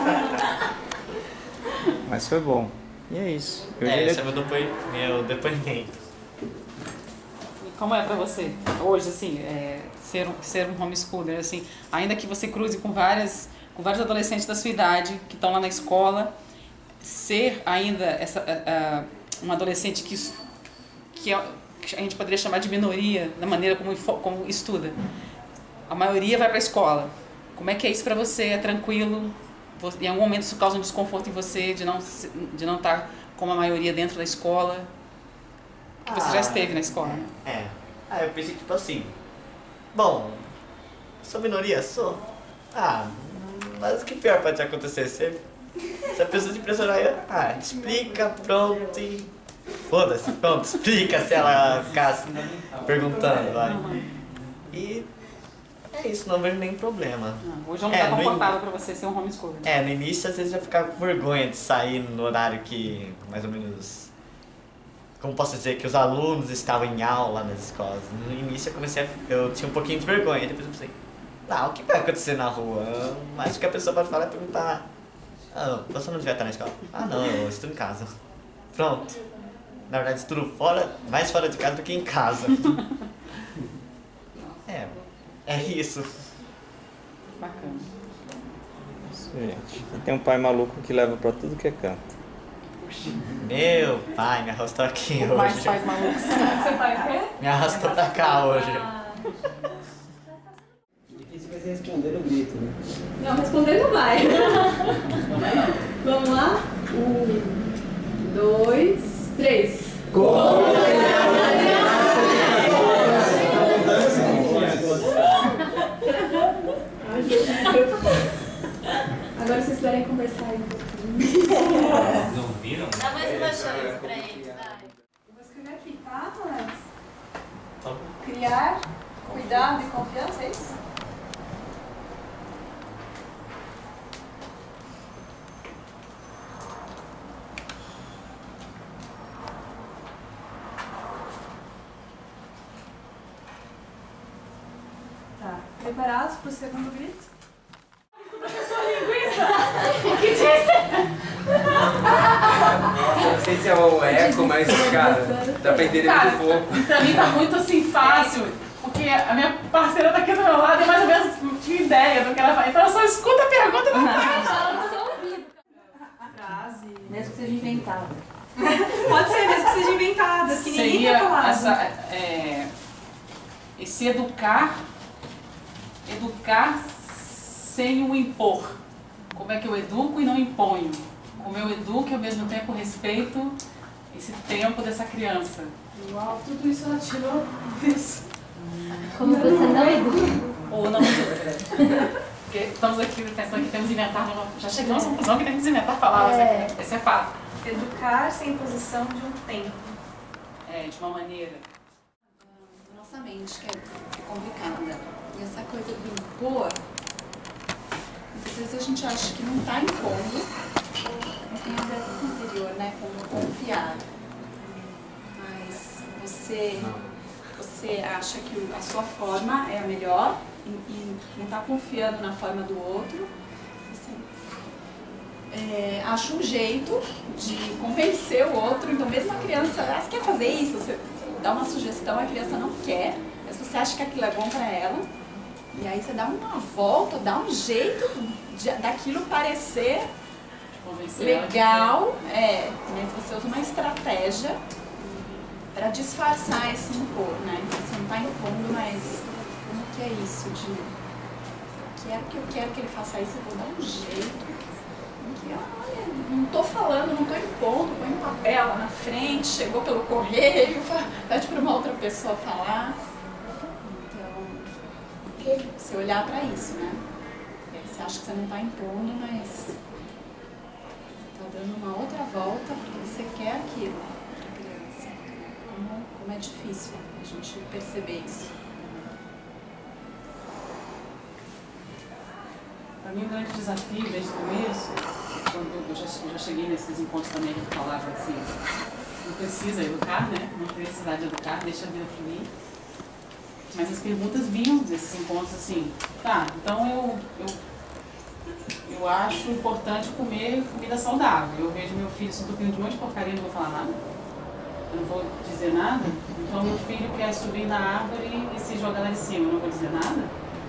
Mas foi bom. E é isso. Eu é, diria... esse é meu, depois, meu depoimento. E como é pra você, hoje, assim, é, ser, um, ser um homeschooler, assim, ainda que você cruze com, várias, com vários adolescentes da sua idade, que estão lá na escola, ser ainda essa, uh, uh, um adolescente que, que, é, que a gente poderia chamar de minoria, da maneira como, como estuda. A maioria vai pra escola. Como é que é isso pra você? É tranquilo? Em algum momento isso causa um desconforto em você de não de não estar como a maioria dentro da escola? Porque você ah, já esteve na escola, né? É. Ah, eu pensei tipo assim, bom, sou minoria? Sou. Ah, mas o que pior pode acontecer? Se, se a pessoa te impressionar, eu, ah, explica, pronto e... Foda-se, pronto, explica se ela ficar perguntando, vai. E... É isso, não vejo nenhum problema. Ah, hoje não é, tá confortável in... pra você ser um homeschooler. É, no início às vezes eu ficava com vergonha de sair no horário que, mais ou menos, como posso dizer, que os alunos estavam em aula nas escolas. No início eu comecei a... eu tinha um pouquinho de vergonha, depois eu pensei, ah, o que vai acontecer na rua? Mas o que a pessoa pode falar é perguntar, ah, você não devia estar na escola. Ah, não, eu estudo em casa. Pronto. Na verdade, estudo fora, mais fora de casa do que em casa. É, é isso. Bacana. Isso, gente. E tem um pai maluco que leva pra tudo que é canto. Meu pai me arrastou aqui hoje. Mais pais malucos. Seu pai o quê? Me arrastou pra cá hoje. Difícil vai ser responder no grito, né? Não, responder não vai. Vamos lá? Um, dois, três. Agora vocês querem conversar aí um pouquinho. Não viram? Dá mais uma chance pra eles, vai. Eu vou escrever aqui, tá, Alex? Criar, cuidado e confiança, é isso? Tá. Preparados para o segundo grito? Professor linguista! O que disse? Nossa, não sei se é o eco, mas, cara, dá pra entender Cara, muito pouco. pra mim tá muito assim fácil, porque a minha parceira tá aqui do meu lado e mais ou menos tinha ideia do que ela fala. Então eu só escuto a pergunta e não falo. Frase. Mesmo que seja inventada. Pode ser, mesmo que seja inventada, que ninguém Seria quer falar. essa, é, esse educar, educar sem o impor. Como é que eu educo e não imponho? Como eu educo e ao mesmo tempo respeito esse tempo dessa criança. Uau, tudo isso ela tirou disso. Como você não educa? Ou não educa. Porque estamos aqui pensando que temos que inventar, já chegamos à conclusão que temos que inventar palavras. É. Aqui. Esse é fato. Educar sem posição de um tempo. É, de uma maneira. Nossa mente, que é complicada. E essa coisa do impor, às vezes a gente acha que não está impondo, mas tem a ver com o anterior, né? Com confiar. Mas você, você acha que a sua forma é a melhor e, e não está confiando na forma do outro. Assim, é, acha um jeito de convencer o outro. Então, mesmo a criança, ah, você quer fazer isso? Você dá uma sugestão, a criança não quer, mas você acha que aquilo é bom para ela. E aí você dá uma volta, dá um jeito de, daquilo parecer legal, é, mas você usa uma estratégia para disfarçar esse impor, né? Então você não está impondo, mas como que é isso? De, eu quero que eu quero que ele faça isso, eu vou dar um jeito. Que, olha, não estou falando, não estou impondo, põe um papel lá na frente, chegou pelo correio, pede para uma outra pessoa falar. Você olhar para isso, né? Você acha que você não está impondo, mas está dando uma outra volta porque você quer aquilo para a criança. Como, como é difícil a gente perceber isso. Para mim, o grande desafio desde o começo, quando eu já, eu já cheguei nesses encontros também que falava assim, não precisa educar, né? Não tem necessidade de educar, deixa a vida fluir. Mas as perguntas vinham desses encontros assim, tá, então eu, eu, eu acho importante comer comida saudável. Eu vejo meu filho se entupindo de um monte de porcaria, não vou falar nada. Eu não vou dizer nada. Então meu filho quer subir na árvore e se jogar lá de cima, eu não vou dizer nada.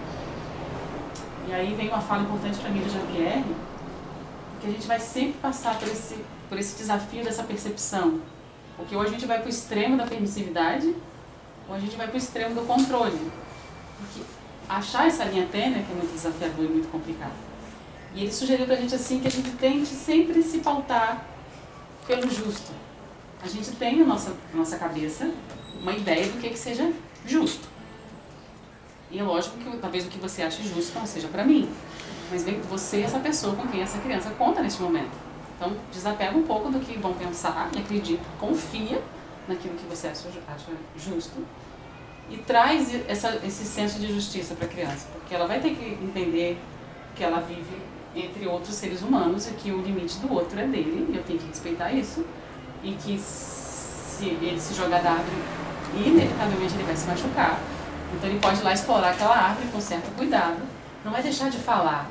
E aí vem uma fala importante para mim do Jean-Pierre, que a gente vai sempre passar por esse, por esse desafio dessa percepção. Porque hoje a gente vai para o extremo da permissividade, ou a gente vai para o extremo do controle. Porque achar essa linha tênue que é muito desafiador e muito complicado. E ele sugeriu para a gente assim que a gente tente sempre se pautar pelo justo. A gente tem na nossa, na nossa cabeça uma ideia do que, que seja justo. E é lógico que talvez o que você ache justo não seja para mim. Mas vem você, essa pessoa com quem essa criança conta neste momento. Então desapega um pouco do que vão pensar e acredita, confia naquilo que você acha, acha justo. e traz essa, esse senso de justiça para a criança, porque ela vai ter que entender que ela vive entre outros seres humanos e que o limite do outro é dele, e eu tenho que respeitar isso, e que se ele se jogar da árvore, inevitavelmente ele vai se machucar. Então ele pode ir lá explorar aquela árvore com certo cuidado, não vai deixar de falar.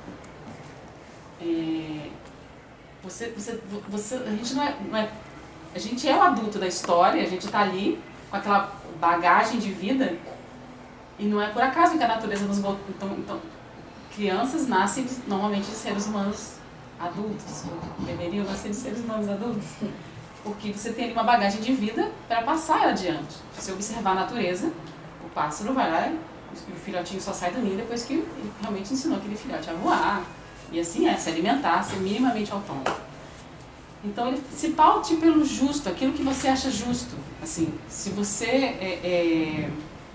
É, você, você, você, a gente não é, não é, a gente é o adulto da história, a gente está ali com aquela bagagem de vida, e não é por acaso que a natureza nos botou. Então, então, crianças nascem normalmente de seres humanos adultos, deveriam nascer de seres humanos adultos, porque você tem ali uma bagagem de vida para passar ela adiante. Se você observar a natureza, o pássaro vai lá, o filhotinho só sai do ninho depois que ele realmente ensinou aquele filhote a voar, e assim é, se alimentar, ser minimamente autônomo. Então ele se paute pelo justo, aquilo que você acha justo. Assim, se você é, é...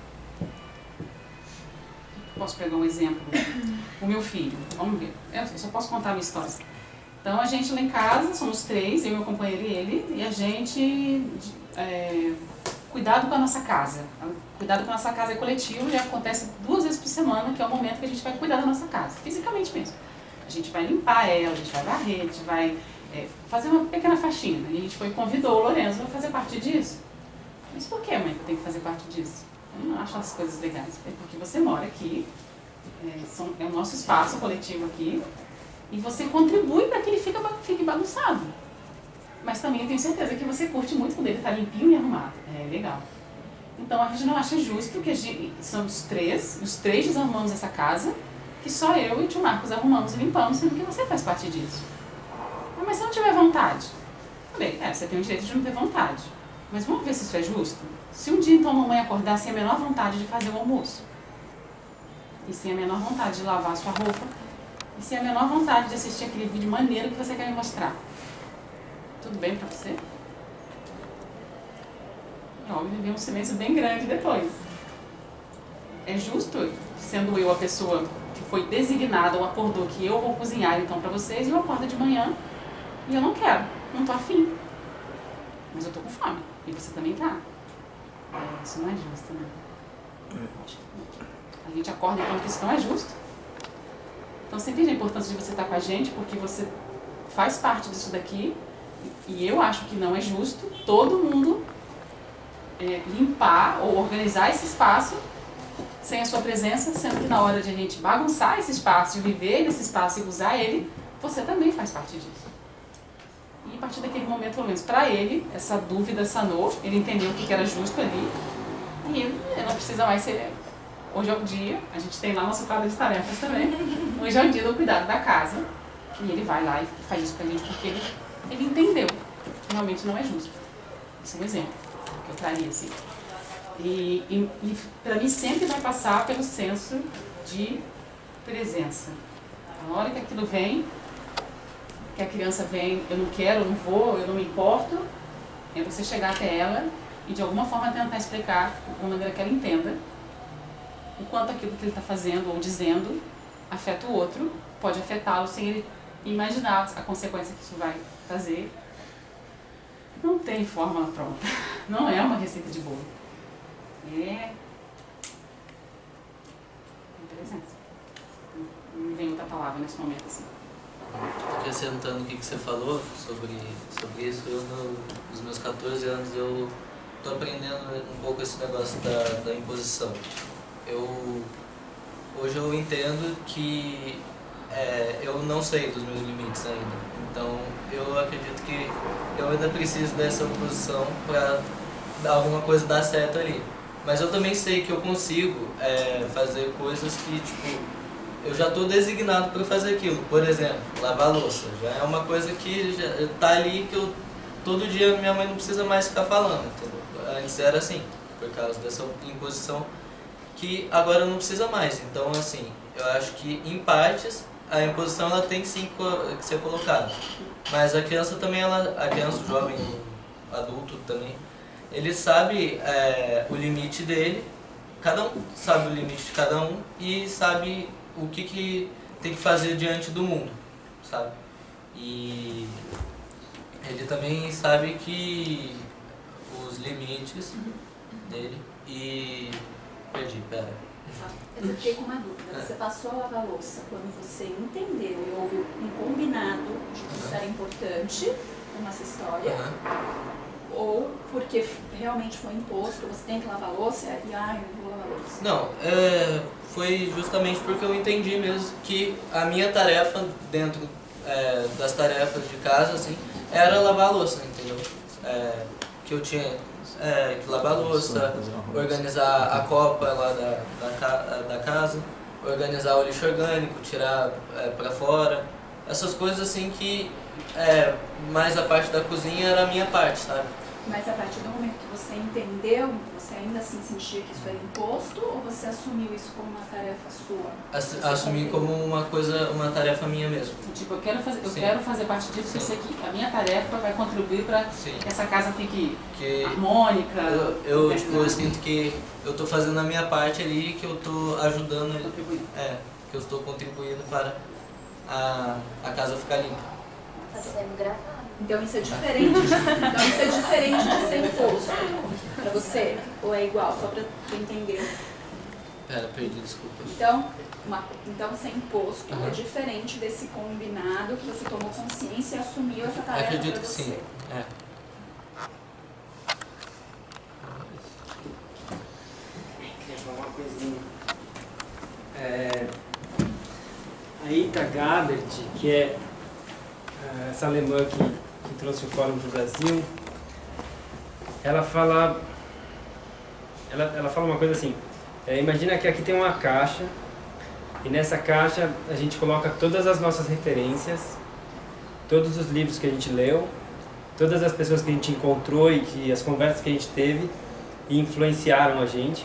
Posso pegar um exemplo? O meu filho, vamos ver. Eu só posso contar a minha história. Então a gente lá em casa, somos três, eu, meu companheiro e ele, e a gente... É, cuidado com a nossa casa. Cuidado com a nossa casa é coletivo e acontece duas vezes por semana, que é o momento que a gente vai cuidar da nossa casa, fisicamente mesmo. A gente vai limpar ela, a gente vai varrer, a gente vai é, fazer uma pequena faxina. E a gente foi convidou o Lorenzo a fazer parte disso. Mas por que, mãe, que eu tenho que fazer parte disso? Eu não acho as coisas legais. É porque você mora aqui, é, são, é o nosso espaço coletivo aqui, e você contribui para que ele fique, fique bagunçado. Mas também eu tenho certeza que você curte muito quando ele está limpinho e arrumado. É legal. Então a gente não acha justo que a gente, somos três, os três desarrumamos essa casa, que só eu e o tio Marcos arrumamos e limpamos, sendo que você faz parte disso. Ah, mas se eu não tiver vontade? Bem, é, você tem o direito de não ter vontade. Mas vamos ver se isso é justo? Se um dia então a mamãe acordar sem a menor vontade de fazer o almoço, e sem a menor vontade de lavar a sua roupa, e sem a menor vontade de assistir aquele vídeo maneiro que você quer me mostrar, tudo bem pra você? É óbvio, viver um silêncio bem grande depois. É justo, sendo eu a pessoa que foi designada ou acordou que eu vou cozinhar então pra vocês, e eu acordo de manhã e eu não quero, não tô afim. Mas eu tô com fome. E você também tá. É, isso não é justo, né? A gente acorda então que isso não é justo. Então você entende a importância de você estar com a gente, porque você faz parte disso daqui. E eu acho que não é justo todo mundo é, limpar ou organizar esse espaço sem a sua presença, sendo que na hora de a gente bagunçar esse espaço, de viver nesse espaço e usar ele, você também faz parte disso. E a partir daquele momento, pelo menos para ele, essa dúvida sanou, ele entendeu o que era justo ali, e ele não precisa mais ser... Hoje é o dia, a gente tem lá nosso quadro de tarefas também, hoje é o dia do cuidado da casa, e ele vai lá e faz isso pra gente, porque ele, ele entendeu que realmente não é justo. Esse é um exemplo que eu traria, assim. E, e, e para mim sempre vai passar pelo senso de presença. Na hora que aquilo vem, que a criança vem, eu não quero, eu não vou, eu não me importo, é você chegar até ela e de alguma forma tentar explicar, de uma maneira que ela entenda, o quanto aquilo que ele está fazendo ou dizendo afeta o outro, pode afetá-lo sem ele imaginar a consequência que isso vai fazer. Não tem fórmula pronta, não é uma receita de bolo. É presença. Não me vem outra palavra nesse momento assim. Acrescentando o que você falou sobre, sobre isso, eu no, nos meus quatorze anos eu estou aprendendo um pouco esse negócio da, da imposição. Eu, hoje eu entendo que é, eu não sei dos meus limites ainda, então eu acredito que eu ainda preciso dessa oposição para alguma coisa dar certo ali. Mas eu também sei que eu consigo é, fazer coisas que, tipo, eu já estou designado para fazer aquilo. Por exemplo, lavar louça. Já é uma coisa que já está ali, que eu, todo dia minha mãe não precisa mais ficar falando. Entendeu? Antes era assim, por causa dessa imposição, que agora não precisa mais. Então, assim, eu acho que em partes a imposição ela tem que sim que ser colocada. Mas a criança também, ela, a criança, o jovem, o adulto também, ele sabe é, o limite dele, cada um sabe o limite de cada um e sabe o que, que tem que fazer diante do mundo, sabe? E ele também sabe que os limites dele e... Perdi, pera. Eu fiquei com uma dúvida. Você passou a lavar a louça quando você entendeu e houve um combinado de que isso era importante nessa história? Uhum. Ou porque realmente foi imposto, você tem que lavar a louça e, ah, eu vou lavar a louça? Não, é, foi justamente porque eu entendi mesmo que a minha tarefa dentro é, das tarefas de casa, assim, era lavar a louça, entendeu? É, que eu tinha é, que lavar a louça, organizar a copa lá da, da, da casa, organizar o lixo orgânico, tirar é, pra fora, essas coisas assim que é, mais a parte da cozinha era a minha parte, sabe? Mas a partir do momento que você entendeu, você ainda assim sentia que isso era imposto ou você assumiu isso como uma tarefa sua? Ass assumi como uma coisa, uma tarefa minha mesmo. Tipo, eu quero fazer, eu quero fazer parte disso, porque eu sei que a minha tarefa vai contribuir para que essa casa fique que harmônica. Eu, eu, tipo, eu sinto que eu tô fazendo a minha parte ali, que eu tô ajudando, é, que eu estou contribuindo para a, a casa ficar limpa. Tá sendo gravado. Então isso é diferente de, então isso é diferente de ser imposto pra você? Ou é igual, só pra tu entender? Pera, perdi, desculpa. Então, uma, então ser imposto Uhum. é diferente desse combinado que você tomou consciência e assumiu essa tarefa pra você. Acredito que sim. É. Queria falar uma coisinha. É, a Ita Gabert, que é é, essa alemã que, que trouxe o Fórum para o Brasil, ela fala, ela, ela fala uma coisa assim, é, imagina que aqui tem uma caixa, e nessa caixa a gente coloca todas as nossas referências, todos os livros que a gente leu, todas as pessoas que a gente encontrou e que as conversas que a gente teve e influenciaram a gente.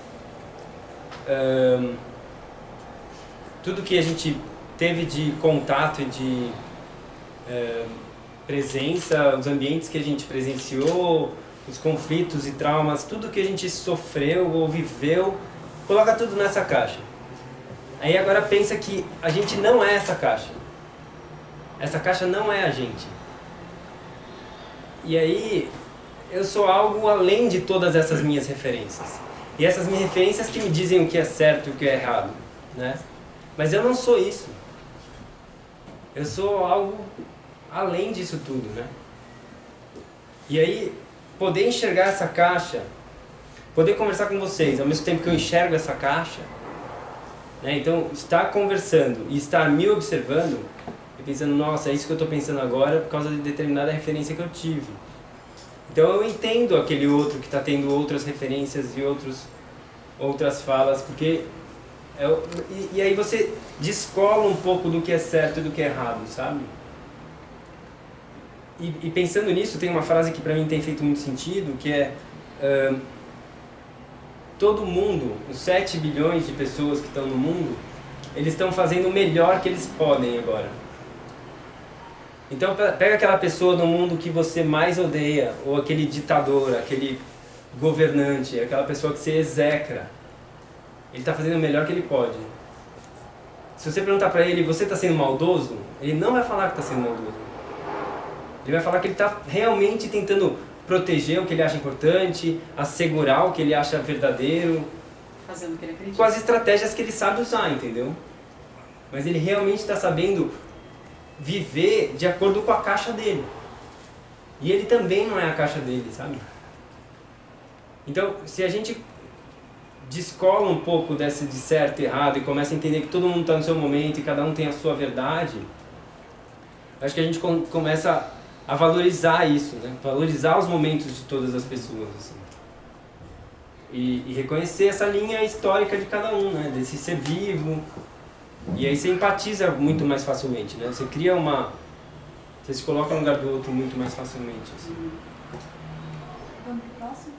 Um, tudo que a gente teve de contato e de uh, presença, os ambientes que a gente presenciou, os conflitos e traumas, tudo que a gente sofreu ou viveu, coloca tudo nessa caixa. Aí agora pensa que a gente não é essa caixa. Essa caixa não é a gente. E aí eu sou algo além de todas essas minhas referências. E essas minhas referências que me dizem o que é certo e o que é errado, né? Mas eu não sou isso. Eu sou algo além disso tudo, né? E aí, poder enxergar essa caixa, poder conversar com vocês, ao mesmo tempo que eu enxergo essa caixa, né? Então, estar conversando e estar me observando, e pensando, nossa, é isso que eu estou pensando agora por causa de determinada referência que eu tive. Então eu entendo aquele outro que está tendo outras referências e outros, outras falas, porque é, e, e aí você descola um pouco do que é certo e do que é errado, sabe? E, e pensando nisso, tem uma frase que para mim tem feito muito sentido, que é uh, todo mundo, os sete bilhões de pessoas que estão no mundo, eles estão fazendo o melhor que eles podem agora. Então pega aquela pessoa no mundo que você mais odeia, ou aquele ditador, aquele governante, aquela pessoa que você execra. Ele está fazendo o melhor que ele pode. Se você perguntar para ele, você está sendo maldoso? Ele não vai falar que está sendo maldoso. Ele vai falar que ele está realmente tentando proteger o que ele acha importante, assegurar o que ele acha verdadeiro. Fazendo o que ele acredita. Com as estratégias que ele sabe usar, entendeu? Mas ele realmente está sabendo viver de acordo com a caixa dele. E ele também não é a caixa dele, sabe? Então, se a gente descola um pouco desse de certo e errado e começa a entender que todo mundo está no seu momento e cada um tem a sua verdade, acho que a gente com, começa a valorizar isso, né? Valorizar os momentos de todas as pessoas, assim. E, e reconhecer essa linha histórica de cada um, né? Desse ser vivo. E aí você empatiza muito mais facilmente, né? Você cria uma... Você se coloca no lugar do outro muito mais facilmente, assim. Vamos pro próximo?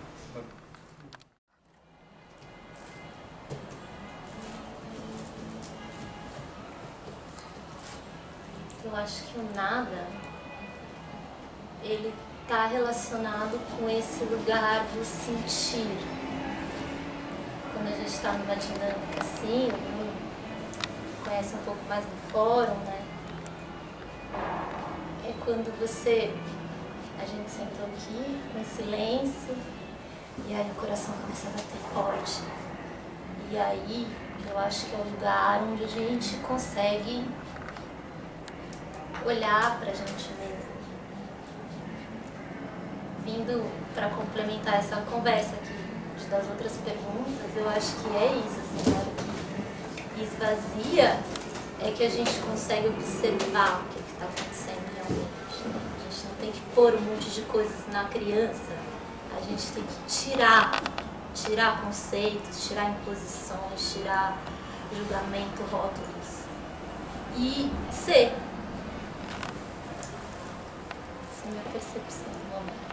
Eu acho que o nada, ele está relacionado com esse lugar do sentir. Quando a gente está numa dinâmica assim, conhece um pouco mais do fórum, né? É quando você, a gente sentou aqui, com silêncio, E aí o coração começa a bater forte. E aí eu acho que é o lugar onde a gente consegue olhar pra gente mesmo. Vindo para complementar essa conversa aqui de, das outras perguntas, eu acho que é isso, assim, na hora que esvazia é que a gente consegue observar o que está acontecendo realmente. A gente não tem que pôr um monte de coisas na criança, a gente tem que tirar, tirar conceitos, tirar imposições, tirar julgamento, rótulos e ser. Essa é a minha percepção do momento.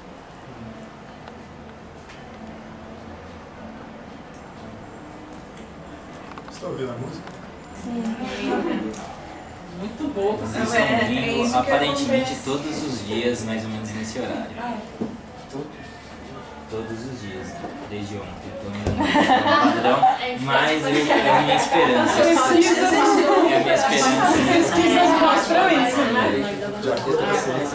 Estou ouvindo a música? Sim. Muito boa. Vocês estão vindo aparentemente todos os dias, mais ou menos nesse horário. Ah, Todos os dias, desde ontem. Estou ainda no padrão, mas eu, é a minha esperança. É a minha esperança. As pesquisas mostram isso, né? Já fiz a ciência.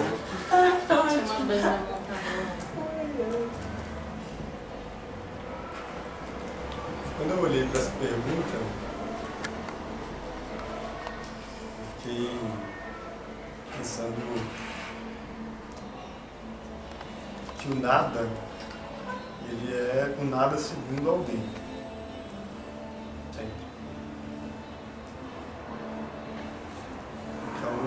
Quando eu olhei para essa pergunta, eu fiquei pensando que o nada, ele é o nada segundo alguém. Sempre. Então,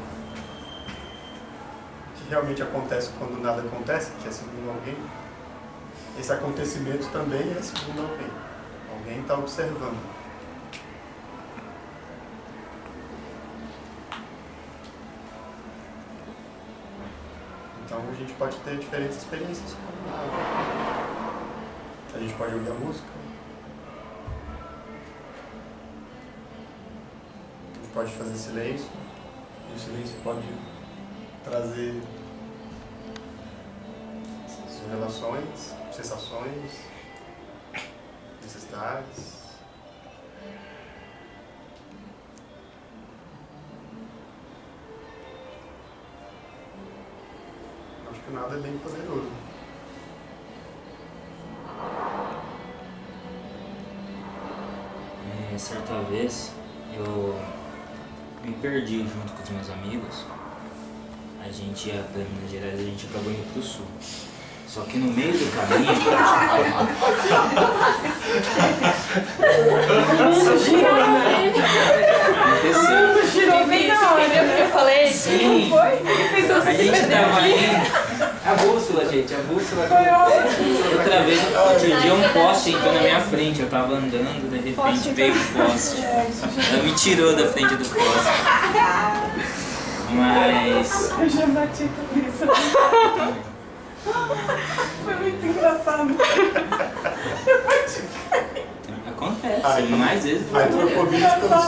o que realmente acontece quando nada acontece, que é segundo alguém, esse acontecimento também é segundo alguém. Alguém está observando. Então a gente pode ter diferentes experiências com nada. A gente pode ouvir a música. A gente pode fazer silêncio. E o silêncio pode trazer revelações, sensações, necessidades. Acho que nada é bem poderoso. É, certa vez eu me perdi junto com os meus amigos. A gente ia para Minas Gerais, a gente acabou indo pro sul. Só que no meio do caminho... Aconteceu. Girou bem na hora, eu falei, sim, foi? A gente tava indo... A bússola, gente, a bússola. Outra vez eu perdi um poste, entrou na minha frente, eu tava andando, de repente veio o poste. Ela me tirou da frente do poste. Mas... Eu já bati com isso. Foi muito engraçado. Eu bati com Acontece, Ai, mais vezes. Aí trocou vídeo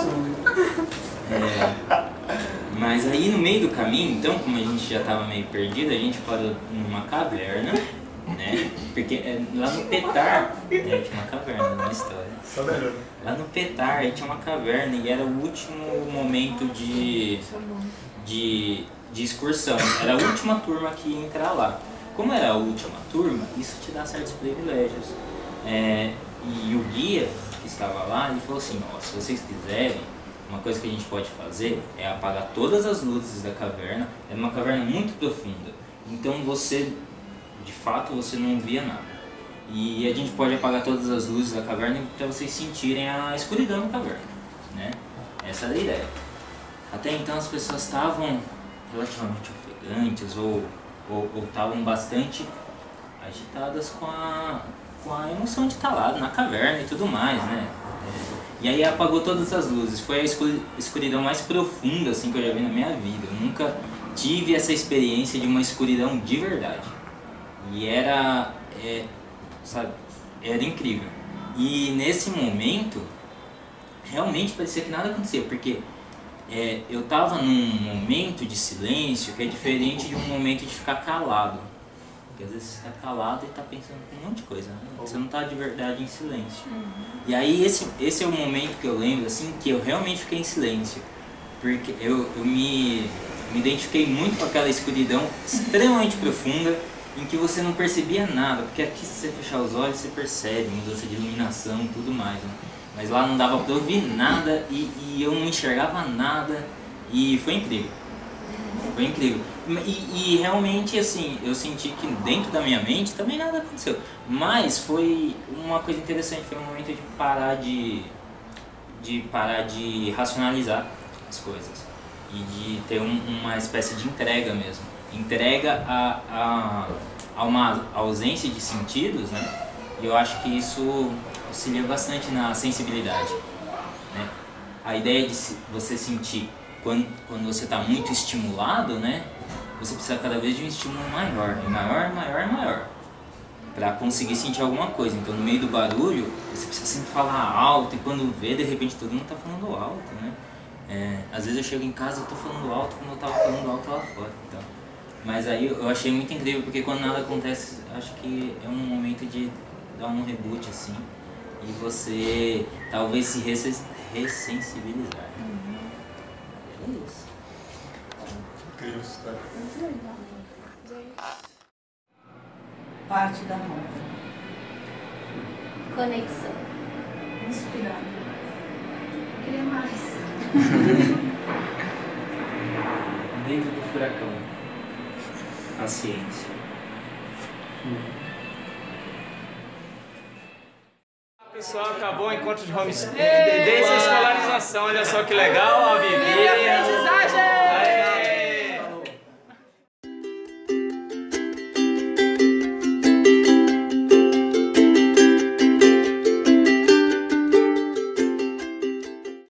É, mas aí no meio do caminho, então, como a gente já estava meio perdido, a gente parou numa caverna, né? Porque é, lá no Petar, é, tinha uma caverna na história. Lá no Petar aí tinha uma caverna e era o último momento de, de, de excursão. Era a última turma que ia entrar lá. Como era a última turma, isso te dá certos privilégios. É, e o guia que estava lá, ele falou assim, ó, se vocês quiserem, uma coisa que a gente pode fazer é apagar todas as luzes da caverna. É uma caverna muito profunda, então você, de fato, você não via nada. E a gente pode apagar todas as luzes da caverna para vocês sentirem a escuridão da caverna, né? Essa era a ideia. Até então as pessoas estavam relativamente ofegantes ou ou estavam bastante agitadas com a, com a emoção de estar lá na caverna e tudo mais, né? É, e aí apagou todas as luzes. Foi a escuridão mais profunda assim, que eu já vi na minha vida. Eu nunca tive essa experiência de uma escuridão de verdade. E era, é, sabe, era incrível. E nesse momento, realmente parecia que nada acontecia, porque É, eu estava num momento de silêncio que é diferente de um momento de ficar calado. Porque às vezes você está calado e está pensando em um monte de coisa, né? Você não está de verdade em silêncio. Uhum. E aí esse, esse é o momento que eu lembro, assim, que eu realmente fiquei em silêncio. Porque eu, eu me, me identifiquei muito com aquela escuridão extremamente profunda em que você não percebia nada, porque aqui se você fechar os olhos você percebe mudança de iluminação e tudo mais, né? Mas lá não dava pra ouvir nada e, e eu não enxergava nada e foi incrível. Foi incrível. E, e realmente, assim, eu senti que dentro da minha mente também nada aconteceu. Mas foi uma coisa interessante, foi um momento de parar de, de, parar de racionalizar as coisas. E de ter um, uma espécie de entrega mesmo. Entrega a, a, a uma ausência de sentidos, né? E eu acho que isso auxilia bastante na sensibilidade, né? A ideia de você sentir quando, quando você está muito estimulado, né? Você precisa cada vez de um estímulo maior, e maior, maior, maior, para conseguir sentir alguma coisa. Então, no meio do barulho, você precisa sempre falar alto, e quando vê, de repente, todo mundo está falando alto, né? É, às vezes eu chego em casa e estou falando alto como eu estava falando alto lá fora. Então. Mas aí eu achei muito incrível, porque quando nada acontece, acho que é um momento de dar um reboot, assim, e você talvez se ressensibilizar. Uhum. É isso. Incrível essa história. Parte da mão. Conexão. Inspirar. Queria mais. Dentro do furacão. A ciência. Pessoal, acabou o encontro de homeschooling. Desde a escolarização, olha só que legal, a Vivi.